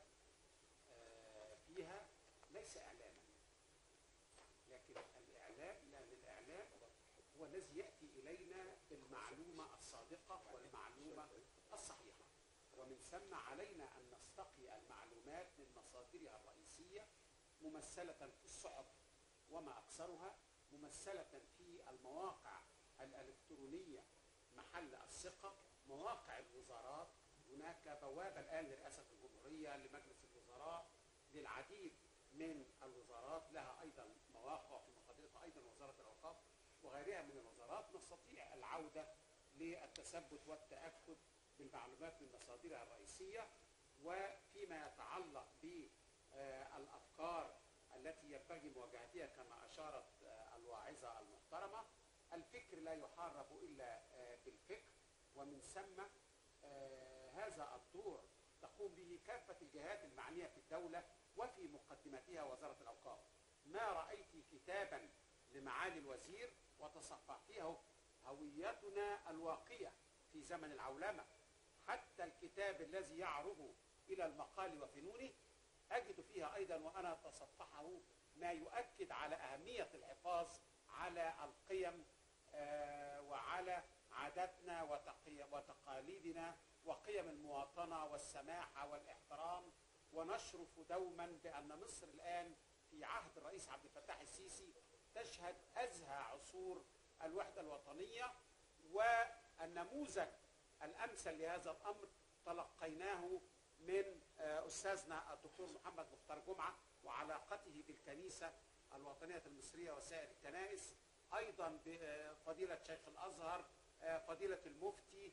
فيها ليس اعلاما، لكن الاعلام لان الاعلام هو الذي ياتي الينا بالمعلومه الصادقه والمعلومه الصحيحه، ومن ثم علينا ان نستقي المعلومات من مصادرها الرئيسيه ممثله في الصحف وما اكثرها، ممثله في المواقع الالكترونيه محل الثقه، مواقع الوزارات. هناك بوابه الان لرئاسه الجمهوريه، لمجلس الوزراء، للعديد من الوزارات لها ايضا مواقع، في مقدمتها ايضا وزاره الاوقاف وغيرها من الوزارات. نستطيع العوده للتثبت والتاكد بالمعلومات من مصادرها الرئيسيه. وفيما يتعلق بالافكار التي ينبغي مواجهتها كما اشارت الواعظه المحترمه، الفكر لا يحارب الا بالفكر، ومن ثم هذا الدور تقوم به كافه الجهات المعنيه في الدوله وفي مقدمتها وزاره الاوقاف. ما رايت كتابا لمعالي الوزير وتصفحتيه هويتنا الواقيه في زمن العولمه، حتى الكتاب الذي يعرض الى المقال وفنونه اجد فيها ايضا وانا اتصفحه ما يؤكد على اهميه الحفاظ على القيم وعلى عاداتنا وتقاليدنا وقيم المواطنه والسماحه والاحترام. ونشرف دوما بان مصر الان في عهد الرئيس عبد الفتاح السيسي تشهد ازهى عصور الوحده الوطنيه، والنموذج الامثل لهذا الامر تلقيناه من استاذنا الدكتور محمد مختار جمعه وعلاقته بالكنيسه الوطنيه المصريه وسائر الكنائس، ايضا بفضيله شيخ الازهر، فضيله المفتي،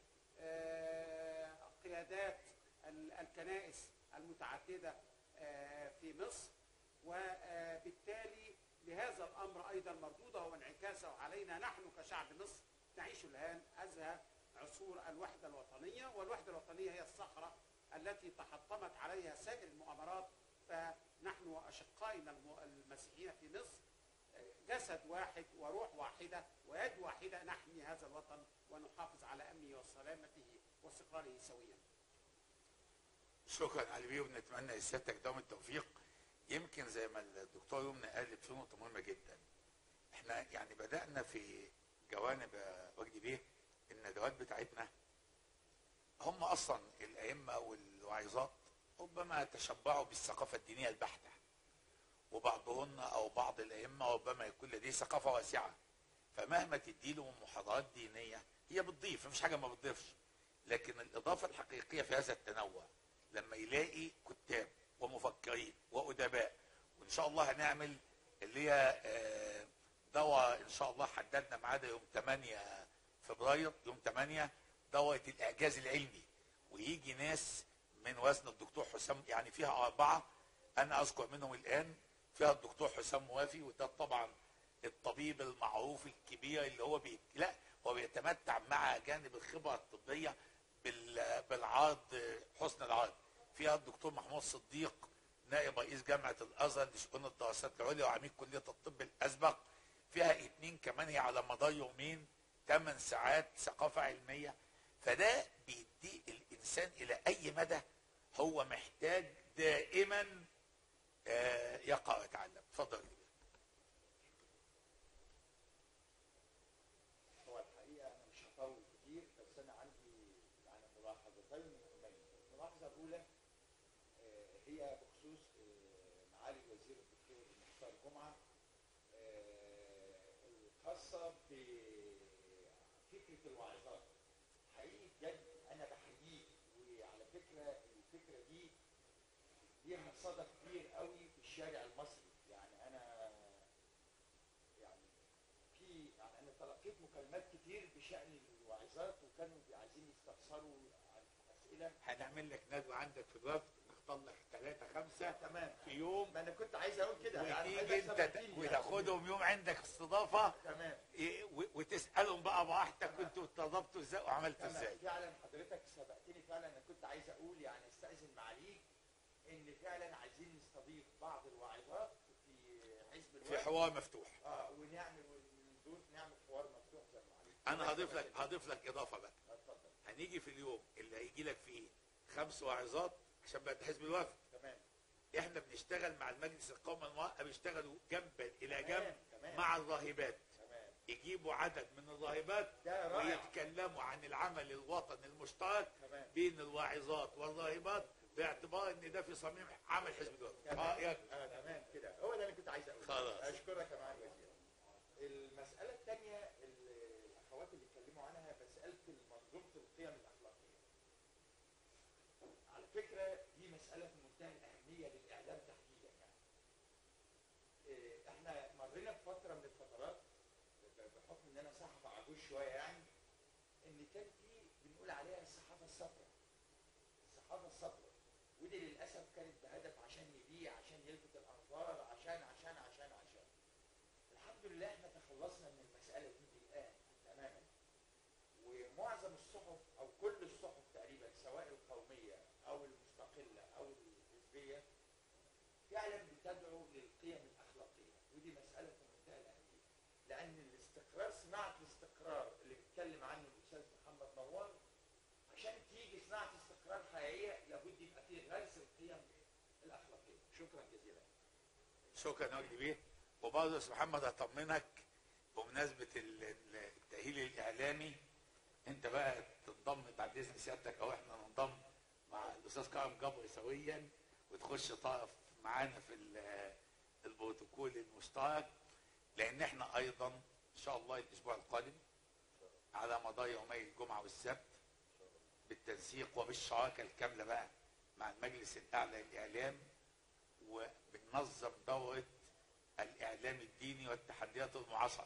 قيادات الكنائس المتعدده في مصر. وبالتالي لهذا الامر ايضا مردوده وانعكاسه علينا نحن كشعب مصر نعيش الان ازهى عصور الوحده الوطنيه، والوحده الوطنيه هي الصخره التي تحطمت عليها سائر المؤامرات. فنحن واشقائنا المسيحيين في مصر جسد واحد وروح واحده ويد واحده نحمي هذا الوطن ونحافظ على امنه وسلامته واستقراره سويا. شكرا علي بيه، ونتمنى لسيادتك دوام التوفيق. يمكن زي ما الدكتور يمنى قالت في نقطه مهمه جدا، احنا يعني بدانا في جوانب وجدي بيه الندوات بتاعتنا، هم اصلا الائمه والواعظات ربما تشبعوا بالثقافه الدينيه البحته، وبعضهن او بعض الائمه ربما يكون لديه ثقافه واسعه، فمهما تدي له محاضرات دينيه هي بتضيف، مفيش حاجه ما بتضيفش، لكن الاضافه الحقيقيه في هذا التنوع لما يلاقي كتاب ومفكرين وادباء. وان شاء الله هنعمل اللي هي دورة ان شاء الله حددنا ميعادها يوم ثمانية فبراير، يوم ثمانية دورة الاعجاز العلمي، ويجي ناس من وزن الدكتور حسام، يعني فيها اربعه انا اذكر منهم الان، فيها الدكتور حسام موافي، وده طبعا الطبيب المعروف الكبير اللي هو بي... لا هو بيتمتع مع جانب الخبره الطبيه بال... بالعرض، حسن العرض. فيها الدكتور محمود صديق نائب رئيس جامعه الازهر لشؤون الدراسات العليا وعميد كليه الطب الاسبق. فيها اثنين كمان هي على مدار يومين ثمان ساعات ثقافه علميه. فده بيدي الانسان الى اي مدى هو محتاج دائما آه يقرا ويتعلم. اتفضل. هو الحقيقه انا مش هطول كتير، بس انا عندي يعني ملاحظتين مهمين. الملاحظه الاولى آه هي بخصوص آه معالي الوزير الدكتور مختار جمعه آه الخاصه بفكره الواعظات. حقيقي بجد انا بحييه، وعلى فكره الفكره دي ليها صدى كبير قوي في الشارع المصري. يعني انا يعني في يعني انا تلقيت مكالمات كتير بشان الواعظات، وكانوا عايزين يستفسروا عن اسئله. هنعمل لك ندوه عندك في الوفد، نختار لك ثلاثه خمسه تمام في يوم، ما انا كنت عايز اقول كده يعني عايز وتيجي أكسب انت وكيل وتاخدهم يوم عندك استضافه، تمام إيه، و- وتسالهم بقى براحتك كنتوا اتضبطوا ازاي وعملتوا تمام. ازاي. فعلا حضرتك سبقتني فعلا. انا كنت عايز اقول يعني استاذن معاليك ان فعلا عايزين نستضيف بعض الواعظات في حزب في الوفد، حوار مفتوح. اه ونعمل وندوس نعمل حوار مفتوح زي ما عليك. انا هضيف لك هضيف لك اضافه بقى. اتفضل. هنيجي في اليوم اللي هيجي لك فيه خمس واعظات عشان بقى حزب الوفد، تمام احنا بنشتغل مع المجلس القومي الموقع، بيشتغلوا جنبا الى تمام، جنب تمام. مع الراهبات، تمام يجيبوا عدد من الراهبات ده رائع. ويتكلموا عن العمل الوطني المشترك تمام. بين الواعظات والراهبات، باعتبار ان ده في صميم عمل حزب الوفد. تمام. اه يا اه تمام كده، هو ده اللي كنت عايز اقوله. خلاص. اشكرك يا معالي الوزير. المساله الثانيه اللي الاخوات اللي اتكلموا عنها مساله منظومه القيم الاخلاقيه. على فكره دي مساله في منتهى الاهميه للاعلام تحديدا. يعني إيه، احنا مرينا بفتره من الفترات بحكم ان انا صحفي عجوز شويه يعني، ان كان في بنقول عليها الصحافه الصفراء. الصحافه الصفراء ودي للاسف كانت بهدف عشان يبيع، عشان يلفت الانظار، عشان عشان عشان عشان الحمد لله احنا تخلصنا من المساله دي الان تماما. ومعظم الصحف او كل الصحف تقريبا سواء القوميه او المستقله او الحزبيه فعلا بتدعو للقيم الاخلاقيه، ودي مساله في منتهى الاهميه. لان الاستقرار، صناعه الاستقرار اللي بيتكلم عنه الاستاذ محمد نوار، عشان تيجي صناعه استقرار حقيقيه لابد يبقى فيه غرس القيم الاخلاقيه. شكرا جزيلا. شكرا وجدي بيه. وبرضه يا استاذ محمد هطمنك بمناسبه ال- ال- التاهيل الاعلامي، انت بقى تنضم بعد اذن سيادتك او احنا ننضم مع الاستاذ كرم جبر سويا، وتخش طرف معانا في ال- البروتوكول المشترك، لان احنا ايضا ان شاء الله الاسبوع القادم على مدار يومي الجمعه والسبت بالتنسيق وبالشراكه الكامله بقى مع المجلس الاعلى للاعلام، وبننظم دوره الاعلام الديني والتحديات المعاصره.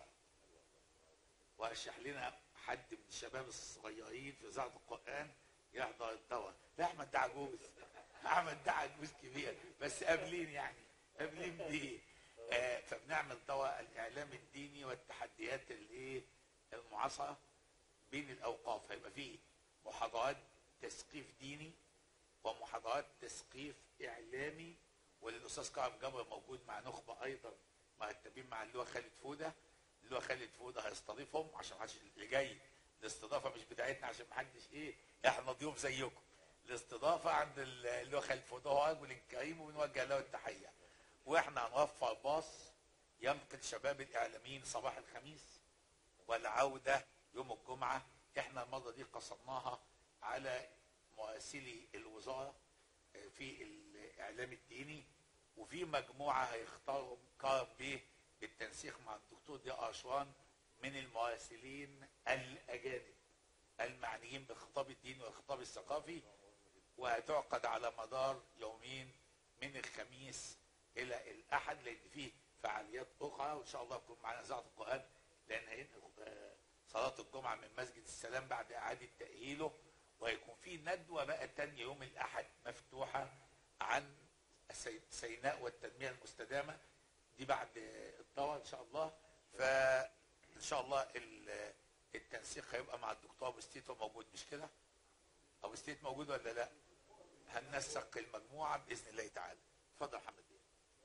واشرح لنا حد من الشباب الصغيرين في اذاعه القران يحضر الدوره. لا احمد ده عجوز، احمد ده عجوز كبير بس قابلين يعني قابلين بيه. آه فبنعمل دوره الاعلام الديني والتحديات الايه المعاصره بين الاوقاف. هيبقى فيه محاضرات تثقيف ديني ومحاضرات تثقيف اعلامي، وللاستاذ كرم جبر موجود مع نخبه ايضا مرتبين مع اللواء خالد فوده. اللواء خالد فوده هيستضيفهم عشان محدش اللي جاي. الاستضافه مش بتاعتنا عشان محدش ايه، احنا ضيوف زيكم. الاستضافه عند اللواء خالد فوده، هو رجل كريم وبنوجه له التحيه. واحنا هنوفر باص ينقل شباب الاعلاميين صباح الخميس والعوده يوم الجمعه. احنا المره دي قسمناها على مراسلي الوزاره في الاعلام الديني، وفي مجموعه هيختارهم كرم بيه بالتنسيق مع الدكتور ضياء اشوان من المراسلين الاجانب المعنيين بالخطاب الديني والخطاب الثقافي، وهتعقد على مدار يومين من الخميس الى الاحد، لان فيه فعاليات اخرى. وان شاء الله يكون معنا اذاعه القران، لان هينقل صلاه الجمعه من مسجد السلام بعد اعاده تاهيله، وهيكون في ندوه بقى تاني يوم الاحد مفتوحه عن سيناء والتنميه المستدامه، دي بعد الدوره ان شاء الله. فان شاء الله التنسيق هيبقى مع الدكتور ابو ستيت، موجود مش كده؟ ابو ستيت موجود ولا لا؟ هننسق المجموعه باذن الله تعالى. اتفضل محمد بيه.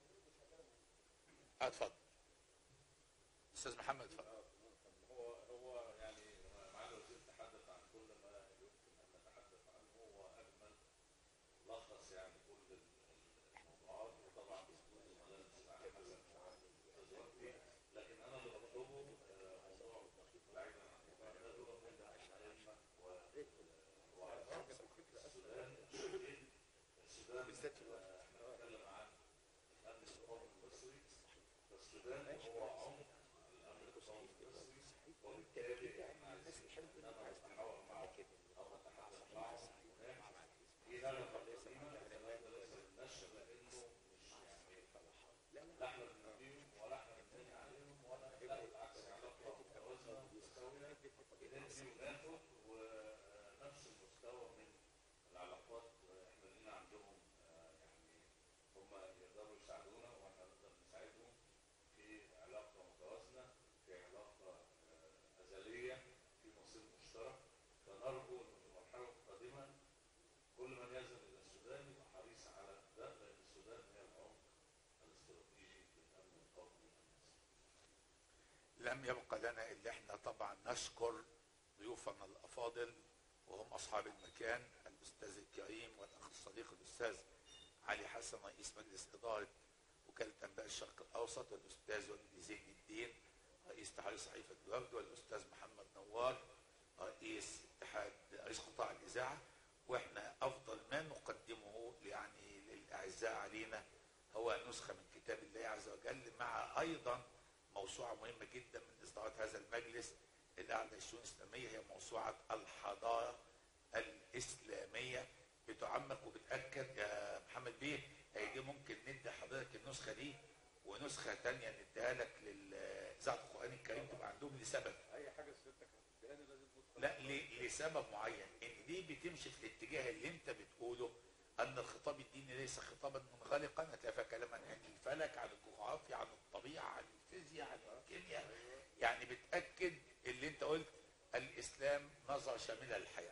اتفضل استاذ محمد، اتفضل. هو هو يعني معالي الوزير تحدث عن كل ما يمكن ان نتحدث عنه، واجمل لخص يعني كل الموضوعات، وطبعا بسكوت المدارس على حسب. لكن انا اللي بطلبه موضوع بعيدا عن الندوه من الائمه ووعظات السودان. السودان بالذات احنا بنتكلم عن الامن القومي المصري، فالسودان هو عمق الامن القومي المصري، وبالتالي احنا عايزين ان انا نتحاور معه او نتحدث معه هناك في هذا التقديم النشر مشترك، فنرجو ان في المرحله القادمه كل من يذهب الى السودان يبقى حريص على ده، لان السودان هي العمق الاستراتيجي في الامن القومي المصري. لم يبقى لنا الا احنا طبعا نشكر ضيوفنا الافاضل وهم اصحاب المكان، الاستاذ الكريم والاخ الصديق الاستاذ علي حسن رئيس مجلس اداره وكاله انباء الشرق الاوسط، والاستاذ وليد زين الدين رئيس تحرير صحيفه الوفد، والاستاذ محمد نوار رئيس اتحاد رئيس قطاع الاذاعه. واحنا افضل ما نقدمه يعني للاعزاء علينا هو نسخه من كتاب الله عز وجل، مع ايضا موسوعه مهمه جدا من اصدارات هذا المجلس الاعلى للشؤون الاسلاميه، هي موسوعه الحضاره الاسلاميه، بتعمق وبتاكد يا محمد بيه. هي دي ممكن ندي حضرتك النسخه دي ونسخه ثانيه نديها لك للاذاعه القران الكريم تبقى عندهم لسبب. اي حاجه سيادتك هتديهاني لازم لا ل- لسبب معين، ان دي بتمشي في الاتجاه اللي انت بتقوله، ان الخطاب الديني ليس خطابا منغلقا، هتلاقي فيها كلاما عن الفلك، عن الجغرافيا، عن الطبيعه، عن الفيزياء، عن الكيمياء، يعني بتاكد اللي انت قلت الاسلام نظره شامله للحياه.